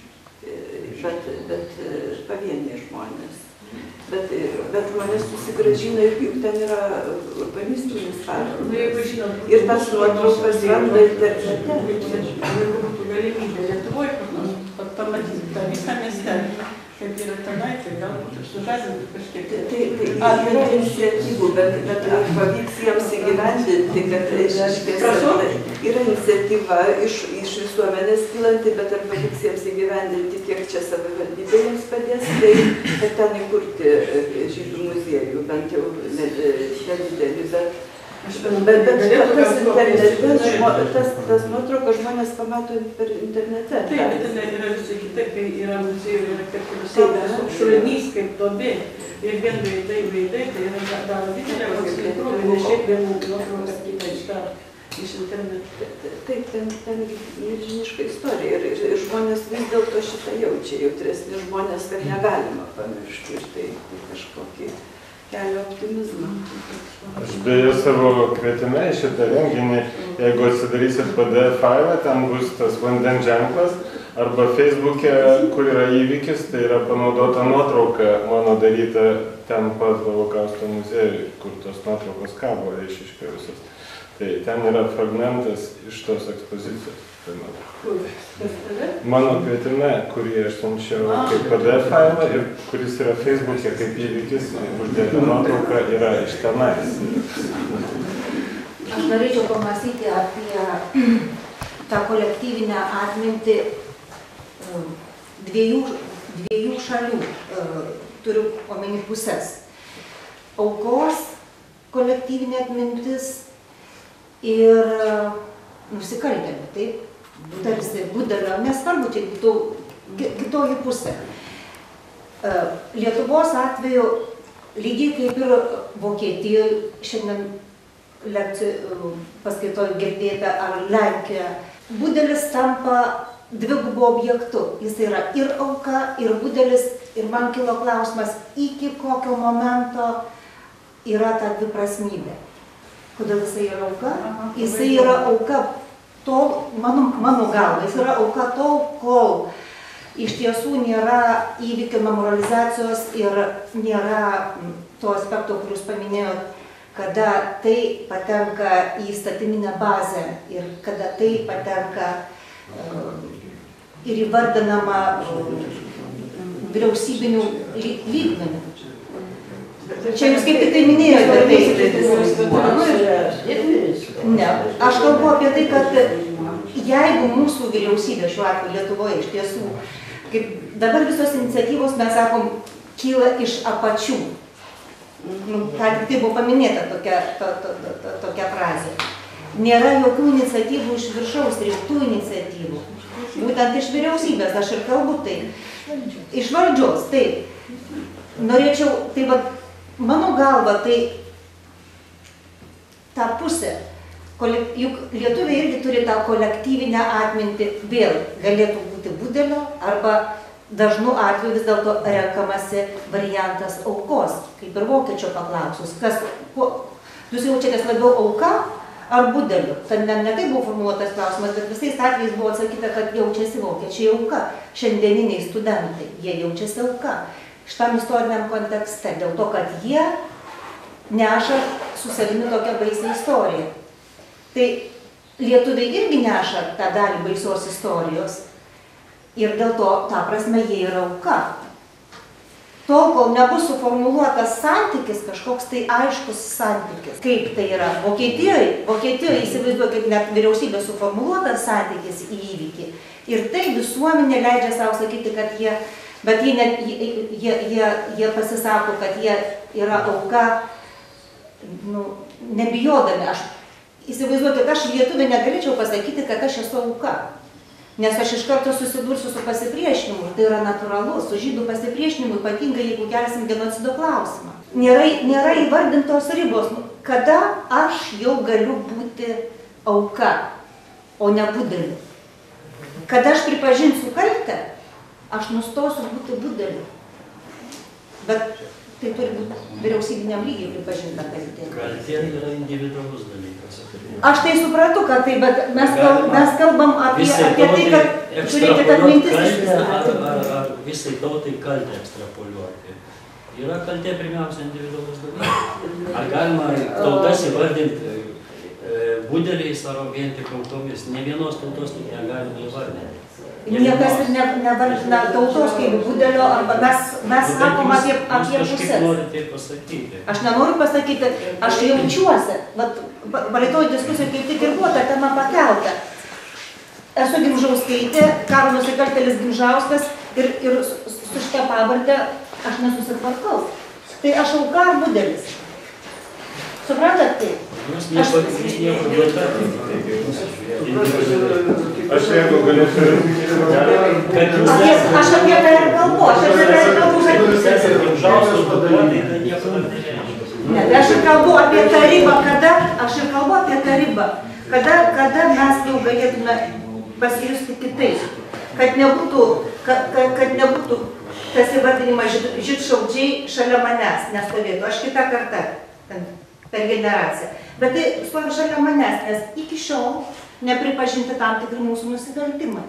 bet pavieniai žmonės. Bet žmonės susigrąžina ir juk ten yra urbanistinis paveldas. Ir tas nuotraukas randa internete. Jeigu būtų galimybė Lietuvoje pamatyti tą visą miestelį, kaip yra tenai, tai galbūt sužadintų kažkiek. Tai yra iniciatyvų, bet ar pavyks jiems įgyvendinti, kad yra iniciatyva iš visuomenės kylanti, bet ar pavyks jiems įgyvendinti, kiek čia savivaldybė jiems padės, tai kad ten įkurti žydų muziejų, bent jau nedidelį, bet tas nuotraukas žmonės pamato per internete. Taip, bet ten yra visai kitaip, kai yra muziejų, yra kaip ir šulinys, kaip duobė. Ir vien veidai, tai yra daro didelę koncentrūrą, nes šiaip vieną nuotrauką kitą išdaro iš interneto. Taip, ten milžiniška istorija ir žmonės vis dėlto šitą jaučia, jautresni žmonės, kad negalima pamiršti ir tai kažkokį kelia optimizmą. Aš beje savo kvietime į šitą renginį, jeigu atsidarysit PDF failą, ten bus tas vandens ženklas, arba Facebook'e, kur yra įvykis, tai yra panaudota nuotrauka mano daryta ten pat holokausto muziejui, kur tos nuotraukos kabo Eišiškėje visos. Tai ten yra fragmentas iš tos ekspozicijos. Mano kvietime, kurį aš siunčiau kaip PDF failą ir kuris yra Facebook'e kaip įvykis, uždėta nuotrauka yra iš tenais. Aš norėčiau pamąstyti apie tą kolektyvinę atmintį dviejų šalių, turiu omeny pusės. Aukos kolektyvinė atmintis ir nusikaltėlių, taip? Tarsi budelio, nesvarbu, tai būtų kitoji pusė. Lietuvos atveju, lygiai kaip ir Vokietijoje, šiandien lekcijų paskaitoju girdėta, ar Lenkijoje, budelis tampa dvigubu objektu. Jis yra ir auka, ir budelis, ir man kilo klausimas, iki kokio momento yra ta dviprasmybė. Kodėl jisai yra auka? Jisai yra auka tol, mano galva, jis yra auka tol, kol iš tiesų nėra įvykio memorializacijos ir nėra to aspekto, kur jūs paminėjot, kada tai patenka į įstatyminę bazę ir kada tai patenka ir įvardinama vyriausybinių lygmenių. Čia jūs kaip tik tai minėjote. Ne, aš kalbu apie tai, kad jeigu mūsų vyriausybė šiuo atveju Lietuvoje iš tiesų, kaip dabar visos iniciatyvos, mes sakom, kyla iš apačių. Ką tik tai buvo paminėta tokia frazė. Nėra jokių iniciatyvų iš viršaus, rimtų iniciatyvų. Būtent iš vyriausybės, aš ir kalbu taip. Iš valdžios, taip. Norėčiau, tai va, mano galva, tai ta pusė, juk lietuviai irgi turi tą kolektyvinę atmintį, vėl galėtų būti budelio arba dažnu atveju vis dėlto renkamasi variantas aukos, kaip ir vokiečio paklausus. Jūs jaučiatės labiau auka ar budeliu? Ne tai buvo formuluotas klausimas, bet visais atvejais buvo atsakyta, kad jaučiasi vokiečiai auka. Šiandieniniai studentai, jie jaučiasi auka. Šitam istoriniam kontekste, dėl to, kad jie neša su savimi tokią baisę istoriją. Tai lietuviai irgi neša tą dalį baisios istorijos ir dėl to, ta prasme, jie yra auka. Tol, kol nebus suformuluotas santykis, kažkoks tai aiškus santykis, kaip tai yra. Vokietijoje įsivaizduokit, net vyriausybė suformuluotas santykis į įvykį. Ir tai visuomenė leidžia savo sakyti, kad jie, bet jie pasisako, kad jie yra auka, nebijodami. Aš įsivaizduokit, aš lietuvė negalėčiau pasakyti, kad aš esu auka. Nes aš iš karto susidursiu su pasipriešinimu, tai yra natūralu, su žydų pasipriešinimu, ypatingai jeigu kelsim genocido klausimą. Nėra įvardintos ribos, kada aš jau galiu būti auka, o ne budeliu. Kada aš pripažinsiu kaltę, aš nustosiu būti budeliu. Bet tai turi būti vyriausybiniam lygiai pripažinta kaltė. Kaltė yra individualus dalykas. Aš tai supratau, kad tai, bet mes kalbam apie tai, kad žiūrėkit atmintis išvis. Ar visai tautai kaltę ekstrapoliuoti? Yra kaltė pirmiausia individualus dalykas. Ar galima tautas įvardinti budeliais ar vien tik tautomis? Ne vienos tautos negalima įvardinti. Niekas ir nevardina tautos kaip budelio, arba mes sakom apie pusės. Kažkaip nori tai pasakyti. Aš nenoriu pasakyti, aš jaučiuosi. Praeitoj diskusijoj kaip tik ir buvo ta tema pakelta. Esu Gimžauskaitė, karo nusikaltėlis Gimžauskas ir su šitą pavardę aš nesusitvarkau. Tai aš auka ar budelis? Suprantat tai? Jūs nieko duotate. Aš jeigu galėčiau... Aš apie tai ir kalbu, Ne, aš ir kalbu apie tą ribą, kada mes jau galėtume pasijusti kitaip, kad nebūtų tas įvardinimas žydšaudžiai šalia manęs nestovėtų, aš kitą kartą per generaciją. Bet tai stovi šalia manęs, nes iki šiol nepripažinti tam tikri mūsų nusikaltimai.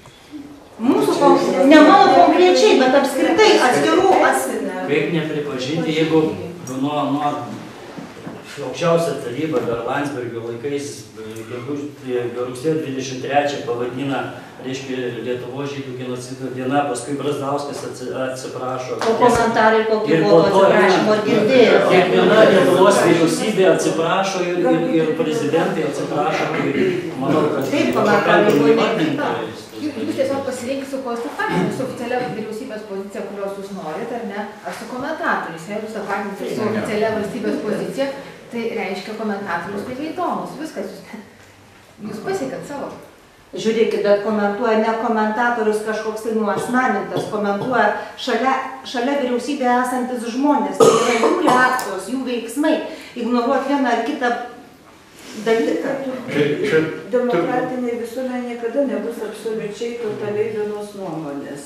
Ne mano konkrečiai, bet apskritai atskirų. Kaip nepripažinti, jeigu nuo aukščiausia taryba dar Landsbergio laikais rugsėjo 23 pavadina, reiškia, Lietuvos žydų genocido diena, paskui Brazauskas atsiprašo. O komentarai kokie buvo atsiprašymo ar girdėjo? Kiekviena Lietuvos vyriausybė atsiprašo ir prezidentai atsiprašo. Manau, kad taip, komentarai buvo neįvykta. Jūs tiesiog pasirinkti su konstatavimu, su oficialia vyriausybės pozicija, kurios jūs norit, ar ne, ar su komentatoriais. Jeigu jūs tapatinate su oficialia valstybės pozicija, tai reiškia komentatorius nebeįdomus. Viskas, jūs pasiekat savo. Žiūrėkit, bet komentuoja ne komentatorius kažkoks tai nuasmenintas, komentuoja šalia vyriausybėje esantis žmonės. Tai yra jų reakcijos, jų veiksmai. Ignoruoti vieną ar kitą dalyką. Demokratinė visuomenė niekada nebus absoliučiai totaliai vienos nuomonės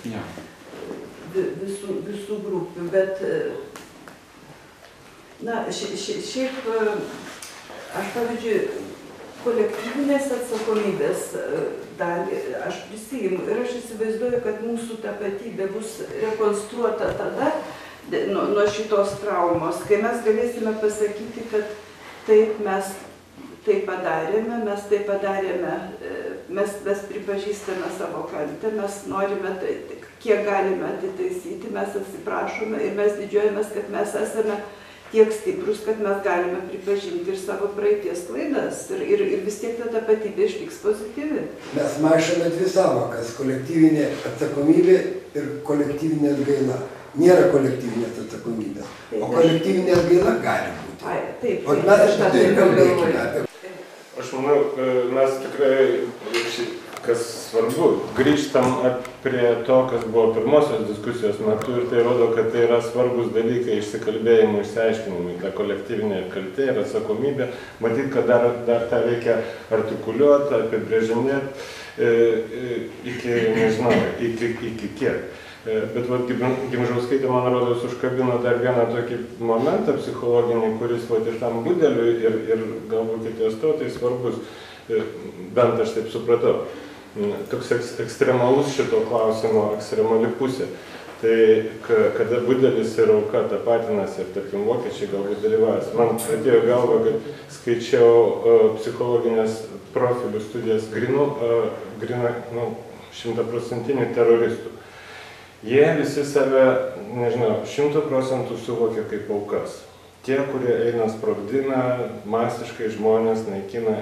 visų grupių, bet na, šiaip aš pavyzdžiui kolektyvinės atsakomybės dalį aš prisiimu ir aš įsivaizduoju, kad mūsų tapatybė bus rekonstruota tada nuo šitos traumos, kai mes galėsime pasakyti, kad taip mes tai padarėme, mes pripažįstame savo kaltę, mes norime, kiek galime atitaisyti, mes atsiprašome ir mes didžiuojamės, kad mes esame tiek stiprus, kad mes galime pripažinti ir savo praeities klaidas ir vis tiek ta tapatybė išliks pozityvi. Mes maišome dvi savokas - kolektyvinė atsakomybė ir kolektyvinė atgaila. Nėra kolektyvinės atsakomybės, o kolektyvinė atgaila gali būti. Taip, o mes apie tai kalbėkime. Aš manau, mes tikrai, kas svarbu, grįžtam prie to, kas buvo pirmosios diskusijos metu ir tai rodo, kad tai yra svarbus dalykai išsikalbėjimų, išsiaiškinimui, ta kolektyvinė kaltė ir atsakomybė. Matyt, kad dar tą reikia artikuliuoti, apibrėžinėti iki, nežinau, iki kiek. Bet vat Gimžauskaitė, man rodos, užkabino dar vieną tokį momentą psichologinį, kuris vat ir tam Budeliui ir galbūt kitiems tautai svarbus, bent aš taip supratau. Toks ekstremalus šito klausimo, ekstremali pusė. Tai kada Budelis ir auka tapatinasi ir, tarkim, vokiečiai galbūt dalyvavęs, man atėjo galva, kad skaičiau psichologinės profilių studijas grynų 100% teroristų. Jie visi save, nežinau, 100% suvokia kaip aukas. Tie, kurie eina sprogdina, masiškai žmonės naikina,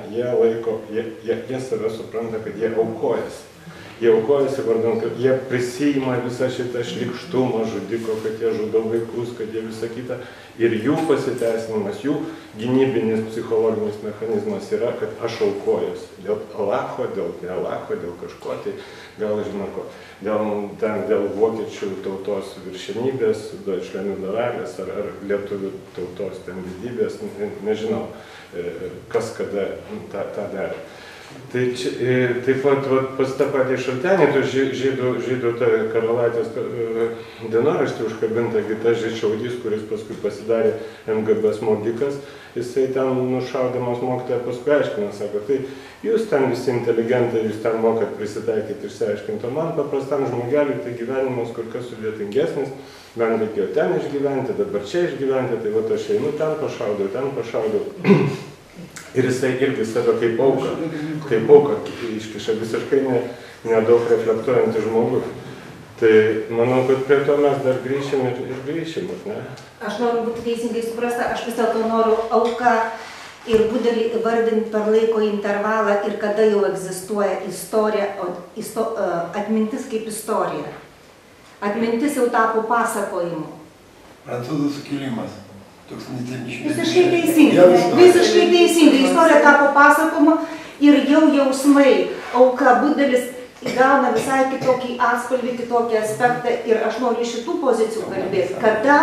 jie save supranta, kad jie aukojasi. Jie aukojasi vardan, kad jie prisijima visą šitą šlykštumą žudiko, kad jie žudo vaikus, kad jie visą kitą. Ir jų pasiteisinimas, jų gynybinis psichologinis mechanizmas yra, kad aš aukojuosi. Dėl Alacho, dėl nealacho, dėl kažko, tai gal žinau ko. Dėl vokiečių tautos viršenybės, Deutschlandų davėlės ar lietuvių tautos ten didybės, nežinau, kas kada tą darė. Tai taip pat pas tą patį šaltenį, tu žydų karalaitės dienoraštį užkabinta Gitas Žyčiaudys, kuris paskui pasidarė MGB smogikas, jisai ten nušaudamas mokytoją paskui aiškina, sako, tai jūs ten visi inteligentai, jūs ten mokat prisitaikyti, išsiaiškinti, o man paprastam žmogeliui tai gyvenimas kur kas sudėtingesnis, man reikėjo ten išgyventi, dabar čia išgyventi, tai va aš einu ten pašaudau. Ir jisai irgi save kaip auka iškiša, visiškai nedaug reflektuojantis žmogus. Tai manau, kad prie to mes dar grįšim ir grįšim, ne? Aš noriu būti teisingai suprasta, aš vis dėlto noriu auką ir Budelį vardinti per laiko intervalą ir kada jau egzistuoja istorija, atmintis kaip istorija. Atmintis jau tapo pasakojimu. Prancūzų sukilimas. Visiškai teisingai. Istorija tapo pasakojimu ir jau jausmai. Auka Budelis įgauna visai kitokį atspalvį, kitokį aspektą ir aš noriu šitų pozicijų kalbėti.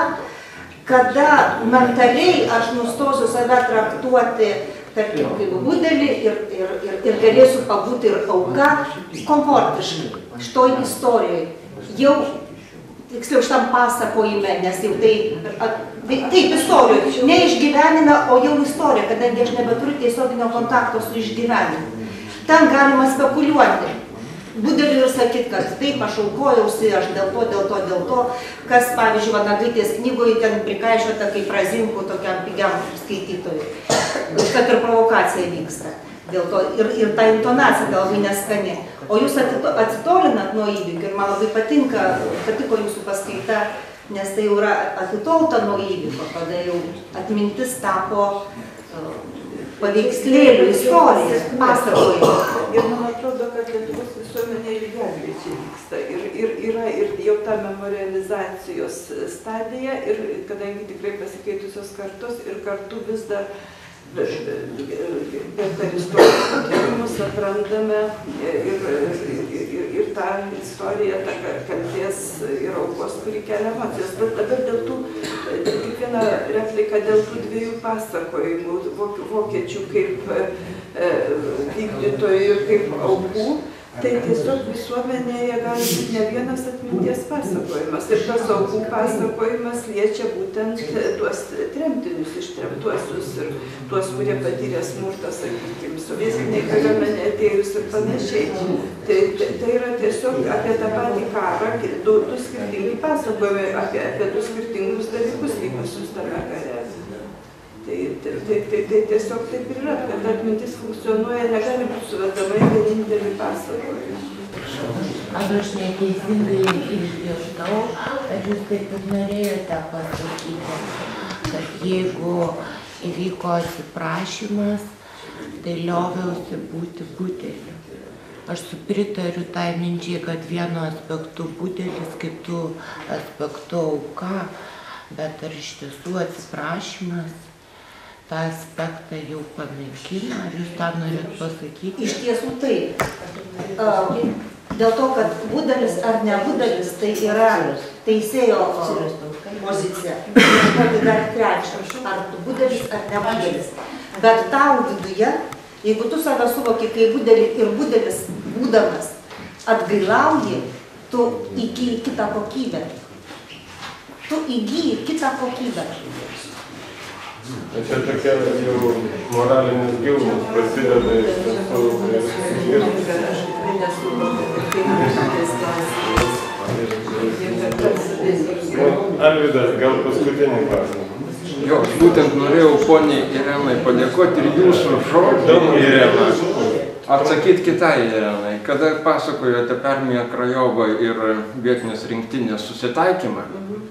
Kada mentaliai aš nustosiu save traktuoti, tarkim, kaip Budelį ir galėsiu pabūti ir auka komfortiškai šitoj istorijoje. Jau, tiksliau, šitam pasakojime, nes jau taip istorijoje, ne išgyvenime, o jau istorija, kadangi aš nebeturiu tiesioginio kontakto su išgyvenimu. Ten galima spekuliuoti. budelių ir sakyti, kad taip, aš aukojausi, aš dėl to, kas, pavyzdžiui, Vanagaitės knygoje ten prikaišiota kaip razinkų tokiam pigiam skaitytojui. Kad ir provokacija vyksta. Dėl to ir ta intonacija gal labai neskani. O jūs atsitolinat nuo įvykių ir man labai patiko jūsų paskaita, nes tai jau yra atitolta nuo įvykių, kada jau atmintis tapo paveikslėlių istorija, pasakojimo. Ir man atrodo, kad Lietuvos visuomenė lygiagrečiai vyksta. Ir yra ir jau ta memorializacijos stadija, ir kadangi tikrai pasikeitusios kartos ir kartu vis dar per istorijos tyrimus atrandame ir tą istoriją, tą kaltės ir aukos, kuri kelia emocijas. Bet dabar dėl tų, kiekvieną repliką dėl tų dviejų pasakojimų, vokiečių kaip vykdytojų ir kaip aukų, tai tiesiog visuomenėje gali būti ne vienas atminties pasakojimas. Ir tas aukų pasakojimas liečia būtent tuos tremtinius, ištremtuosius ir tuos, kurie patyrė smurtą, sakykime, sovietinė kariuomenė atėjus ir panašiai. Tai yra tiesiog apie tą patį karą, du skirtingi pasakojimai apie du skirtingus dalykus vykusius tame kare. Tai tiesiog taip ir yra, kad atmintis funkcionuoja, negali būti suvedama į vienintelį pasakojimą. Aš neteisingai išgirdau, kad jūs taip ir norėjote pasakyti, kad jeigu įvyko atsiprašymas, tai lioviausi būti budeliu. Aš pritariu tai minčiai, kad vienu aspektu budelis, kitų aspektu auka, bet ar iš tiesų atsiprašymas tą aspektą jau panaikina, ar jūs tą norėt pasakyti? Iš tiesų taip. Dėl to, kad budelis ar ne budelis, tai yra teisėjo pozicija. Tai dar trečia, ar tu budelis ar ne budelis. Bet tau viduje, jeigu tu save suvoki kaip budelį ir budelis būdamas atgailauji, tu įgyji kitą kokybę. Tu įgyji kitą kokybę. Čia tokia jau moralinis gyvūnas prasideda Alvydas, gal paskutinį klausimą. Jo, aš būtent norėjau poniai Irenai padėkoti ir jūsų žodžiu, Irena, atsakyti kitai Irenai. Kada pasakojote Permiją Krajovą ir vietinės rinktinės susitaikymą,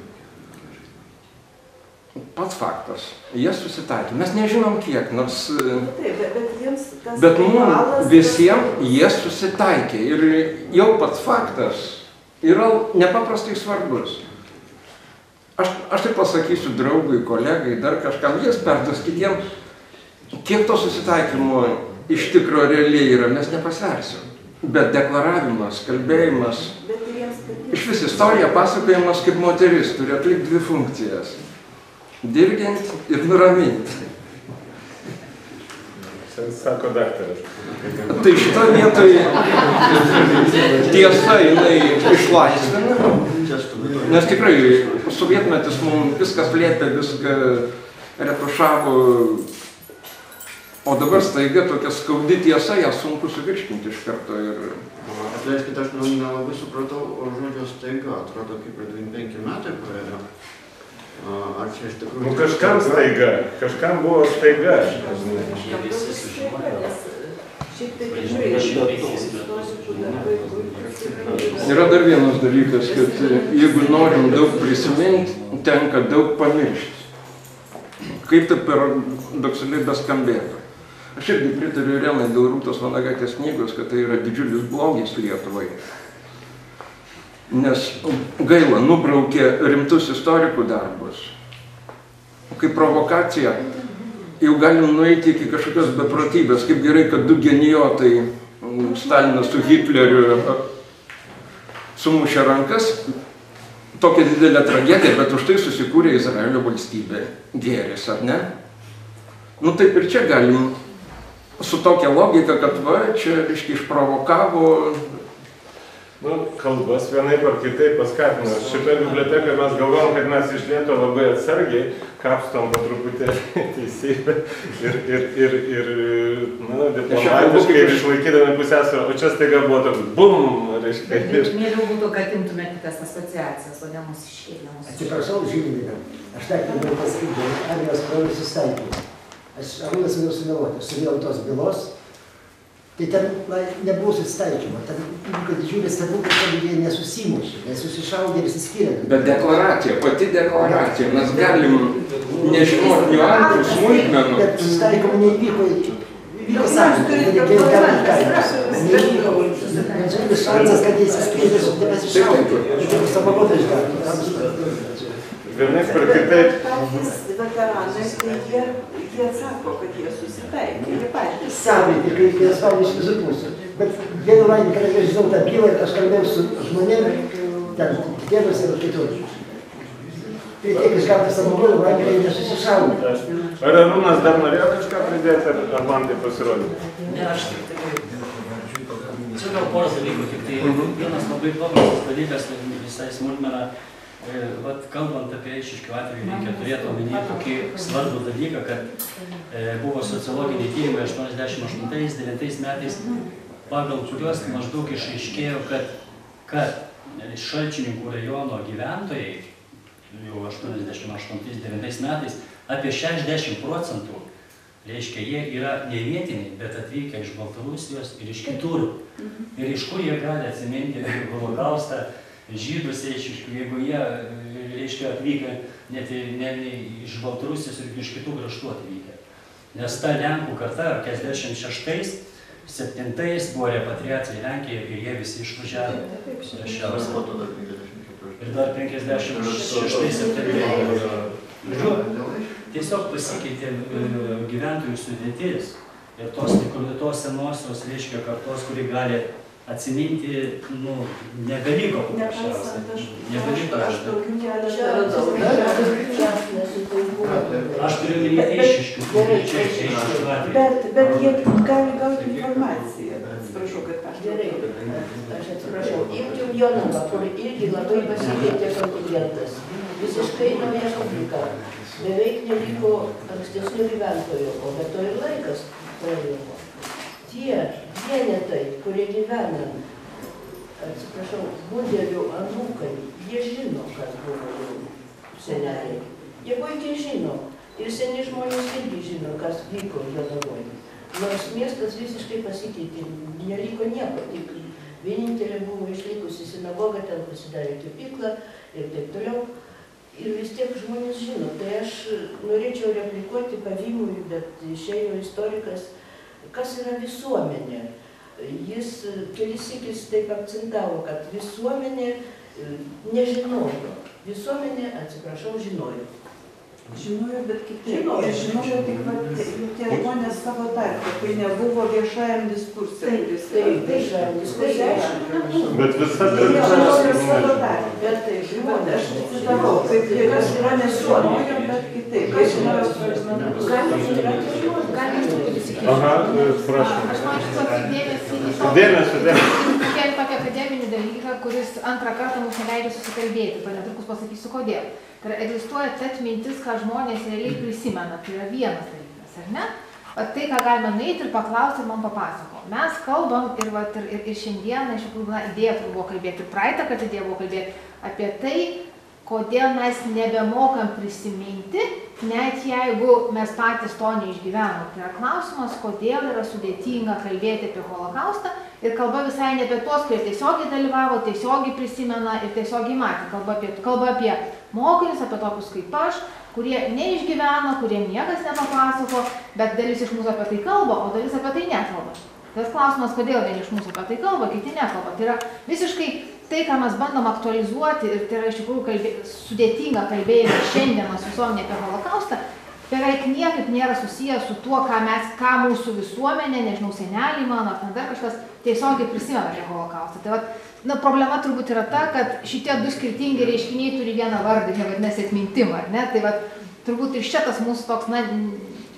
pats faktas, jie susitaikė. Mes nežinom kiek, nors... Bet mums visiems jie susitaikė. Ir jau pats faktas yra nepaprastai svarbus. Aš taip pasakysiu draugui, kolegai, dar kažkam, jis perduos kitiems, kiek to susitaikymo iš tikro realiai yra, mes nepasversim. Bet deklaravimas, kalbėjimas, iš vis istorija pasakojimas kaip moteris turi atlikti dvi funkcijas. Dirgint ir nuramint. Sako daktaras. Tai šitą vietoj tiesa jinai išlaisvina, nes tikrai sovietmetis mums viskas liepė, viską retušavo, o dabar staiga tokia skaudi tiesa, ją sunku suvirškinti iš karto. Atleiskite, aš nelabai supratau žodžio staiga, atrodo kaip ir 25 metai praėjo. Ar čia iš tikrųjų... Kažkam staiga, kažkam buvo staiga. Yra dar vienas dalykas, kad jeigu norim daug prisiminti, tenka daug pamiršti. Kaip tai paradoksaliai beskambėtų. Aš irgi pritariu Irenai dėl Rūtos Vanagaitės knygos, kad tai yra didžiulis blogis Lietuvai. Nes gaila, nubraukė rimtus istorikų darbus. Kaip provokacija, jau galim nueiti iki kažkokios beprotybės, kaip gerai, kad du genijotai, Stalinas su Hitleriu, sumušė rankas, tokia didelė tragedija, bet už tai susikūrė Izraelio valstybė. Gėris, ar ne? Nu taip ir čia galim su tokia logika, kad va, čia, reiškia, išprovokavo Kalbas vienaip ar kitaip paskatino. Šitoje bibliotekoje mes galvom, kad mes iš lėto labai atsargiai kapstom po truputį teisybę ir diplomatiškai ir išlaikydami pusiausvyrą, o čia staiga buvo toks bum, reiškia. Mėliau būtų, kad imtumėte tas asociacijas, o ne mūsų iškėlimus. Atsiprašau, Žilvinė, aš taip noriu pasakyti, Armijos brolių susitaikymas. Aš Arūnas vėliau sugalvoti, aš turėjau tos bylos, tai ten nebuvo susitaikymo, ten įvyko didžiulis stebuklas, kad jie nesusimušė, nesusišaudė ir išsiskyrė. Bet deklaracija, pati deklaracija, mes galim nežinoti niuansų, smulkmenų. Bet susitaikymo neįvyko, įvyko sąžininkai, reikėjo daryti kaimas. Neįvyko, didžiulis šansas, kad jie išsiskyrė, nepasišaudė. Reikėjo sababotai išdaryti. Vienaip per kitaip. Patys veteranai, tai jie atsako, kad jie susitaikė, jie patys. Savyti, kaip jie spaudė iš visų pusių. Bet vienu laimį, kad aš žinau tą bylą, aš kalbėjau su žmonėmis, ten tėvas ir kitur. Tai tiek išgauti savo bylą, laimį, kad jie nesusišaudė. Ar Arūnas dar norėjo kažką pridėti, ar man tai pasirodė? Ne, aš tik tai... Čia gal poras dalykų, tik tai vienas labai paprastas dalykas, visai smulkmena. Kalbant apie Eišiškių atveju, reikia turėti omenyje tokį svarbų dalyką, kad buvo sociologiniai tyrimai 88-89 metais, pagal kuriuos maždaug išaiškėjo, kad Šalčininkų rajono gyventojai jau 88-89 metais apie 60%, reiškia, jie yra ne vietiniai, bet atvykę iš Baltarusijos ir iš kitur. Ir iš kur jie gali atsiminti holokaustą, žydus Eišiškių, jeigu jie, reiškia, atvykę net iš Baltarusijos ir iš kitų kraštų atvykę. Nes ta Lenkų karta 46-7 buvo repatriacija į Lenkiją ir jie visi išvažiavo. Ir dar 56-7. Tiesiog pasikeitė gyventojų sudėtis ir tos senosios, reiškia, kartos, kuri gali atsiminti, nebeliko paprasčiausiai. Aš turiu minėti Eišiškių. Bet jie gali gauti informaciją. Atsiprašau, kad aš gerai. Aš atsiprašau. Imkim Jonavą, kur irgi labai pasikeitė kontingentas. Visiškai nauja publika. Beveik neliko ankstesnių gyventojų, o be to ir laikas praėjo. Tie vienetai, kurie gyvena, atsiprašau, budelių anūkai, jie žino, kas buvo jų seneliai. Jie puikiai žino. Ir seni žmonės irgi žino, kas vyko Jonavoje. Nors miestas visiškai pasikeitė, neliko nieko, tik vienintelė buvo išlikusi sinagoga, ten pasidarė kepyklą ir taip toliau. Ir vis tiek žmonės žino. Tai aš norėčiau replikuoti Pavymui, bet išėjo istorikas, kas yra visuomenė. Jis kelis sykis taip akcentavo, kad visuomenė nežinojo. Visuomenė, atsiprašau, žinojo. Žinojo, bet kitaip. Žinojo tik tie žmonės savo tarpe, kai nebuvo viešajam diskursui. Taip, viešajam diskursui. Bet visada žinojo savo tarpe. Bet tai žmonės, aš citavau, kaip kas yra nežinojo, bet kitaip. Kas žinojo, Aha, prašom. Aš noriu atkreipti dėmesį. Keli tokį akademinį dalyką, kuris antrą kartą mums neleidžia susikalbėti. Netrukus pasakysiu, kodėl. Tai egzistuoja ta atmintis, ką žmonės realiai prisimena. Tai yra vienas dalykas, ar ne? Tai, ką galime nueiti ir paklausti, man papasako. Mes kalbam ir šiandieną, iš tikrųjų, idėja buvo kalbėti, ir praeitą, kad idėja buvo kalbėti apie tai, kodėl mes nebemokam prisiminti, net jeigu mes patys to neišgyvenom. Tai yra klausimas, kodėl yra sudėtinga kalbėti apie holokaustą ir kalba visai ne apie tuos, kurie tiesiogiai dalyvavo, tiesiogiai prisimena ir tiesiogiai matė. Kalba apie mokinius, apie tokius kaip aš, kurie neišgyveno, kurie niekas nepapasako, bet dalis iš mūsų apie tai kalba, o dalis apie tai nekalba. Tas klausimas, kodėl vieni iš mūsų apie tai kalba, kiti nekalba. Tai yra visiškai tai, ką mes bandom aktualizuoti, ir tai yra iš tikrųjų sudėtinga kalbėjimą šiandienos visuomenė apie holokaustą, beveik niekaip nėra susijęs su tuo, ką mūsų visuomenė, nežinau, seneliai mano, ar dar kažkas tiesiogiai prisimena apie holokaustą. Tai problema turbūt yra ta, kad šitie du skirtingi reiškiniai turi vieną vardą, jie vadinasi atmintimą, ar ne? Tai turbūt ir šitas mūsų toks,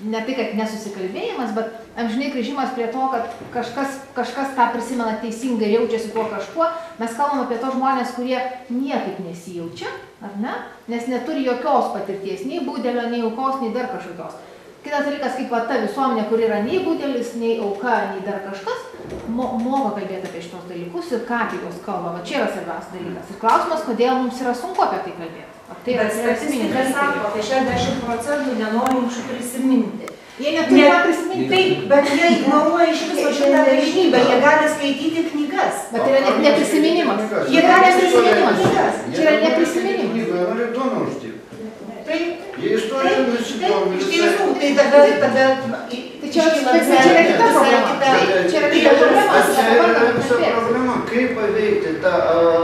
ne tai, kad nesusikalbėjimas, bet amžinai grįžimas prie to, kad kažkas tą prisimena teisingai ir jaučiasi tuo kažkuo. Mes kalbam apie tos žmonės, kurie niekaip nesijaučia, ar ne? Nes neturi jokios patirties, nei būdelio, nei aukos, nei dar kažkokios. Kitas dalykas, kaip ta visuomenė, kur yra nei būdelis, nei auka, nei dar kažkas, moka kalbėti apie šitos dalykus ir ką apie juos kalba. Va čia yra svarbiausias dalykas. Ir klausimas, kodėl mums yra sunku apie tai kalbėti. Tai yra statistika sako, apie 60% nenorinčių prisiminti. Jie neturi ką prisiminti. Taip, bet jie ignoruoja iš viso šitą galimybę, jie gali skaityti knygas. Bet tai yra neprisiminimas. Jie gali prisiminimas knygas. Čia yra neprisiminimas. Taip, iš tiesų, tai tada čia yra kita problema. Čia yra kita problema. Kaip paveikti tą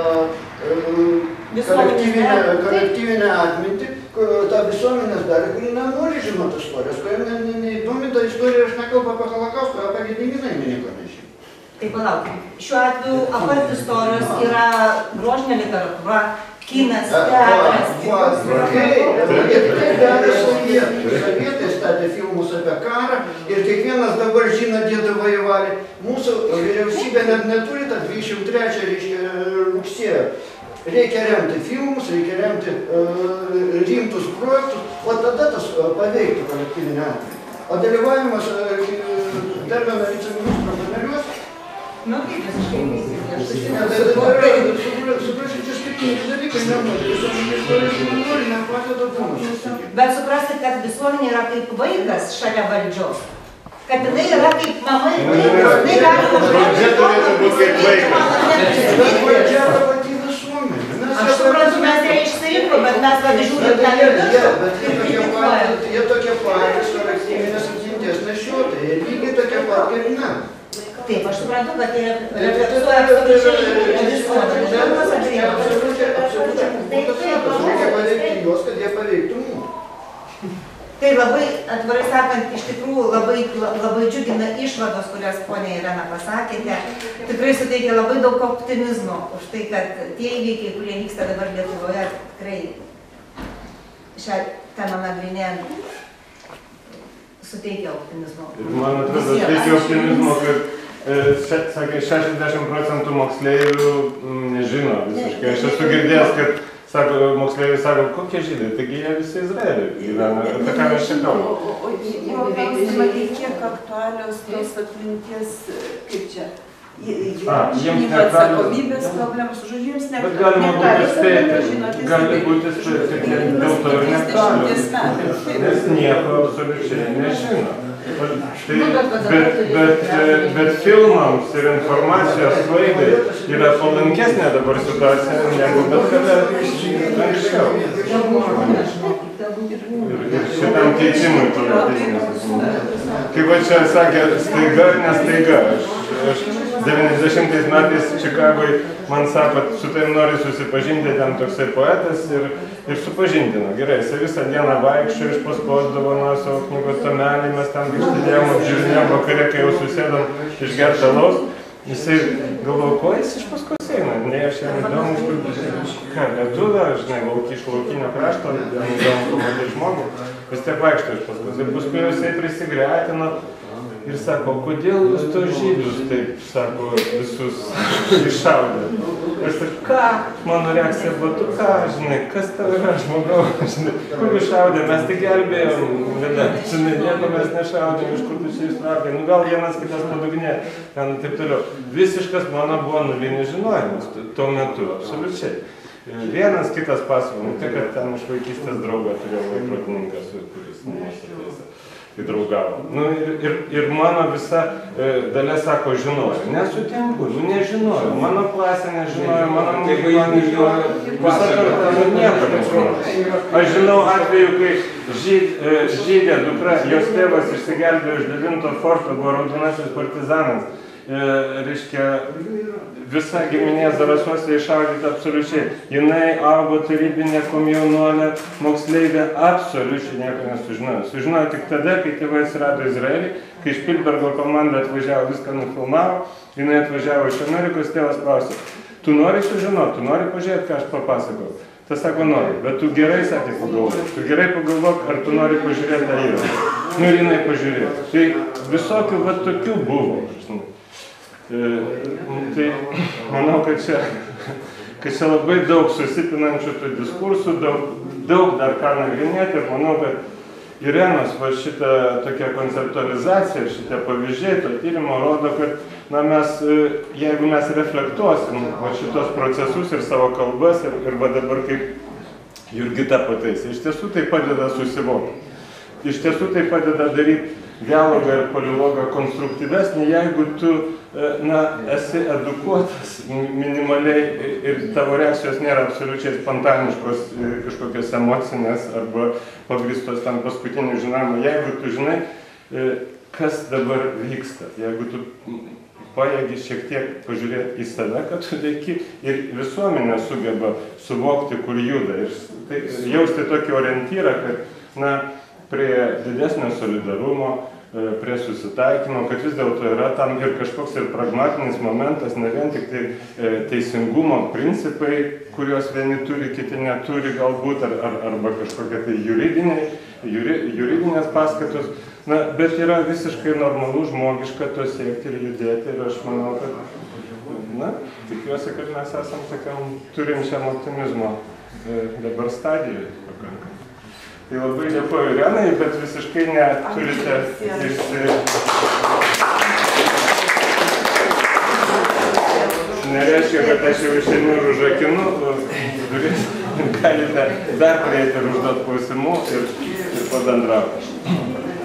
kolektyvinę atmintį, tą visuomenės dalį, kuri nenori žinoti istorijos, kuri neįdomi ta istorija, aš nekalbu apie Holokaustą, apie Gediminą nieko nežinau. Tai palaukime. Šiuo atveju apart istorijos yra grožinė literatūra, kinas, teatras. Sovietai statė filmus apie karą ir kiekvienas dabar žino Diedovą į valį. Mūsų vyriausybė net neturi tą 23 rugsėjo. Reikia remti filmus, reikia remti rimtus projektus, o tada tas paveiktų kolektyvinę atmintį. O dalyvavimas dar vieno viceministro paneliuose. Nu, kaip visiškai suprašyti, skirtingi dalykai nenori. Visuomenė istorijos nenori, nepadeda dėmesio. Bet suprasti, kad visuomenė yra kaip vaikas šalia valdžios. Kad jinai yra kaip mama ir vaikas. Jinai gali valdžia turėtų būti kaip vaikas. Valdžia yra pati visuomenė. Aš suprantu, mes ją išsirinko, bet mes žiūrim ten ir viską. Bet jie tokie patys kolektyvinės atminties nešiotojai. Jie lygiai tokie pat kaip mes. Taip, aš suprantu, kad jie reflektuoja absoliučiai visuomenę. Reikia paveikti juos, kad jie paveiktų mūsų. Tai labai, atvarai sakant, iš tikrųjų labai džiugina išvados, kurias ponia Irena pasakėte. Tikrai suteikia labai daug optimizmo už tai, kad tie įvykiai, kurie vyksta dabar Lietuvoje, tikrai šią temą nagrinėjant suteikia optimizmo. Man atrodo, teikia optimizmo, kad sakė, 60% moksleivių nežino visiškai. Aš esu girdėjęs, kad moksleiviai sako, kokie žydai, taigi jie visi Izraeliai gyvena, apie ką mes čia kalbam. O klausimą, kiek aktualios tos atminties, kaip čia, žinimo atsakomybės problemos, žodžiu, jums neaktualios. Bet galima būti spėti, gali būti spėti, kad dėl to ir neaktualios, nes nieko absoliučiai nežino. Bet filmams ir informacijos sklaidai yra palankesnė dabar situacija negu bet kada anksčiau. Ir šitam keitimui kolektyvinės. Kaip va čia sakė, staiga, nestaiga. Aš 90 metais Čikagoj man sako, su tavim nori susipažinti, ten toksai poetas ir supažindino. Gerai, jisai visą dieną vaikščio, iš paskos dovanojo savo knygos tomelį, mes tam vaikštinėjom, apžiūrinėjom vakare, kai jau susėdom išgert alaus. Jisai galvoja, ko jis iš paskos eina? Ne, aš jam įdomu, ką, lietuvę, žinai, iš laukinio krašto, įdomu pamatyti žmogų, vis tiek vaikšto iš paskos. Ir paskui jisai prisigretino ir sako, kodėl jūs to žydus taip, sako, visus iššaudė? Aš sakau, ką? Mano reakcija buvo, tu ką, žinai, kas tau yra, žmogau, žinai, kur iššaudė, mes tik gelbėjom, žinai, nieko mes nešaudėm, iš kur tu čia ištraukė, nu gal vienas kitas padugnė, ten taip toliau. Visiškas mano buvo nulinis žinojimas tuo metu, absoliučiai. Vienas kitas pasakojo, tai kad ten iš vaikystės draugą turėjau laikrotininkas, kuris neįsitėsi. Draugavo. Ir mano visa dalia sako, žinojo. Nesutinku, nežinojo. Mano klasė nežinojo, mano mokykla nežinojo. Visa karta nieko nežinojo. Aš žinau atveju, kai žydė dukra, jos tėvas išsigelbėjo iš 9 forto, buvo raudonasis partizanas. Reiškia, visa giminė Zarasuose iššaudyta absoliučiai. Jinai augo tarybinė komjaunuolė, moksleivė, absoliučiai nieko nesužinojo. Sužinojo tik tada, kai tėvai atsirado Izraelį, kai Špilbergo komanda atvažiavo, viską nufilmavo, jinai atvažiavo iš Amerikos, tėvas klausė, tu nori sužinoti, tu nori pažiūrėti, ką aš papasakau? Tas sako, nori, bet tu gerai, sakė, pagalvok. Tu gerai pagalvok, ar tu nori pažiūrėti tą įrašą. Nu ir jinai pažiūrėjo. Tai visokių va tokių buvo. Tai manau, kad čia labai daug susipinančių tų diskursų, daug dar ką nagrinėti. Ir manau, kad Irenos va šitą tokią konceptualizaciją, šitie pavyzdžiai to tyrimo rodo, kad na, jeigu mes reflektuosim va šitos procesus ir savo kalbas ir va dabar kaip Jurgita pataisė, iš tiesų tai padeda susivokti. Iš tiesų tai padeda daryti dialogą ir polilogą konstruktyvesnį, jeigu tu esi edukuotas minimaliai ir tavo reakcijos nėra absoliučiai spontaniškos, kažkokios emocinės arba pagrįstos tam paskutiniu žinojimu. Jeigu tu žinai, kas dabar vyksta, jeigu tu pajėgi šiek tiek pažiūrėti į save, kad tu veiki ir visuomenė sugeba suvokti, kur juda. Ir jausti tokį orientyrą, kad prie didesnio solidarumo, prie susitaikymo, kad vis dėlto yra tam ir kažkoks ir pragmatinis momentas, ne vien tik tai teisingumo principai, kuriuos vieni turi, kiti neturi galbūt, arba kažkokie tai juridinės paskatos, bet yra visiškai normalu, žmogiška to siekti ir judėti ir aš manau, kad, tikiuosi, kad mes esam tokiam turinčiam optimizmo dabar stadijoje pakankamai. Tai labai dėkoju Irenai, bet visiškai neturite nereiškia, kad aš jau išeinu ir užrakinu, galite dar prieiti ir užduoti klausimų ir pabendrauti.